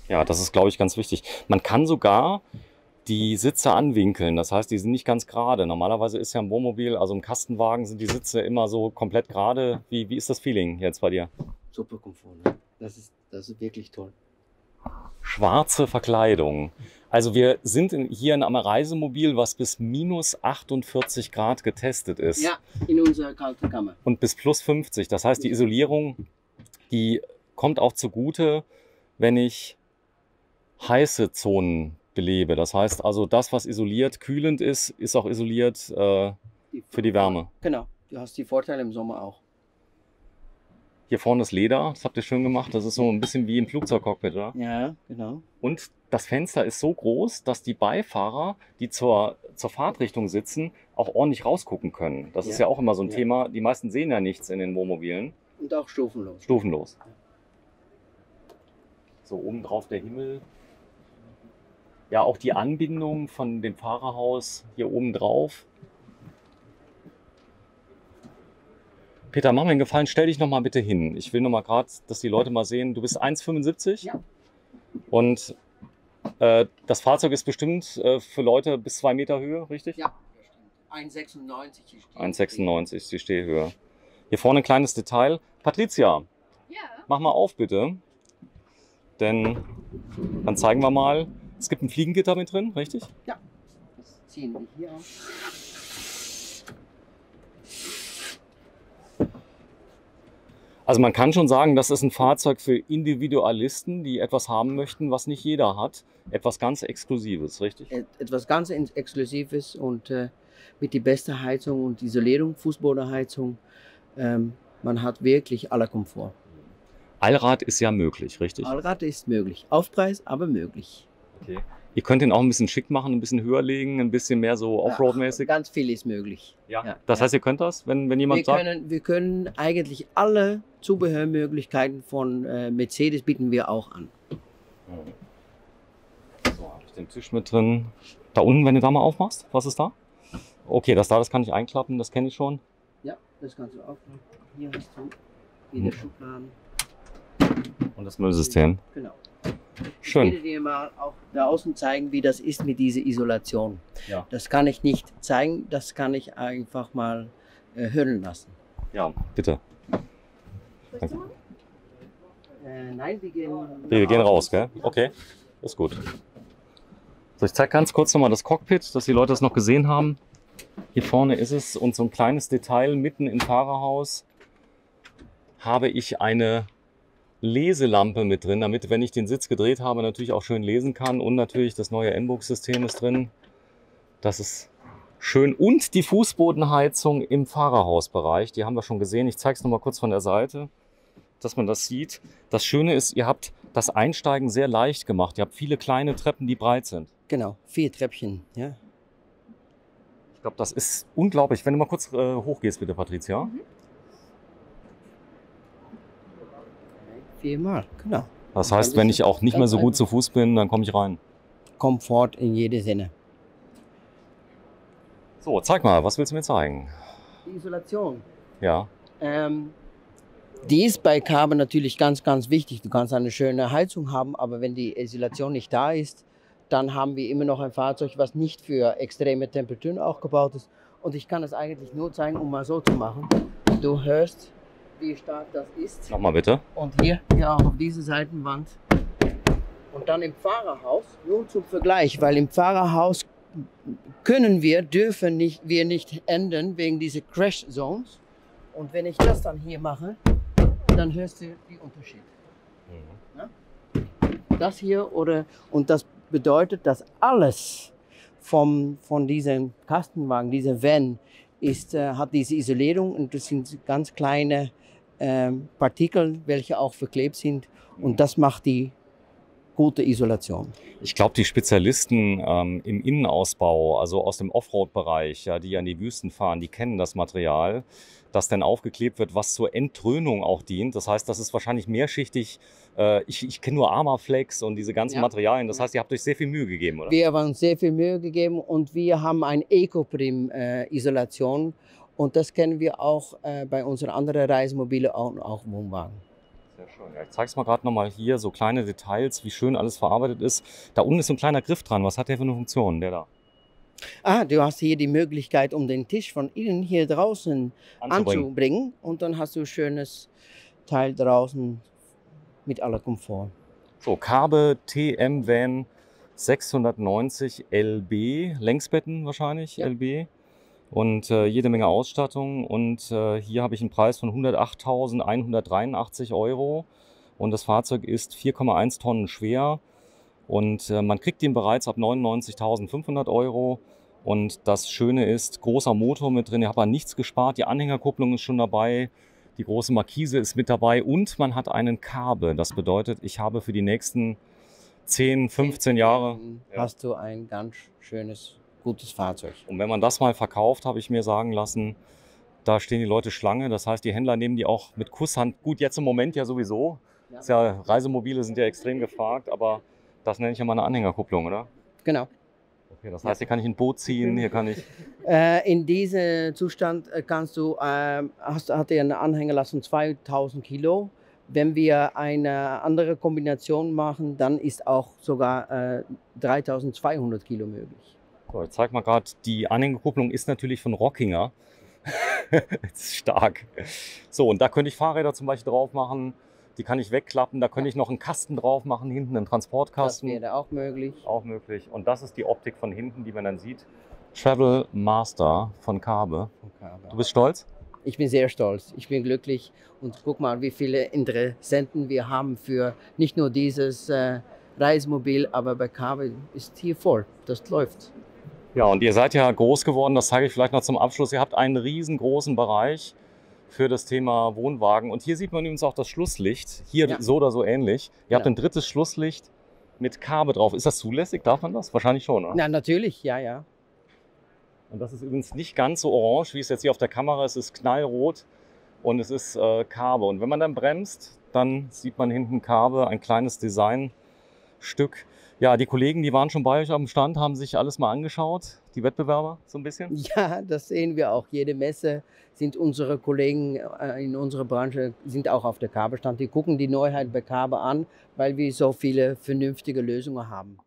Ja, das ist, glaube ich, ganz wichtig. Man kann sogar die Sitze anwinkeln. Das heißt, die sind nicht ganz gerade. Normalerweise ist ja im Wohnmobil, also im Kastenwagen, sind die Sitze immer so komplett gerade. Wie ist das Feeling jetzt bei dir? Super Komfort. Ne? Das ist wirklich toll. Schwarze Verkleidung. Also wir sind hier in einem Reisemobil, was bis minus 48 Grad getestet ist. Ja, in unserer kalten Kammer. Und bis plus 50. Das heißt, die Isolierung, die kommt auch zugute, wenn ich heiße Zonen belebe. Das heißt also, das, was isoliert, kühlend ist, ist auch isoliert für die Wärme. Genau, du hast die Vorteile im Sommer auch. Hier vorne ist Leder, das habt ihr schön gemacht. Das ist so ein bisschen wie im Flugzeugcockpit, oder? Ja, genau. Und das Fenster ist so groß, dass die Beifahrer, die zur Fahrtrichtung sitzen, auch ordentlich rausgucken können. Das ist ja auch immer so ein Thema. Die meisten sehen ja nichts in den Wohnmobilen. Und auch stufenlos. Stufenlos. So, obendrauf der Himmel. Ja, auch die Anbindung von dem Fahrerhaus hier oben drauf. Peter, mach mir einen Gefallen, stell dich noch mal bitte hin. Ich will noch mal gerade, dass die Leute mal sehen, du bist 1,75 Ja. Und das Fahrzeug ist bestimmt für Leute bis 2 Meter Höhe, richtig? Ja, das stimmt. 1,96 die Stehhöhe. 1,96 ist die Stehhöhe. Hier vorne ein kleines Detail. Patricia, Ja. mach mal auf bitte. Denn dann zeigen wir mal, es gibt ein Fliegengitter mit drin, richtig? Ja, das ziehen wir hier auf. Also man kann schon sagen, das ist ein Fahrzeug für Individualisten, die etwas haben möchten, was nicht jeder hat. Etwas ganz Exklusives, richtig? Etwas ganz Exklusives und mit die beste Heizung und Isolierung, Fußbodenheizung. Man hat wirklich aller Komfort. Allrad ist ja möglich, richtig? Allrad ist möglich. Aufpreis, aber möglich. Okay. Ihr könnt ihn auch ein bisschen schick machen, ein bisschen höher legen, ein bisschen mehr so Offroad-mäßig. Ganz viel ist möglich. Ja. Das heißt, ihr könnt das, wenn jemand sagt? Wir können eigentlich alle Zubehörmöglichkeiten von Mercedes bieten wir auch an. So, habe ich den Tisch mit drin. Da unten, wenn du da mal aufmachst, was ist da? Okay, das kann ich einklappen, das kenne ich schon. Ja, das kannst du aufmachen. Hier hast du wieder Schubladen. Und das Müllsystem. Genau. Schön. Ich werde dir mal auch da außen zeigen, wie das ist mit dieser Isolation. Ja. Das kann ich nicht zeigen, das kann ich einfach mal hören lassen. Ja, bitte. Nein, wir gehen, Wir gehen raus, gell? Okay, ist gut. So, ich zeige ganz kurz nochmal das Cockpit, dass die Leute das noch gesehen haben. Hier vorne ist es und so ein kleines Detail mitten im Fahrerhaus habe ich eine Leselampe mit drin, damit, wenn ich den Sitz gedreht habe, natürlich auch schön lesen kann. Und natürlich das neue N-Book-System ist drin. Das ist schön. Und die Fußbodenheizung im Fahrerhausbereich, die haben wir schon gesehen. Ich zeige es nochmal kurz von der Seite, dass man das sieht. Das Schöne ist, ihr habt das Einsteigen sehr leicht gemacht. Ihr habt viele kleine Treppen, die breit sind. Genau, 4 Treppchen. Ja. Ich glaube, das ist unglaublich. Wenn du mal kurz hochgehst, bitte, Patricia. Mhm. 4-mal, genau. Das heißt, wenn ich auch nicht mehr so gut zu Fuß bin, dann komme ich rein. Komfort in jedem Sinne. So, zeig mal, was willst du mir zeigen? Die Isolation. Ja. Die ist bei Carbon natürlich ganz, ganz wichtig. Du kannst eine schöne Heizung haben, aber wenn die Isolation nicht da ist, dann haben wir immer noch ein Fahrzeug, was nicht für extreme Temperaturen auch gebaut ist. Und ich kann es eigentlich nur zeigen, um mal so zu machen. Du hörst, wie stark das ist. Nochmal bitte. Und hier auch auf dieser Seitenwand. Und dann im Fahrerhaus, nur zum Vergleich, weil im Fahrerhaus dürfen wir nicht ändern wegen dieser Crash Zones. Und wenn ich das dann hier mache, dann hörst du den Unterschied. Ja? Das hier und das bedeutet, dass alles von diesem Kastenwagen, dieser Van, hat diese Isolierung und das sind ganz kleine Partikel, welche auch verklebt sind und das macht die gute Isolation. Ich glaube, die Spezialisten im Innenausbau, also aus dem Offroad-Bereich, ja, die an die Wüsten fahren, die kennen das Material, das dann aufgeklebt wird, was zur Entdröhnung auch dient. Das heißt, das ist wahrscheinlich mehrschichtig. Ich kenne nur Armaflex und diese ganzen Materialien. Das heißt, ihr habt euch sehr viel Mühe gegeben, oder? Wir haben uns sehr viel Mühe gegeben und wir haben eine Ecoprim-Isolation und das kennen wir auch bei unseren anderen Reisemobile und auch Wohnwagen. Sehr schön. Ja, ich zeige es mal gerade nochmal hier, so kleine Details, wie schön alles verarbeitet ist. Da unten ist so ein kleiner Griff dran. Was hat der für eine Funktion, der da? Ah, du hast hier die Möglichkeit, um den Tisch von innen hier draußen anzubringen. Und dann hast du ein schönes Teil draußen mit aller Komfort. So, Kabe TM Van 690 LB, Längsbetten wahrscheinlich, Ja. LB. Und jede Menge Ausstattung. Und hier habe ich einen Preis von 108.183 Euro. Und das Fahrzeug ist 4,1 Tonnen schwer. Und man kriegt den bereits ab 99.500 Euro. Und das Schöne ist, großer Motor mit drin. Ihr habt an nichts gespart. Die Anhängerkupplung ist schon dabei. Die große Markise ist mit dabei. Und man hat einen Kabe. Das bedeutet, ich habe für die nächsten 10, 15 Jahre... Hast du ein ganz schönes, gutes Fahrzeug. Und wenn man das mal verkauft, habe ich mir sagen lassen, da stehen die Leute Schlange. Das heißt, die Händler nehmen die auch mit Kusshand. Gut, jetzt im Moment ja sowieso. Ja. Ist ja, Reisemobile sind ja extrem gefragt, aber das nenne ich ja mal eine Anhängerkupplung, oder? Genau. Okay, das heißt, hier kann ich ein Boot ziehen, hier kann ich... In diesem Zustand kannst du, hat er eine Anhängerlast 2000 Kilo. Wenn wir eine andere Kombination machen, dann ist auch sogar 3200 Kilo möglich. So, ich zeige mal gerade, die Anhängerkupplung ist natürlich von Rockinger. Das ist stark. So, und da könnte ich Fahrräder zum Beispiel drauf machen. Die kann ich wegklappen. Da könnte ich noch einen Kasten drauf machen, hinten einen Das Transportkasten. wäre auch möglich. Auch möglich. Und das ist die Optik von hinten, die man dann sieht. Travel Master von Kabe. Du bist stolz? Ich bin sehr stolz. Ich bin glücklich. Und guck mal, wie viele Interessenten wir haben für nicht nur dieses Reisemobil, aber bei Kabe ist hier voll. Das läuft. Ja, und ihr seid ja groß geworden, das zeige ich vielleicht noch zum Abschluss. Ihr habt einen riesengroßen Bereich für das Thema Wohnwagen. Und hier sieht man übrigens auch das Schlusslicht. Hier Ja. so oder so ähnlich. Ihr habt Ja. ein drittes Schlusslicht mit Kabe drauf. Ist das zulässig? Darf man das? Wahrscheinlich schon, oder? Na, natürlich, ja, ja. Und das ist übrigens nicht ganz so orange, wie es jetzt hier auf der Kamera ist. Es ist knallrot und es ist Kabe. Und wenn man dann bremst, dann sieht man hinten Kabe, ein kleines Designstück. Ja, die Kollegen, die waren schon bei euch am Stand, haben sich alles mal angeschaut, die Wettbewerber so ein bisschen. Ja, das sehen wir auch. Jede Messe sind unsere Kollegen in unserer Branche sind auch auf der Kabe-Stand. Die gucken die Neuheit bei Kabe an, weil wir so viele vernünftige Lösungen haben.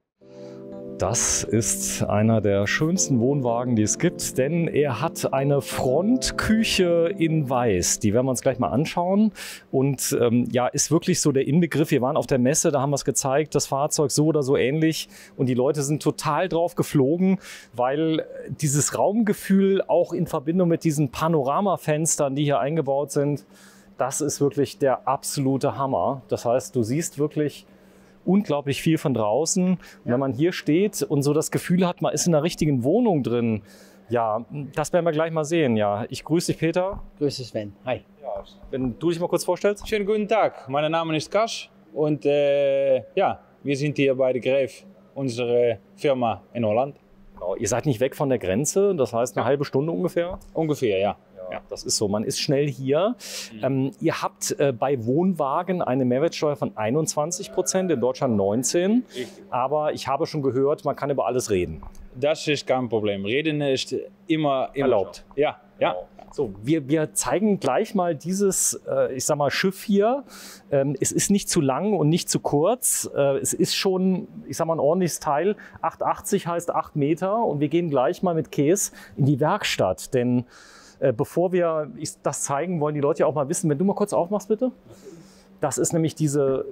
Das ist einer der schönsten Wohnwagen, die es gibt, denn er hat eine Frontküche in Weiß. Die werden wir uns gleich mal anschauen. Und ja, ist wirklich so der Inbegriff. Wir waren auf der Messe, da haben wir es gezeigt, das Fahrzeug so oder so ähnlich. Und die Leute sind total drauf geflogen, weil dieses Raumgefühl auch in Verbindung mit diesen Panoramafenstern, die hier eingebaut sind, das ist wirklich der absolute Hammer. Das heißt, du siehst wirklich unglaublich viel von draußen. Und wenn man hier steht und so das Gefühl hat, man ist in einer richtigen Wohnung drin, ja, das werden wir gleich mal sehen. Ja, ich grüße dich, Peter. Grüße Sven. Hi. Ja, wenn du dich mal kurz vorstellst. Schönen guten Tag, mein Name ist Kas und ja, wir sind hier bei der Greif, unsere Firma in Holland. Genau, ihr seid nicht weg von der Grenze, das heißt eine halbe Stunde ungefähr. Ungefähr, ja. Ja, das ist so. Man ist schnell hier. Ihr habt bei Wohnwagen eine Mehrwertsteuer von 21%, in Deutschland 19%. Aber ich habe schon gehört, man kann über alles reden. Das ist kein Problem. Reden ist immer Erlaubt. So. Ja, ja. So, wir zeigen gleich mal dieses, ich sag mal, Schiff hier. Es ist nicht zu lang und nicht zu kurz. Es ist schon, ich sag mal, ein ordentliches Teil. 8,80 heißt 8 Meter. Und wir gehen gleich mal mit Kees in die Werkstatt. Denn bevor wir das zeigen, wollen die Leute ja auch mal wissen, wenn du mal kurz aufmachst, bitte. Das ist nämlich diese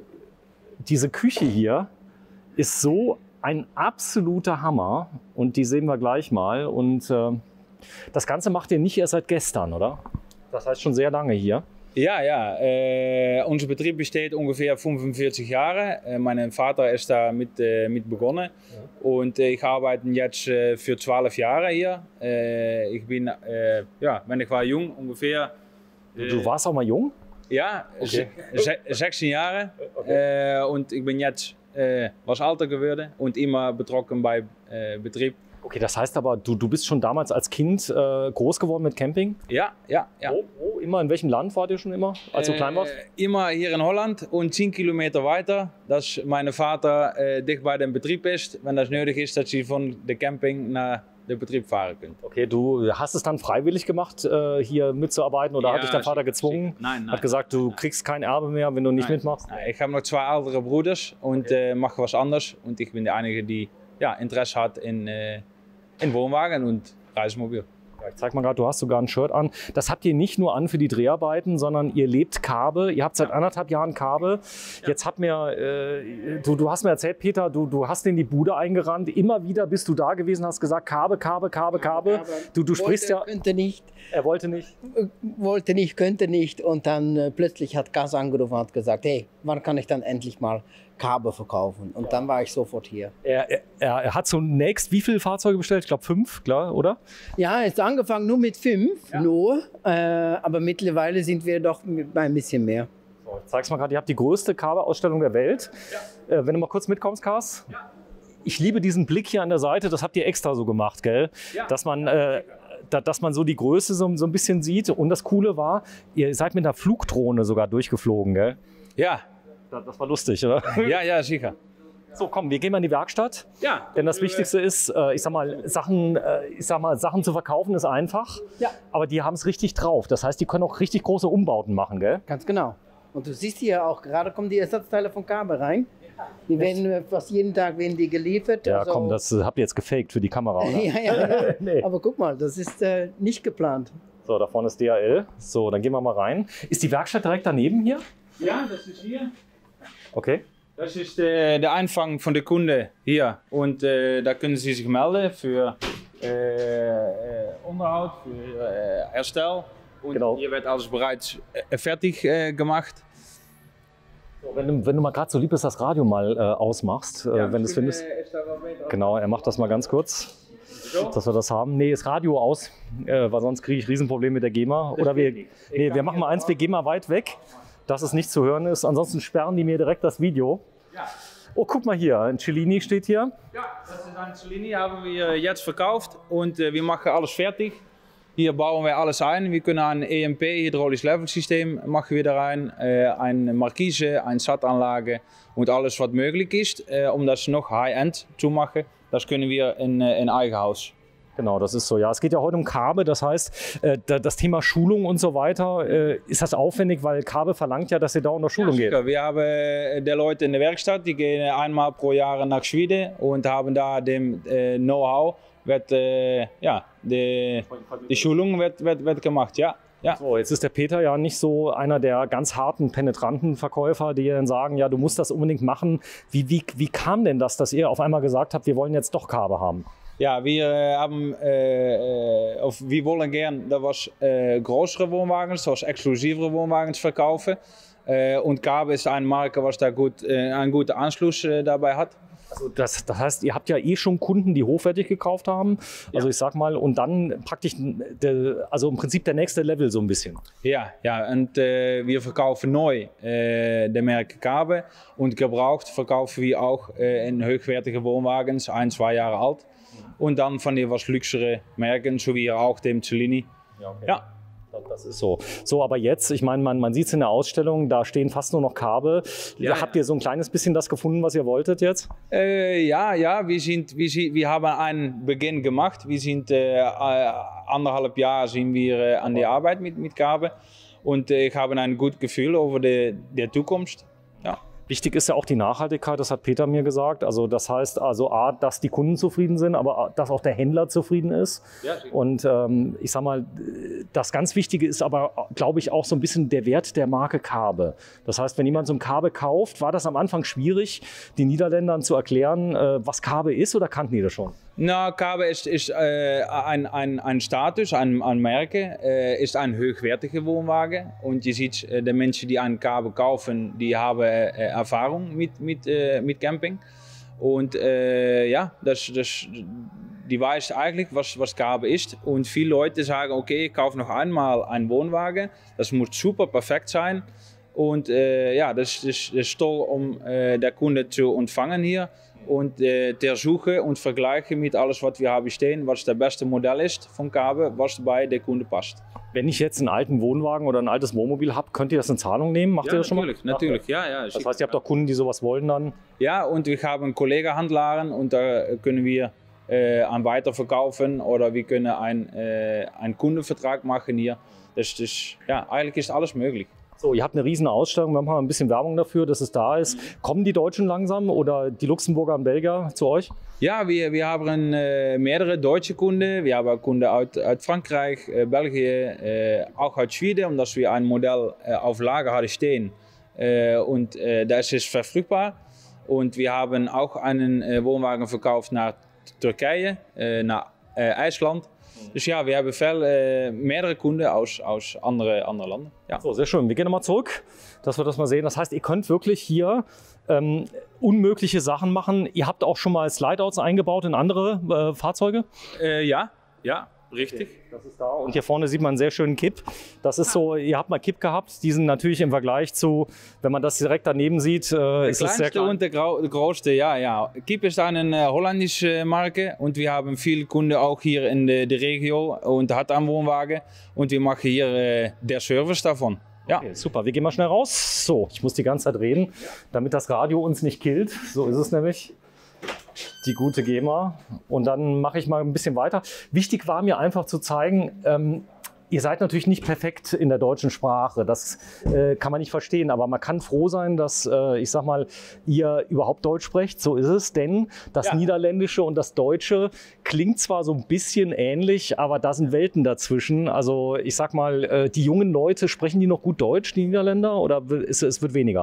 Küche hier, ist so ein absoluter Hammer. Und die sehen wir gleich mal. Und das Ganze macht ihr nicht erst seit gestern, oder? Das heißt schon sehr lange hier. Ja, ja. Unser Betrieb besteht ungefähr 45 Jahre. Mein Vater ist da mit begonnen. Ja. Und ich arbeite jetzt für 12 Jahre hier. Ich bin, ja, wenn ich war jung ungefähr. Du warst auch mal jung? Ja, okay. 16 Jahre. Okay. Und ich bin jetzt was älter geworden und immer betroffen bei Betrieb. Okay, das heißt aber, du bist schon damals als Kind groß geworden mit Camping? Ja, ja, ja. Wo immer? In welchem Land wart ihr schon immer, als du klein warst? Immer hier in Holland und 10 Kilometer weiter, dass mein Vater dicht bei dem Betrieb ist. Wenn das nötig ist, dass sie von der Camping nach den Betrieb fahren können. Okay, du hast es dann freiwillig gemacht, hier mitzuarbeiten oder hat dich dein Vater gezwungen? Nein. Hat gesagt, du kriegst kein Erbe mehr, wenn du nicht mitmachst? Nein, ich habe noch 2 ältere Brüder und mache was anderes. Und ich bin der Einige, die Interesse hat in Wohnwagen und Reisemobil. Ja, ich zeig mal gerade, du hast sogar ein Shirt an. Das habt ihr nicht nur an für die Dreharbeiten, sondern ihr lebt Kaabe. Ihr habt seit 1,5 Jahren Kaabe. Jetzt hat mir, du hast mir erzählt, Peter, du hast in die Bude eingerannt. Immer wieder bist du da gewesen, hast gesagt, Kaabe. Du sprichst ja. Könnte nicht. Er wollte nicht. Wollte nicht, könnte nicht. Und dann plötzlich hat Gas angerufen und hat gesagt, hey, wann kann ich dann endlich mal Kaabe verkaufen? Und dann war ich sofort hier. Er hat zunächst wie viele Fahrzeuge bestellt? Ich glaube 5, klar, oder? Ja, es ist angefangen nur mit 5, aber mittlerweile sind wir doch bei ein bisschen mehr. So, ich zeig's mal gerade, ihr habt die größte Kaabe-Ausstellung der Welt. Ja. Wenn du mal kurz mitkommst, Kars. Ja. Ich liebe diesen Blick hier an der Seite, das habt ihr extra so gemacht, gell? Ja. Dass man so die Größe so ein bisschen sieht. Und das Coole war, ihr seid mit einer Flugdrohne sogar durchgeflogen, gell? Ja. Das war lustig, oder? Ja, sicher. So, komm, wir gehen mal in die Werkstatt. Ja. Denn das Wichtigste ist, ich sag mal, Sachen zu verkaufen ist einfach. Ja. Aber die haben es richtig drauf. Das heißt, die können auch richtig große Umbauten machen, gell? Ganz genau. Und du siehst hier auch, gerade kommen die Ersatzteile von Kaabe rein. Die werden fast jeden Tag die geliefert. Ja, also, komm, das habt ihr jetzt gefaked für die Kamera, oder? ja. Nee. Aber guck mal, das ist nicht geplant. So, da vorne ist DHL. So, dann gehen wir mal rein. Ist die Werkstatt direkt daneben hier? Ja, das ist hier. Okay. Das ist der Anfang von der Kunde hier. Und da können Sie sich melden für Unterhalt, für Herstel. Und genau. Hier wird alles bereits fertig gemacht. So, wenn du mal gerade so lieb bist, das Radio mal ausmachst, wenn du es findest. Genau, er macht das mal ganz kurz, dass wir das haben. Nee, das Radio aus, weil sonst kriege ich Riesenprobleme mit der GEMA. Oder wir machen mal eins, wir gehen mal weit weg, dass es nicht zu hören ist. Ansonsten sperren die mir direkt das Video. Ja. Oh, guck mal hier, ein Cellini steht hier. Ja, das ist ein Cellini, haben wir jetzt verkauft und wir machen alles fertig. Hier bauen wir alles ein. Wir können ein EMP, hydraulisch Level-System, machen wir da rein, eine Markise, eine SAT-Anlage und alles, was möglich ist, um das noch High-End zu machen. Das können wir in Eigenhaus. Genau, das ist so. Ja, es geht ja heute um Kaabe, das heißt, das Thema Schulung und so weiter, ist das aufwendig, weil Kaabe verlangt ja, dass ihr da unter Schulung geht. Wir haben die Leute in der Werkstatt, die gehen einmal pro Jahr nach Schweden und haben da dem Know-how, die Schulung wird gemacht, ja. Ja. So, jetzt ist der Peter ja nicht so einer der ganz harten, penetranten Verkäufer, die dann sagen, ja, du musst das unbedingt machen. Wie kam denn das, dass ihr auf einmal gesagt habt, wir wollen jetzt doch Kaabe haben? Ja, wir wollen gern größere Wohnwagen, zoals exklusivere Wohnwagen verkaufen. Und Kaabe ist eine Marke, was da einen guten Anschluss dabei hat. Also das heißt, ihr habt ja eh schon Kunden, die hochwertig gekauft haben. Also ich sag mal, und dann praktisch, also im Prinzip der nächste Level so ein bisschen. Ja, und wir verkaufen neu die Marke Kaabe und gebraucht verkaufen wir auch in hochwertige Wohnwagen, 1-2 Jahre alt. Und dann von den was luxere Marken, so wie auch dem Cellini. Ja, okay. Ja. Das ist so. So, aber jetzt, ich meine, man sieht es in der Ausstellung, da stehen fast nur noch Kaabe. Ja, habt ihr so ein kleines bisschen das gefunden, was ihr wolltet jetzt? Ja, wir haben einen Beginn gemacht. Wir sind 1,5 Jahre sind wir an der Arbeit mit Kaabe. Und ich habe ein gutes Gefühl über die Zukunft. Ja. Wichtig ist ja auch die Nachhaltigkeit, das hat Peter mir gesagt. Also das heißt also A, dass die Kunden zufrieden sind, aber dass auch der Händler zufrieden ist. Ja, und ich sag mal, das ganz Wichtige ist aber, glaube ich, auch so ein bisschen der Wert der Marke Kaabe. Das heißt, wenn jemand so ein Kaabe kauft, war das am Anfang schwierig, den Niederländern zu erklären, was Kaabe ist, oder kannten die das schon? Na, Kaabe ist ein Status, eine Marke, ist ein hochwertiger Wohnwagen. Und je sieht, die Menschen, die einen Kaabe kaufen, die haben Erfahrung mit Camping. Und die weiß eigentlich, was Kaabe ist. Und viele Leute sagen, okay, ich kaufe noch einmal einen Wohnwagen. Das muss super perfekt sein. Und das ist toll, um der Kunde zu empfangen hier. Und der Suche und vergleichen mit alles, was wir haben stehen, was das beste Modell ist von Kaabe, was bei der Kunde passt. Wenn ich jetzt einen alten Wohnwagen oder ein altes Wohnmobil habe, könnt ihr das in Zahlung nehmen? Macht ihr das schon mal? Natürlich, ja. Das heißt, ihr habt auch Kunden, die sowas wollen dann? Ja, und wir haben Kollegen Handlaren und da können wir an weiterverkaufen oder wir können einen Kundenvertrag machen hier. Ja, eigentlich ist alles möglich. So, ihr habt eine riesen Ausstellung, wir machen ein bisschen Werbung dafür, dass es da ist. Kommen die Deutschen langsam oder die Luxemburger und Belgier zu euch? Ja, wir haben mehrere deutsche Kunden. Wir haben Kunden aus Frankreich, Belgien, auch aus Schweden, omdat wir ein Modell auf Lager hatten stehen. Und das ist verfügbar. Und wir haben auch einen Wohnwagen verkauft nach Türkei, nach IJsland. Dus ja, wir haben mehrere Kunden aus anderen Ländern. Ja. So, sehr schön. Wir gehen nochmal zurück, dass wir das mal sehen. Das heißt, ihr könnt wirklich hier unmögliche Sachen machen. Ihr habt auch schon mal Slideouts eingebaut in andere Fahrzeuge? Ja, richtig. Okay, das ist da. Und hier vorne sieht man einen sehr schönen Kipp. Das ist so, ihr habt mal Kipp gehabt. Die sind natürlich im Vergleich zu, wenn man das direkt daneben sieht, ist es sehr klein. Und der größte, ja. Kipp ist eine holländische Marke und wir haben viele Kunden auch hier in der Regio und hat einen Wohnwagen und wir machen hier der Service davon. Ja. Okay, super, wir gehen mal schnell raus. So, ich muss die ganze Zeit reden, damit das Radio uns nicht killt. So ist es nämlich. Die gute GEMA. Und dann mache ich mal ein bisschen weiter. Wichtig war mir einfach zu zeigen, ihr seid natürlich nicht perfekt in der deutschen Sprache. Das kann man nicht verstehen. Aber man kann froh sein, dass, ich sag mal, ihr überhaupt Deutsch sprecht. So ist es. Denn das Niederländische und das Deutsche klingt zwar so ein bisschen ähnlich, aber da sind Welten dazwischen. Also ich sag mal, die jungen Leute, sprechen die noch gut Deutsch, die Niederländer? Oder es wird weniger?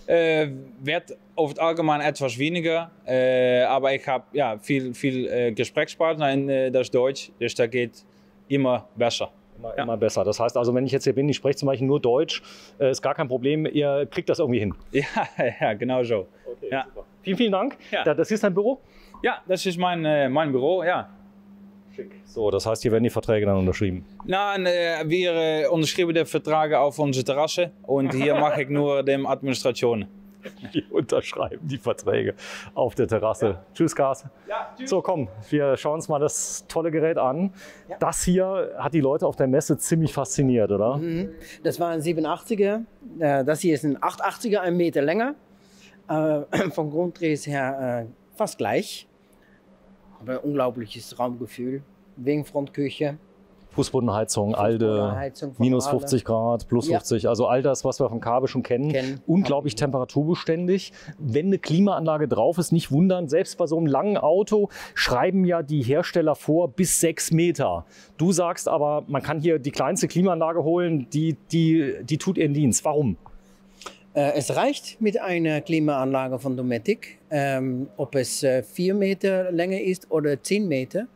Wird over het algemeen etwas weniger, aber ich habe viel Gesprächspartner in das Deutsch, dus das geht immer besser. Immer besser. Das heißt also, wenn ich jetzt hier bin, ich spreche zum Beispiel nur Deutsch, ist gar kein Problem, ihr kriegt das irgendwie hin. Ja, genau so. Okay, ja. Super. Vielen Dank. Ja. Das ist dein Büro? Ja, das ist mein Büro, ja. Schick. So, das heißt, hier werden die Verträge dann unterschrieben? Nein, wir unterschreiben die Verträge auf unsere Terrasse und hier mache ich nur die Administration. Wir unterschreiben die Verträge auf der Terrasse. Ja. Tschüss, Kars. Ja, tschüss. So, komm, wir schauen uns mal das tolle Gerät an. Ja. Das hier hat die Leute auf der Messe ziemlich fasziniert, oder? Das war ein 87er. Das hier ist ein 880er, 1 Meter länger. Vom Grunddrehs her fast gleich. Aber unglaubliches Raumgefühl. Wegen Frontküche. Fußbodenheizung, ALDE, minus 50 Grad, plus 50, also all das, was wir von Kaabe schon kennen. Unglaublich temperaturbeständig. Wenn eine Klimaanlage drauf ist, nicht wundern, selbst bei so einem langen Auto schreiben ja die Hersteller vor bis 6 Meter. Du sagst aber, man kann hier die kleinste Klimaanlage holen, die tut ihren Dienst. Warum? Es reicht mit einer Klimaanlage von Dometic, ob es 4 Meter Länge ist oder 10 Meter.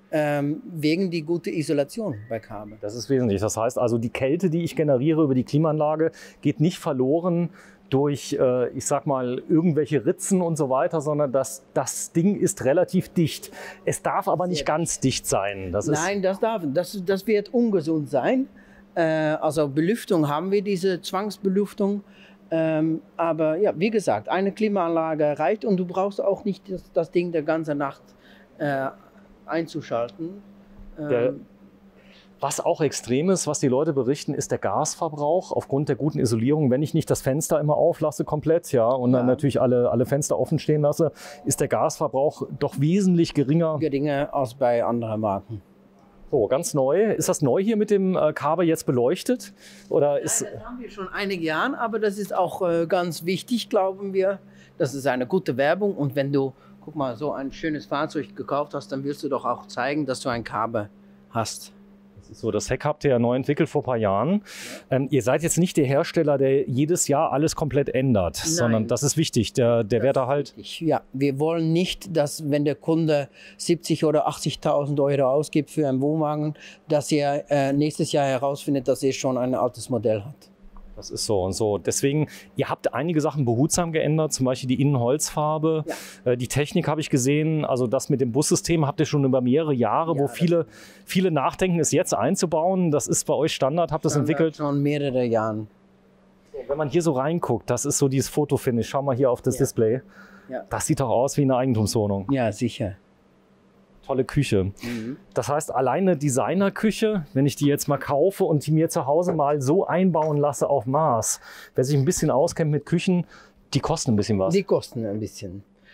Wegen die gute Isolation bei Kaabe. Das ist wesentlich. Das heißt also, die Kälte, die ich generiere über die Klimaanlage, geht nicht verloren durch, ich sag mal, irgendwelche Ritzen und so weiter, sondern das Ding ist relativ dicht. Es darf aber nicht ganz dicht sein. Nein, das wird ungesund sein. Also Belüftung haben wir, diese Zwangsbelüftung. Aber ja, wie gesagt, eine Klimaanlage reicht und du brauchst auch nicht das Ding der ganze Nacht einzuschalten. Was auch extrem ist, was die Leute berichten, ist der Gasverbrauch aufgrund der guten Isolierung. Wenn ich nicht das Fenster immer auflasse komplett, und dann natürlich alle Fenster offen stehen lasse, ist der Gasverbrauch doch wesentlich geringer. Geringer als bei anderen Marken. So, ganz neu. Ist das neu hier mit dem Kaabe jetzt beleuchtet? Oder ist das haben wir schon einige Jahre, aber das ist auch ganz wichtig, glauben wir. Das ist eine gute Werbung und wenn du guck mal, so ein schönes Fahrzeug gekauft hast, dann willst du doch auch zeigen, dass du ein Kaabe hast. Das ist so, das Heck habt ihr ja neu entwickelt vor ein paar Jahren. Ihr seid jetzt nicht der Hersteller, der jedes Jahr alles komplett ändert, sondern das ist wichtig. Der wird da halt. Ja, wir wollen nicht, dass wenn der Kunde 70.000 oder 80.000 Euro ausgibt für einen Wohnwagen, dass er nächstes Jahr herausfindet, dass er schon ein altes Modell hat. Das ist so und so. Deswegen, ihr habt einige Sachen behutsam geändert, zum Beispiel die Innenholzfarbe. Ja. Die Technik habe ich gesehen, also das mit dem Bussystem habt ihr schon über mehrere Jahre, wo viele nachdenken, es jetzt einzubauen. Das ist bei euch Standard, habt ihr das entwickelt? Schon mehrere Jahre. Wenn man hier so reinguckt, das ist so dieses Fotofinish. Schau mal hier auf das Display. Ja. Das sieht doch aus wie eine Eigentumswohnung. Ja, sicher. Tolle Küche. Das heißt, alleine Designerküche, wenn ich die jetzt mal kaufe und die mir zu Hause mal so einbauen lasse auf Maß, wer sich ein bisschen auskennt mit Küchen, die kosten ein bisschen was. Die kosten ein bisschen.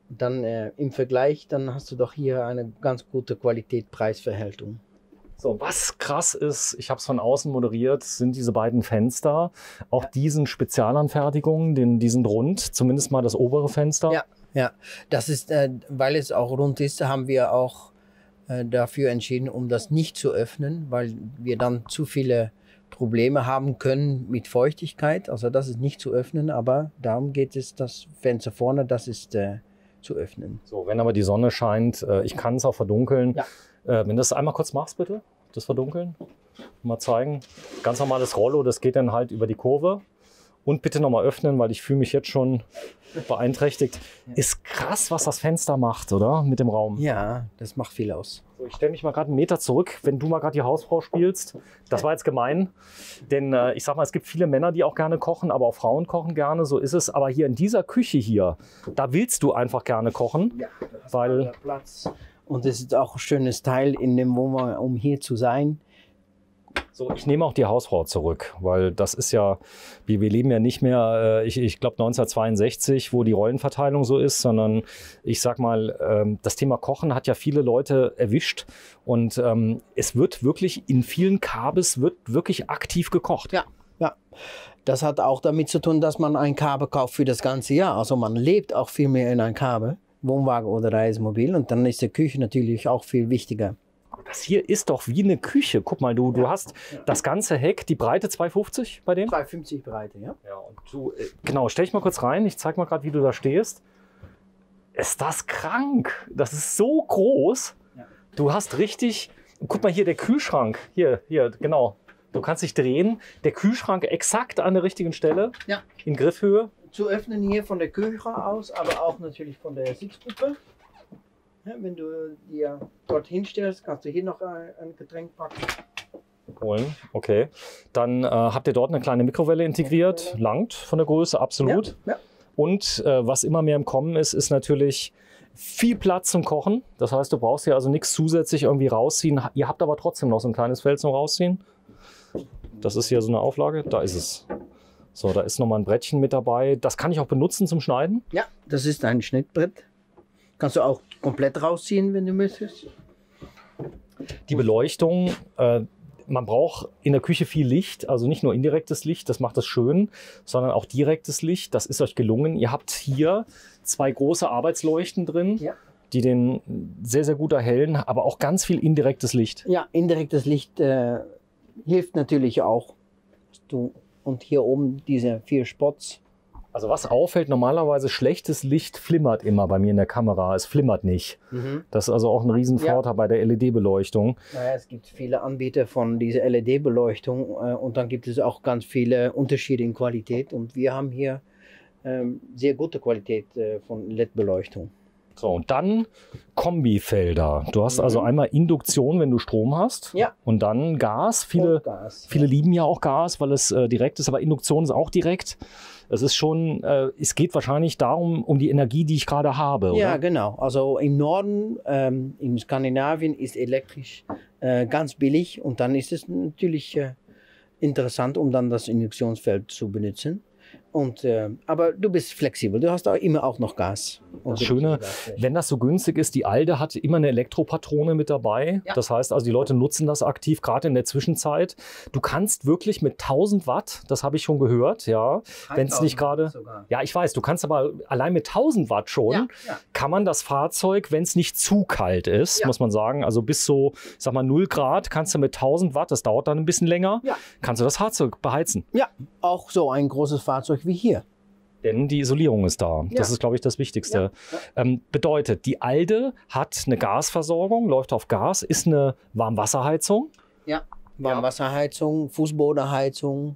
dann im Vergleich, dann hast du doch hier eine ganz gute Qualität-Preis-Verhältnis. So, was krass ist, ich habe es von außen moderiert, sind diese beiden Fenster. Auch diesen Spezialanfertigungen, die sind rund, zumindest mal das obere Fenster. Ja, ja. Das ist, weil es auch rund ist, haben wir auch dafür entschieden, um das nicht zu öffnen, weil wir dann zu viele Probleme haben können mit Feuchtigkeit. Also das ist nicht zu öffnen, aber darum geht es, das Fenster vorne, das ist zu öffnen. So, wenn aber die Sonne scheint, ich kann es auch verdunkeln. Ja. Wenn du das einmal kurz machst, bitte, das Verdunkeln. Mal zeigen. Ganz normales Rollo, das geht dann halt über die Kurve. Und bitte nochmal öffnen, weil ich fühle mich jetzt schon beeinträchtigt. Ist krass, was das Fenster macht, oder? Mit dem Raum. Ja, das macht viel aus. So, ich stelle mich mal gerade einen Meter zurück, wenn du mal gerade die Hausfrau spielst. Das war jetzt gemein, denn ich sag mal, es gibt viele Männer, die auch gerne kochen, aber auch Frauen kochen gerne, so ist es. Aber hier in dieser Küche hier, da willst du einfach gerne kochen, Ja, weil Platz. Und es ist auch ein schönes Teil in dem Wohnwagen, um hier zu sein. so, ich nehme auch die Hausfrau zurück, weil das ist ja, wir leben ja nicht mehr, ich glaube 1962, wo die Rollenverteilung so ist, sondern ich sag mal, das Thema Kochen hat ja viele Leute erwischt und es wird wirklich in vielen Kabes wird wirklich aktiv gekocht. Ja, ja. Das hat auch damit zu tun, dass man ein Kabel kauft für das ganze Jahr. Also man lebt auch viel mehr in einem Kabel, Wohnwagen oder Reisemobil. Und dann ist die Küche natürlich auch viel wichtiger. Das hier ist doch wie eine Küche. Guck mal, du hast das ganze Heck, die Breite 2,50 bei dem? 2,50 Breite, ja. Ja, und du, genau, stell dich mal kurz rein. Ich zeig mal gerade, wie du da stehst. Ist das krank? Das ist so groß. Ja. Du hast richtig, guck mal hier, der Kühlschrank. Hier, genau. Du kannst dich drehen. Der Kühlschrank exakt an der richtigen Stelle. Ja. In Griffhöhe. Zu öffnen hier von der Küche aus, aber auch natürlich von der Sitzgruppe. Ja, wenn du dir dort hinstellst, kannst du hier noch ein Getränk packen. Holen, okay. Dann habt ihr dort eine kleine Mikrowelle integriert. Langt von der Größe, absolut. Ja, ja. Und was immer mehr im Kommen ist, ist natürlich viel Platz zum Kochen. Das heißt, du brauchst hier also nichts zusätzlich irgendwie rausziehen. Ihr habt aber trotzdem noch so ein kleines Feld zum Rausziehen. Das ist hier so eine Auflage. Da ist es. So, da ist nochmal ein Brettchen mit dabei. Das kann ich auch benutzen zum Schneiden. Ja, das ist ein Schnittbrett. Kannst du auch komplett rausziehen, wenn du möchtest. Die Beleuchtung, man braucht in der Küche viel Licht, also nicht nur indirektes Licht, das macht das schön, sondern auch direktes Licht. Das ist euch gelungen. Ihr habt hier 2 große Arbeitsleuchten drin, Ja. die den sehr, sehr gut erhellen, aber auch ganz viel indirektes Licht. Ja, indirektes Licht hilft natürlich auch. Und hier oben diese 4 Spots. Also was auffällt, normalerweise schlechtes Licht flimmert immer bei mir in der Kamera. Es flimmert nicht. Das ist also auch ein Riesenvorteil bei der LED-Beleuchtung. Naja, es gibt viele Anbieter von dieser LED-Beleuchtung und dann gibt es auch ganz viele Unterschiede in Qualität. Und wir haben hier sehr gute Qualität von LED-Beleuchtung. So, und dann Kombifelder. Du hast also einmal Induktion, wenn du Strom hast. Ja. Und dann Gas. Viele lieben ja auch Gas, weil es direkt ist, aber Induktion ist auch direkt. Es ist schon, es geht wahrscheinlich darum, um die Energie, die ich gerade habe, oder? Ja, genau. Also im Norden, in Skandinavien, ist elektrisch ganz billig und dann ist es natürlich interessant, um dann das Induktionsfeld zu benutzen. Und, aber du bist flexibel, du hast auch immer auch noch Gas. Das Schöne, wenn das so günstig ist, die Alde hat immer eine Elektropatrone mit dabei. Ja. Das heißt also, die Leute nutzen das aktiv, gerade in der Zwischenzeit. Du kannst wirklich mit 1000 Watt, das habe ich schon gehört, ja, wenn es nicht gerade... Ja, ich weiß, du kannst aber allein mit 1000 Watt schon, kann man das Fahrzeug, wenn es nicht zu kalt ist, muss man sagen, also bis so, ich sag mal 0 Grad, kannst du mit 1000 Watt, das dauert dann ein bisschen länger, kannst du das Fahrzeug beheizen. Ja, auch so ein großes Fahrzeug wie hier. Denn die Isolierung ist da. Ja. Das ist, glaube ich, das Wichtigste. Ja. Bedeutet, die Alde hat eine Gasversorgung, läuft auf Gas, ist eine Warmwasserheizung. Ja, Warmwasserheizung, Fußbodenheizung,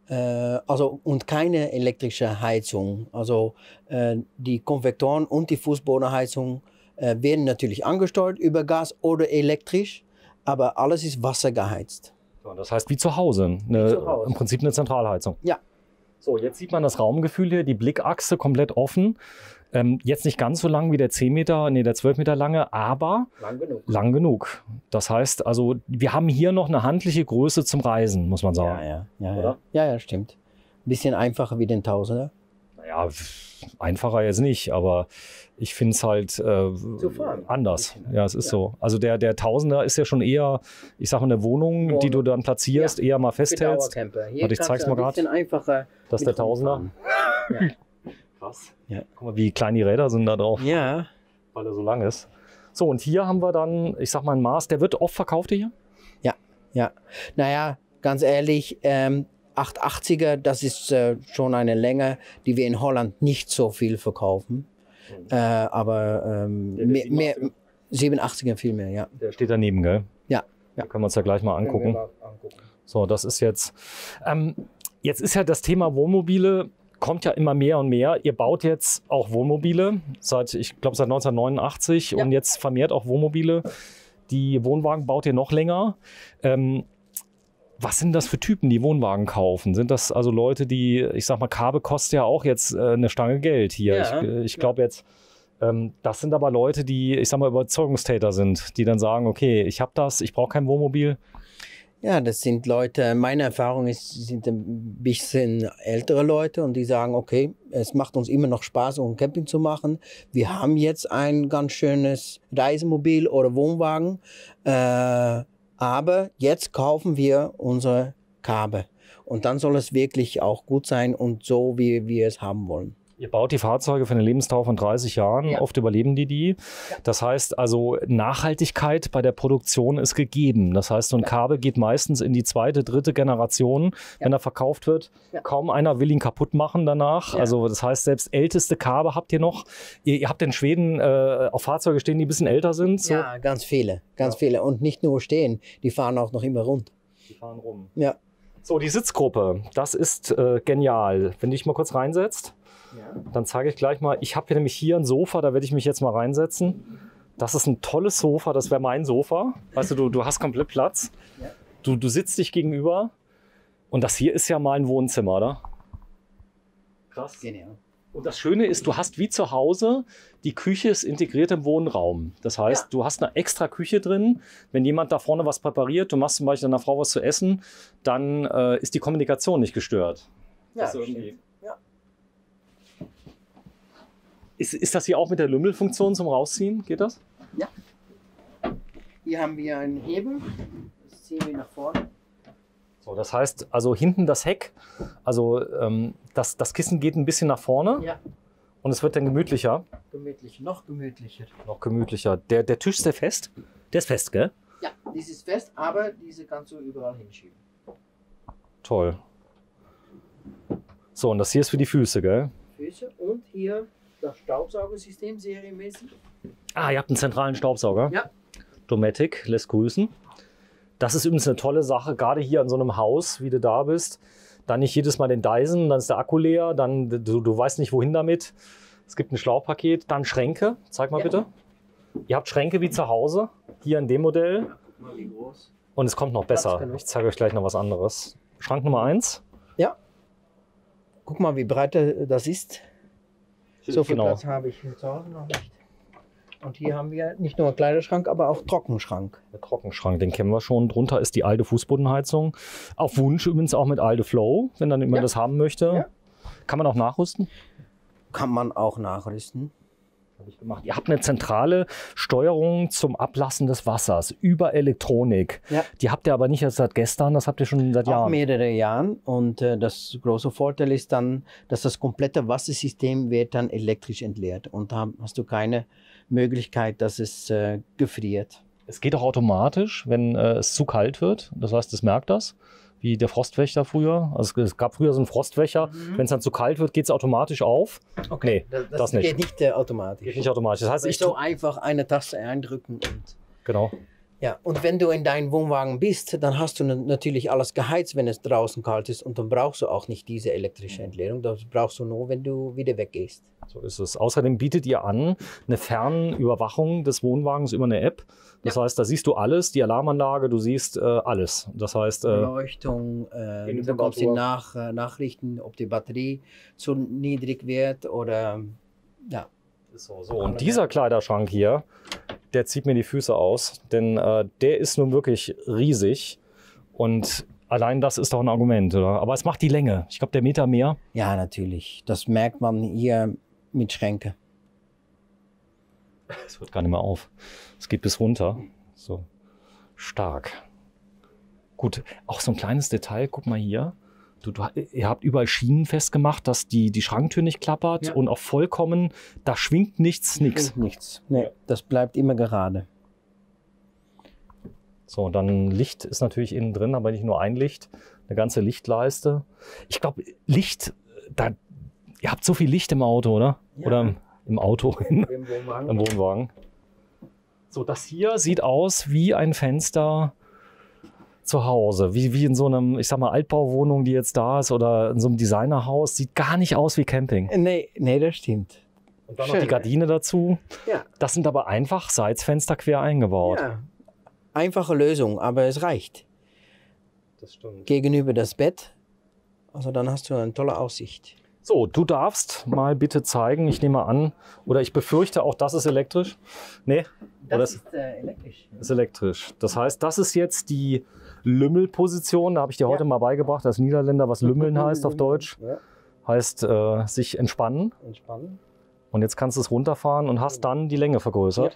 also und keine elektrische Heizung. Also die Konvektoren und die Fußbodenheizung werden natürlich angesteuert über Gas oder elektrisch, aber alles ist wassergeheizt. Ja, das heißt wie zu Hause, im Prinzip eine Zentralheizung. Ja. So, jetzt sieht man das Raumgefühl hier, die Blickachse komplett offen. Jetzt nicht ganz so lang wie der 10 Meter, nee, der 12 Meter lange, aber lang genug. Das heißt, also wir haben hier noch eine handliche Größe zum Reisen, muss man sagen. Ja, stimmt. Ein bisschen einfacher wie den Tausender. Ja, einfacher jetzt nicht, aber ich finde es halt anders. Ja, es ist so. Also der Tausender ist ja schon eher, ich sag mal, eine Wohnung, die du dann platzierst, eher mal festhältst. Warte, ich zeig's mal gerade. Das ist der Tausender. Ja. Krass. Ja. Guck mal, wie klein die Räder sind da drauf. Ja. Weil er so lang ist. So, und hier haben wir dann, ich sag mal, ein Maß, der wird oft verkauft hier? Ja, ja. Naja, ganz ehrlich, 880er, das ist schon eine Länge, die wir in Holland nicht so viel verkaufen. Aber mehr, 87er viel mehr, ja. Der steht daneben, gell? Ja. Da können wir uns ja gleich mal angucken. So, das ist jetzt. Jetzt ist ja das Thema Wohnmobile, kommt ja immer mehr und mehr. Ihr baut jetzt auch Wohnmobile, ich glaube seit 1989 und jetzt vermehrt auch Wohnmobile. Die Wohnwagen baut ihr noch länger. Was sind das für Typen, die Wohnwagen kaufen? Sind das also Leute, die, ich sag mal, Carbe kostet ja auch jetzt eine Stange Geld hier. Ja, ich glaube jetzt, das sind aber Leute, die, ich sag mal, Überzeugungstäter sind, die dann sagen, okay, ich habe das, ich brauche kein Wohnmobil. Ja, das sind Leute, meine Erfahrung ist, sind ein bisschen ältere Leute und die sagen, okay, es macht uns immer noch Spaß, um Camping zu machen. Wir haben jetzt ein ganz schönes Reisemobil oder Wohnwagen, aber jetzt kaufen wir unsere Carbe. Und dann soll es wirklich auch gut sein und so, wie wir es haben wollen. Ihr baut die Fahrzeuge für eine Lebensdauer von 30 Jahren, oft überleben die. Ja. Das heißt also, Nachhaltigkeit bei der Produktion ist gegeben. Das heißt, so ein Carbe geht meistens in die zweite, dritte Generation, wenn er verkauft wird. Ja. Kaum einer will ihn kaputt machen danach. Ja. Also das heißt, selbst älteste Carbe habt ihr noch. Ihr habt in Schweden auch Fahrzeuge stehen, die ein bisschen älter sind. So. Ja, ganz viele, viele. Und nicht nur stehen, die fahren auch noch immer rund. Die fahren rum. Ja. So, die Sitzgruppe, das ist genial. Wenn du dich mal kurz reinsetzt. Ja. Dann zeige ich gleich mal, ich habe hier nämlich hier ein Sofa, da werde ich mich jetzt mal reinsetzen. Das ist ein tolles Sofa, das wäre mein Sofa. Weißt du hast komplett Platz. Ja. Du sitzt dich gegenüber und das hier ist ja mal ein Wohnzimmer, oder? Krass. Genial. Und das Schöne ist, du hast wie zu Hause, die Küche ist integriert im Wohnraum. Das heißt, du hast eine extra Küche drin. Wenn jemand da vorne was präpariert, du machst zum Beispiel deiner Frau was zu essen, dann ist die Kommunikation nicht gestört. Ja, das irgendwie. Ist das hier auch mit der Lümmelfunktion zum Rausziehen? Geht das? Ja. Hier haben wir einen Hebel. Das ziehen wir nach vorne. So, das heißt, also hinten das Heck, also das Kissen geht ein bisschen nach vorne. Ja. Und es wird dann gemütlicher. Noch gemütlicher. Noch gemütlicher. Der Tisch ist der fest? Der ist fest, gell? Ja, dies ist fest, aber diese kannst du überall hinschieben. Toll. So, und das hier ist für die Füße, gell? Füße und hier das Staubsaugersystem serienmäßig. Ah, ihr habt einen zentralen Staubsauger? Ja. Dometic, lässt grüßen. Das ist übrigens eine tolle Sache, gerade hier in so einem Haus, wie du da bist. Dann nicht jedes Mal den Dyson, dann ist der Akku leer, dann du weißt nicht, wohin damit. Es gibt ein Schlauchpaket, dann Schränke. Zeig mal bitte. Ihr habt Schränke wie zu Hause, hier in dem Modell. Ja, guck mal, wie groß. Und es kommt noch besser. Ich zeige euch gleich noch was anderes. Schrank Nummer 1. Ja. Guck mal, wie breit das ist. So viel Platz habe ich zu Hause noch nicht. Und hier haben wir nicht nur einen Kleiderschrank, aber auch Trockenschrank. Der Trockenschrank, den kennen wir schon. Drunter ist die alte Fußbodenheizung. Auf Wunsch übrigens auch mit Alde Flow, wenn dann jemand das haben möchte. Ja. Kann man auch nachrüsten? Kann man auch nachrüsten. Habe ich gemacht. Ihr habt eine zentrale Steuerung zum Ablassen des Wassers über Elektronik. Ja. Die habt ihr aber nicht erst seit gestern, das habt ihr schon seit Jahren. Auch mehrere Jahren. Und das große Vorteil ist dann, dass das komplette Wassersystem wird dann elektrisch entleert. Und da hast du keine Möglichkeit, dass es gefriert. Es geht auch automatisch, wenn es zu kalt wird. Das heißt, es merkt das. Wie der Frostwächter früher. Also es gab früher so einen Frostwächer. Wenn es dann zu kalt wird, geht es automatisch auf. Okay, nee, das nicht. Geht nicht automatisch. Geht nicht automatisch. Das heißt, ich so einfach eine Taste eindrücken und. Genau. Ja, und wenn du in deinem Wohnwagen bist, dann hast du natürlich alles geheizt, wenn es draußen kalt ist. Und dann brauchst du auch nicht diese elektrische Entleerung. Das brauchst du nur, wenn du wieder weggehst. So ist es. Außerdem bietet ihr an eine Fernüberwachung des Wohnwagens über eine App. Das heißt, da siehst du alles, die Alarmanlage, du siehst alles. Das heißt, Beleuchtung, du bekommst die Nachrichten, ob die Batterie zu niedrig wird oder ja. So. Und dieser Kleiderschrank hier, der zieht mir die Füße aus, denn der ist nun wirklich riesig. Und Allein das ist doch ein Argument, oder? Aber es macht die Länge. Ich glaube, der Meter mehr. Ja, natürlich. Das merkt man hier mit Schränke. Es hört gar nicht mehr auf. Es geht bis runter. So stark. Gut, auch so ein kleines Detail. Guck mal hier. Ihr habt überall Schienen festgemacht, dass die Schranktür nicht klappert Ja. und auch vollkommen, da schwingt nichts. Nichts. Nee, das bleibt immer gerade. So, und dann Licht ist natürlich innen drin, aber nicht nur ein Licht, eine ganze Lichtleiste. Ich glaube, Licht, ihr habt so viel Licht im Auto, oder? Ja. Oder im Auto, im Wohnwagen. Wohnwagen. So, das hier sieht aus wie ein Fenster zu Hause, wie in so einem, ich sag mal, Altbauwohnung, die jetzt da ist, oder in so einem Designerhaus. Sieht gar nicht aus wie Camping. Nee, das stimmt. Und dann noch Schön. die Gardine dazu. Ja. Das sind aber einfach Seitsfenster quer eingebaut. Ja. Einfache Lösung, aber es reicht. Das stimmt. Gegenüber das Bett, also dann hast du eine tolle Aussicht. So, du darfst mal bitte zeigen, ich nehme an, oder ich befürchte auch, das ist elektrisch. Nee, Das ist elektrisch. ist elektrisch. Das heißt, das ist jetzt die Lümmelposition. Da habe ich dir heute mal beigebracht, als Niederländer, was Lümmeln heißt auf Deutsch. Ja, Heißt sich entspannen. entspannen. Und jetzt kannst du es runterfahren und hast dann die Länge vergrößert.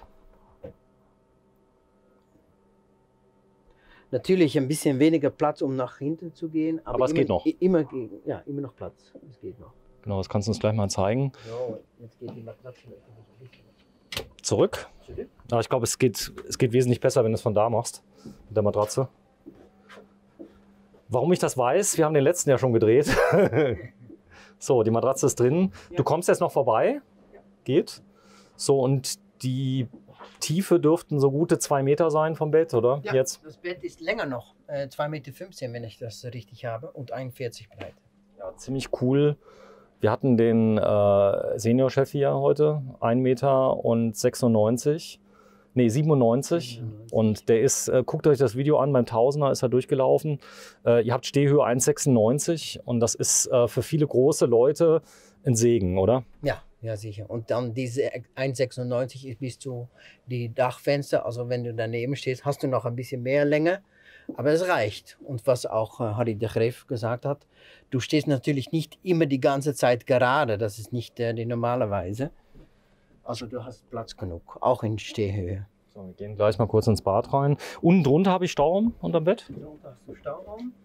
Natürlich ein bisschen weniger Platz, um nach hinten zu gehen. Aber es geht noch. Immer noch Platz. Es geht noch. Genau, das kannst du uns gleich mal zeigen. So, jetzt geht die Matratze Zurück. Aber ich glaube, es geht wesentlich besser, wenn du es von da machst, mit der Matratze. Warum ich das weiß, wir haben den letzten ja schon gedreht. So, die Matratze ist drin. Du kommst jetzt noch vorbei. Geht. So, und die Tiefe dürften so gute 2 Meter sein vom Bett, oder? Ja, Jetzt? das Bett ist länger noch. 2,15 Meter, wenn ich das richtig habe. Und 1,40 breit. Ja, ziemlich cool. Wir hatten den Seniorchef hier heute, 1,96 Meter und 97. Nee, 97. Und der ist, guckt euch das Video an, beim Tausender ist er durchgelaufen. Ihr habt Stehhöhe 1,96 und das ist für viele große Leute ein Segen, oder? Ja, sicher. Und dann diese 1,96 ist bis zu die Dachfenster. Also wenn du daneben stehst, hast du noch ein bisschen mehr Länge. Aber es reicht. Und was auch Harry de Greef gesagt hat, du stehst natürlich nicht immer die ganze Zeit gerade. Das ist nicht die normale Weise. Also du hast Platz genug, auch in Stehhöhe. So, wir gehen gleich mal kurz ins Bad rein. Unten drunter habe ich Stauraum unterm Bett So, da hast du Stauraum.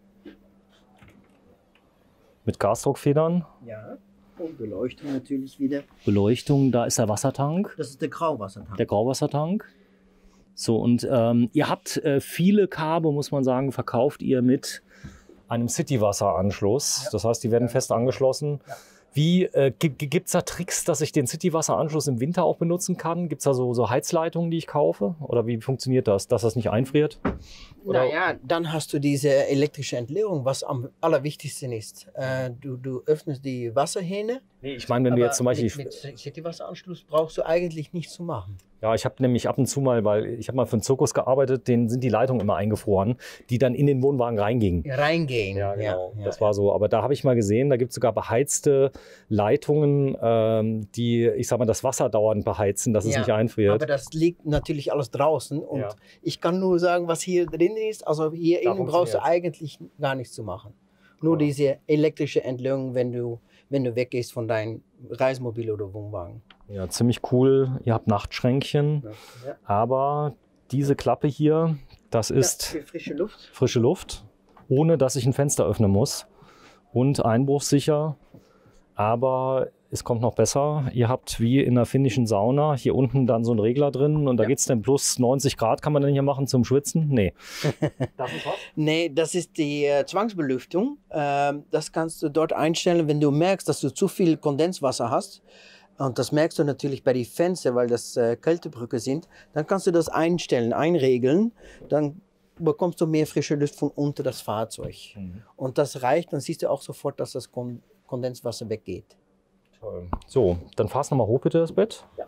mit Gasdruckfedern. Ja. Und Beleuchtung natürlich wieder. Beleuchtung, da ist der Wassertank, Das ist der Grauwassertank. der Grauwassertank. So, und ihr habt viele Kabel, muss man sagen, verkauft ihr mit einem Citywasseranschluss. Ja. Das heißt, die werden fest angeschlossen. Ja. Wie gibt es da Tricks, dass ich den Citywasseranschluss im Winter auch benutzen kann? Gibt es da so Heizleitungen, die ich kaufe? Oder wie funktioniert das, dass das nicht einfriert? Oder- Naja, dann hast du diese elektrische Entleerung, was am allerwichtigsten ist. Du öffnest die Wasserhähne. Nee, ich meine, wenn du jetzt zum Beispiel... Mit Citywasseranschluss brauchst du eigentlich nichts zu machen. Ja, ich habe nämlich ab und zu mal, weil ich habe mal für einen Zirkus gearbeitet, denen sind die Leitungen immer eingefroren, die dann in den Wohnwagen reingingen. Reingehen. Ja, genau. Ja, Das war so. Aber da habe ich mal gesehen, da gibt es sogar beheizte Leitungen, die, ich sag mal, das Wasser dauernd beheizen, dass es Ja, nicht einfriert. Aber das liegt natürlich alles draußen. Und Ja. ich kann nur sagen, was hier drin ist. Also hier Da innen brauchst du funktioniert's. eigentlich gar nichts zu machen. Nur Ja. diese elektrische Entleerung, wenn du weggehst von deinem Reismobil oder Wohnwagen. Ja, ziemlich cool. Ihr habt Nachtschränkchen, Ja. aber diese Klappe hier, das ist Für frische Luft. frische Luft, ohne dass ich ein Fenster öffnen muss und einbruchsicher. Aber es kommt noch besser. Ihr habt wie in einer finnischen Sauna hier unten dann so einen Regler drin und da geht es dann plus 90 Grad, kann man dann hier machen zum Schwitzen? Nee. Das ist was? Nee, das ist die Zwangsbelüftung. Das kannst du dort einstellen, wenn du merkst, dass du zu viel Kondenswasser hast. Und das merkst du natürlich bei den Fenstern, weil das Kältebrücke sind. Dann kannst du das einstellen, einregeln. Dann bekommst du mehr frische Luft von unter das Fahrzeug. Und das reicht, dann siehst du auch sofort, dass das Kondenswasser weggeht. Toll. So, dann fass nochmal hoch bitte das Bett. Ja.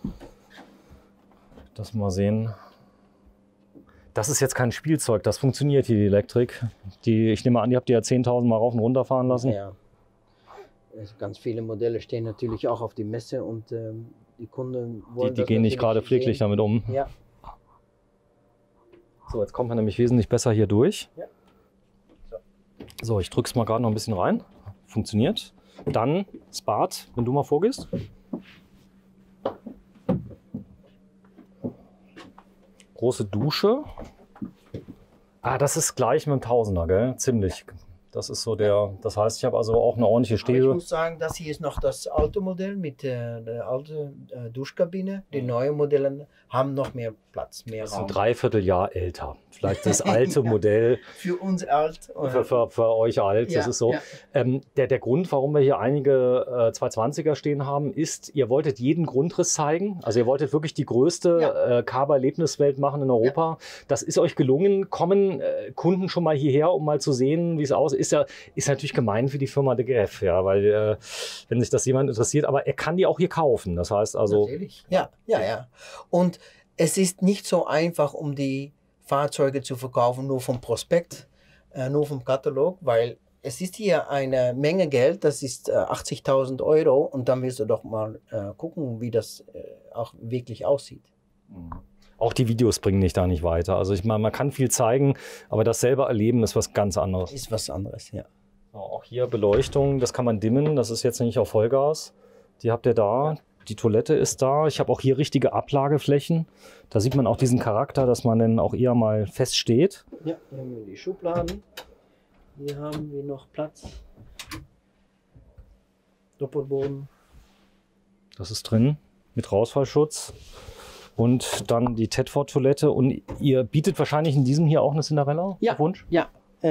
Das mal sehen. Das ist jetzt kein Spielzeug, das funktioniert hier, die Elektrik. Ich nehme an, die habt ihr ja 10.000 Mal rauf und runter fahren lassen. Ja. Also ganz viele Modelle stehen natürlich auch auf die Messe und die Kunden wollen Die das gehen nicht natürlich gerade pfleglich sehen. damit um. Ja. So, jetzt kommt man nämlich wesentlich besser hier durch. Ja. So. So, ich drücke es mal gerade noch ein bisschen rein. Funktioniert. Dann das Bad, wenn du mal vorgehst. Große Dusche. Ah, das ist gleich mit dem Tausender, gell? Ziemlich. Das ist so der, das heißt, ich habe also auch eine ordentliche Aber ich Stehhöhe. muss sagen, das hier ist noch das alte Modell mit der alten Duschkabine. Die neuen Modelle haben noch mehr Platz, mehr Das ist ein Raum. Dreivierteljahr älter. Vielleicht das alte Modell Für uns alt. für euch alt. Ja, Das ist so. ja. Der Grund, warum wir hier einige 220er stehen haben, ist, ihr wolltet jeden Grundriss zeigen. Also ihr wolltet wirklich die größte Carver-Erlebniswelt machen in Europa. Das ist euch gelungen. Kommen Kunden schon mal hierher, um mal zu sehen, wie es aussieht? Ist natürlich gemein für die Firma De Graef, ja, weil wenn sich das jemand interessiert, aber er kann die auch hier kaufen. Das heißt also. Natürlich. Ja. Und es ist nicht so einfach, um die Fahrzeuge zu verkaufen, nur vom Prospekt, nur vom Katalog, weil es ist hier eine Menge Geld, das ist 80.000 Euro und dann willst du doch mal gucken, wie das auch wirklich aussieht. Auch die Videos bringen dich da nicht weiter. Also ich meine, man kann viel zeigen, aber das selber erleben ist was ganz anderes. Ist was anderes, ja. So, auch hier Beleuchtung, das kann man dimmen, das ist jetzt nicht auf Vollgas. Die habt ihr da. Die Toilette ist da. Ich habe auch hier richtige Ablageflächen. Da sieht man auch diesen Charakter, dass man dann auch eher mal fest steht. Ja, hier haben wir die Schubladen. Hier haben wir noch Platz. Doppelboden. Das ist drin mit Rausfallschutz. Und dann die Tedford-Toilette. Und ihr bietet wahrscheinlich in diesem hier auch eine Cinderella? Ja. Auf Wunsch? Ja,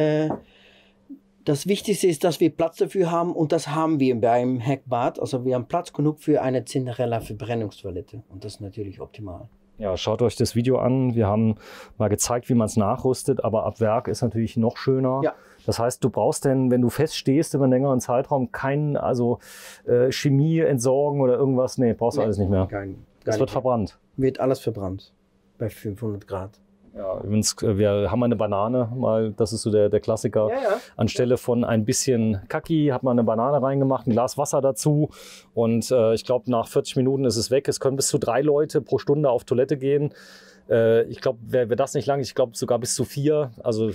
das Wichtigste ist, dass wir Platz dafür haben und das haben wir beim Heckbad. Also wir haben Platz genug für eine Cinderella-Verbrennungstoilette und das ist natürlich optimal. Ja, schaut euch das Video an. Wir haben mal gezeigt, wie man es nachrüstet, aber ab Werk ist natürlich noch schöner. Ja. Das heißt, du brauchst denn, wenn du feststehst über einen längeren Zeitraum, keinen, Chemie entsorgen oder irgendwas. Nee, brauchst du alles nicht mehr. Das wird verbrannt. Wird alles verbrannt bei 500 Grad. Ja, übrigens, wir haben eine Banane mal, das ist so der Klassiker. Ja. Anstelle von ein bisschen Kaki hat man eine Banane reingemacht, ein Glas Wasser dazu und ich glaube, nach 40 Minuten ist es weg. Es können bis zu 3 Leute pro Stunde auf Toilette gehen. Ich glaube, wäre das nicht lang, ich glaube sogar bis zu 4. Also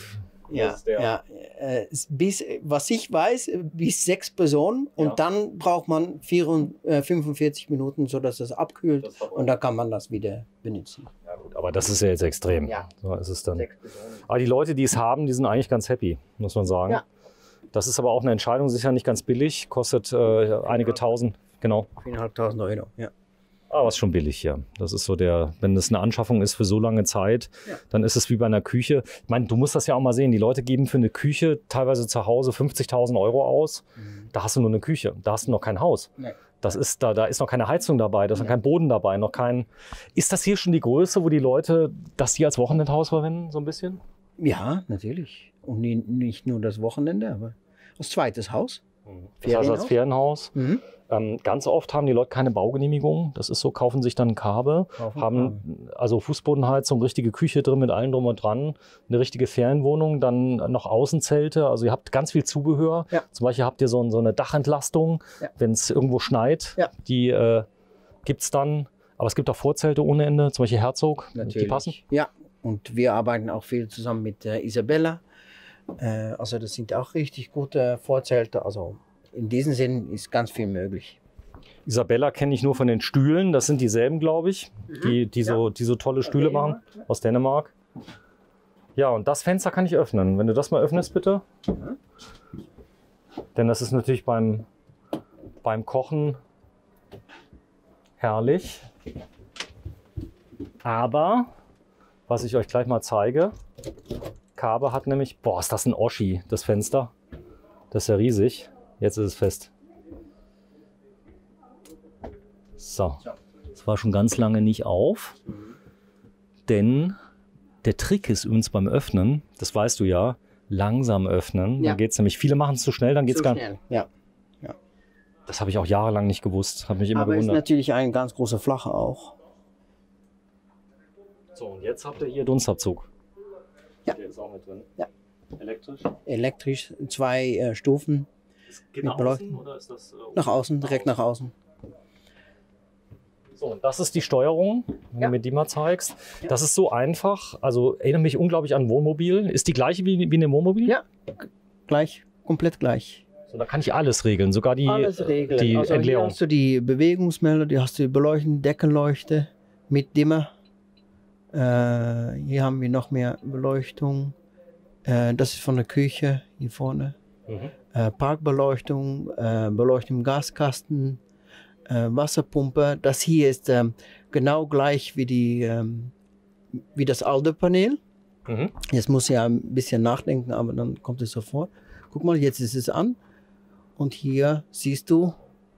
Was ich weiß, bis 6 Personen und dann braucht man 45 Minuten, sodass es abkühlt und dann kann man das wieder benutzen. Ja, gut, aber das ist ja jetzt extrem. Ja. So ist es dann. 6 Personen. Aber die Leute, die es haben, die sind eigentlich ganz happy, muss man sagen. Ja. Das ist aber auch eine Entscheidung, sicher nicht ganz billig, kostet einige Tausend, genau. 4.500 Euro, ja. Aber ist schon billig hier. Das ist so wenn das eine Anschaffung ist für so lange Zeit, dann ist es wie bei einer Küche. Ich meine, du musst das ja auch mal sehen. Die Leute geben für eine Küche teilweise zu Hause 50.000 Euro aus. Da hast du nur eine Küche. Da hast du noch kein Haus. Nee. Da ist noch keine Heizung dabei, da ist noch kein Boden dabei, noch kein. Ist das hier schon die Größe, wo die Leute das hier als Wochenendhaus verwenden, so ein bisschen? Ja, natürlich. Und nicht nur das Wochenende, aber als zweites Haus. Das heißt als Ferienhaus. Mhm. Ganz oft haben die Leute keine Baugenehmigung. Das ist so, kaufen sich dann ein Kabel, haben also Fußbodenheizung, richtige Küche drin mit allem drum und dran, eine richtige Ferienwohnung, dann noch Außenzelte. Also ihr habt ganz viel Zubehör. Ja. Zum Beispiel habt ihr so eine Dachentlastung, wenn es irgendwo schneit. Ja. Die gibt es dann. Aber es gibt auch Vorzelte ohne Ende, zum Beispiel Herzog. Natürlich. Die passen. Ja, und wir arbeiten auch viel zusammen mit Isabella. Also das sind auch richtig gute Vorzelte. Also in diesem Sinn ist ganz viel möglich. Isabella kenne ich nur von den Stühlen. Das sind dieselben, glaube ich, die so tolle Stühle machen aus Dänemark. Ja, und das Fenster kann ich öffnen. Wenn du das mal öffnest, bitte. Denn das ist natürlich beim Kochen herrlich. Aber, was ich euch gleich mal zeige, Carver hat nämlich, boah, ist das ein Oschi, das Fenster. Das ist ja riesig. Jetzt ist es fest. So, es war schon ganz lange nicht auf, denn der Trick ist übrigens beim Öffnen, das weißt du ja, langsam öffnen. Ja. Dann geht es nämlich, viele machen es zu schnell, dann geht es gar nicht. schnell. Ja. Das habe ich auch jahrelang nicht gewusst, habe mich immer Aber es ist gewundert. natürlich ein ganz großer Flache auch. So, und jetzt habt ihr hier Dunstabzug. Ja. Der ist auch mit drin. Ja. Elektrisch. Elektrisch, 2 Stufen. Geht Mit nach Beleuchtung. außen oder ist das Nach außen, direkt nach außen. So, und das ist die Steuerung, wenn du mir die mal zeigst. Das ist so einfach, also erinnert mich unglaublich an ein Wohnmobil. Ist die gleiche wie in dem Wohnmobil? Ja. gleich, komplett gleich. So, da kann ich alles regeln, sogar die, Alles regeln. die Also Entleerung. hier hast du die Bewegungsmelder, die hast du die beleuchtende Deckenleuchte mit Dimmer. Hier haben wir noch mehr Beleuchtung. Das ist von der Küche hier vorne. Parkbeleuchtung, Beleuchtung im Gaskasten, Wasserpumpe. Das hier ist genau gleich wie das alte Panel. Jetzt muss ich ja ein bisschen nachdenken, aber dann kommt es sofort. Guck mal, jetzt ist es an. Und hier siehst du,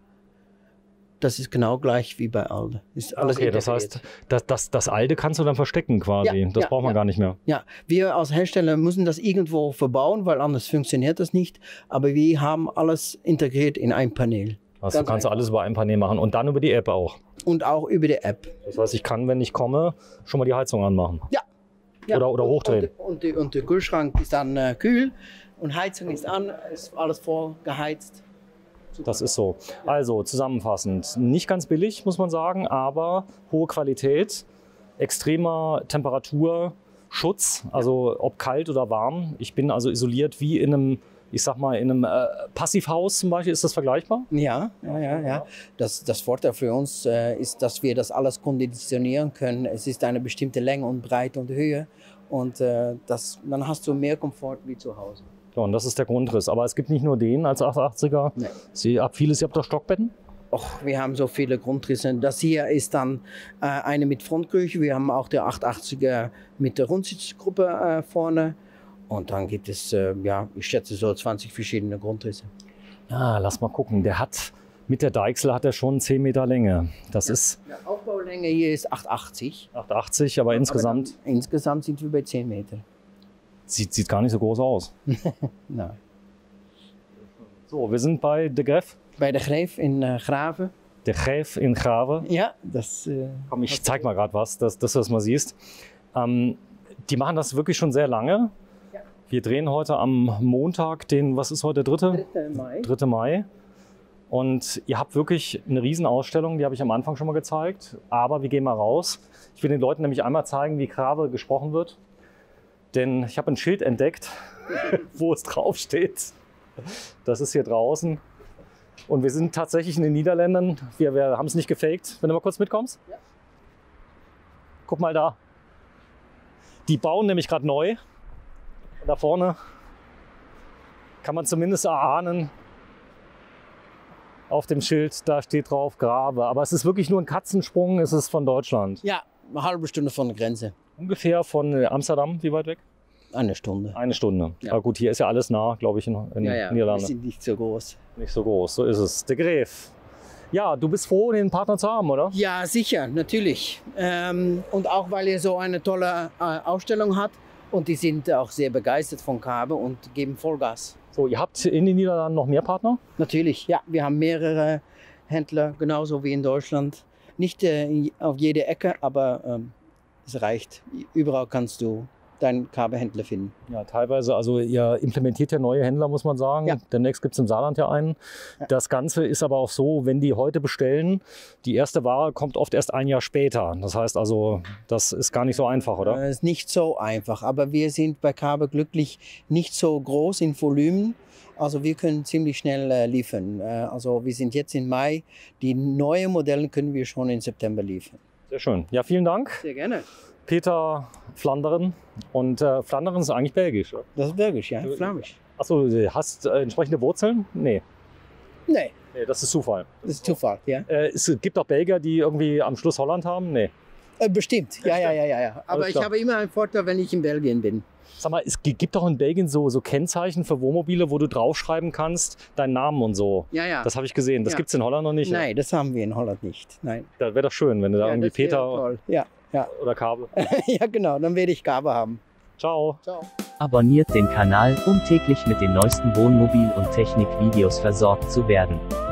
das ist genau gleich wie bei Alde. Ist alles Okay, das heißt, das Alte kannst du dann verstecken quasi. Ja, das ja, braucht man ja. gar nicht mehr. Ja, wir als Hersteller müssen das irgendwo verbauen, weil anders funktioniert das nicht. Aber wir haben alles integriert in ein Panel. Also Ganz kannst du alles über ein Panel machen und dann über die App auch. Und auch über die App. Das heißt, ich kann, wenn ich komme, schon mal die Heizung anmachen. Ja. Ja. Oder hochdrehen. Und der Kühlschrank ist dann kühl und Heizung ist an, ist alles vorgeheizt. Das ist so. Also zusammenfassend, nicht ganz billig, muss man sagen, aber hohe Qualität, extremer Temperaturschutz, also ob kalt oder warm. Ich bin also isoliert wie in einem, ich sag mal, in einem Passivhaus zum Beispiel. Ist das vergleichbar? Ja. Das Vorteil für uns ist, dass wir das alles konditionieren können. Es ist eine bestimmte Länge und Breite und Höhe und dann hast du mehr Komfort wie zu Hause. Ja, und das ist der Grundriss. Aber es gibt nicht nur den als 880er. Nee. Sie habt doch Stockbetten? Och, wir haben so viele Grundrisse. Das hier ist dann eine mit Frontküche. Wir haben auch der 880er mit der Rundsitzgruppe vorne. Und dann gibt es, ich schätze so 20 verschiedene Grundrisse. Ja, lass mal gucken. Der hat, mit der Deichsel hat er schon 10 Meter Länge. Das ist Die Aufbaulänge hier ist 880. 880, aber insgesamt Insgesamt sind wir bei 10 Meter. sieht gar nicht so groß aus. Nein. So, wir sind bei De Gref. Bei der Greef in Graven. Der Gref in Grave. Ja, das... Komm, ich zeig mal gerade was, dass du das mal siehst. Die machen das wirklich schon sehr lange. Ja. Wir drehen heute am Montag, was ist heute, 3. 3. Mai. 3. Mai. Und ihr habt wirklich eine Riesenausstellung, die habe ich am Anfang schon mal gezeigt. Aber wir gehen mal raus. Ich will den Leuten nämlich einmal zeigen, wie Grave gesprochen wird. Denn ich habe ein Schild entdeckt, wo es drauf steht. Das ist hier draußen. Und wir sind tatsächlich in den Niederländern. Wir haben es nicht gefaked. Wenn du mal kurz mitkommst. Ja. Guck mal da. Die bauen nämlich gerade neu. Und da vorne kann man zumindest erahnen, auf dem Schild, da steht drauf Grave. Aber es ist wirklich nur ein Katzensprung, es ist von Deutschland. Ja, eine halbe Stunde von der Grenze. Ungefähr von Amsterdam, wie weit weg? Eine Stunde. Eine Stunde. Ja. Aber gut, hier ist ja alles nah, glaube ich, in Wir Niederlande. sind nicht so groß. Nicht so groß, so ist es. De Gref. Ja, du bist froh, den Partner zu haben, oder? Ja, sicher, natürlich. Und auch, weil er so eine tolle Ausstellung hat. Und die sind auch sehr begeistert von Kabe und geben Vollgas. So, ihr habt in den Niederlanden noch mehr Partner? Natürlich, ja. Wir haben mehrere Händler, genauso wie in Deutschland. Nicht auf jede Ecke, aber es reicht. Überall kannst du deinen Kabelhändler finden. Ja, teilweise. Also ihr implementiert ja neue Händler, muss man sagen. Ja. Demnächst gibt es im Saarland ja einen. Ja. Das Ganze ist aber auch so, wenn die heute bestellen, die erste Ware kommt oft erst ein Jahr später. Das heißt also, das ist gar nicht so einfach, oder? Es ist nicht so einfach, aber wir sind bei Kabel glücklich nicht so groß in Volumen. Also wir können ziemlich schnell liefern. Also wir sind jetzt im Mai. Die neuen Modelle können wir schon im September liefern. Sehr schön. Ja, vielen Dank. Sehr gerne. Peter Flanderen. Und Flanderen ist eigentlich belgisch, oder? Das ist Belgisch, ja, Flamisch. Achso, du hast entsprechende Wurzeln? Nee. Nee, Nee, das ist Zufall. das ist Zufall, ja. Es gibt auch Belgier, die irgendwie am Schluss Holland haben? Nee. Bestimmt, ja. Aber Alles ich klar. habe immer einen Vorteil, wenn ich in Belgien bin. Sag mal, es gibt doch in Belgien so Kennzeichen für Wohnmobile, wo du draufschreiben kannst, deinen Namen und so. Ja. Das habe ich gesehen. Das Ja. gibt es in Holland noch nicht. Nein, das haben wir in Holland nicht. Nein. Das wäre doch schön, wenn du da Ja, irgendwie das wäre Peter toll. Ja. oder Kabel. Ja, genau, dann werde ich Gabe haben. Ciao. Ciao. Abonniert den Kanal, um täglich mit den neuesten Wohnmobil- und Technikvideos versorgt zu werden.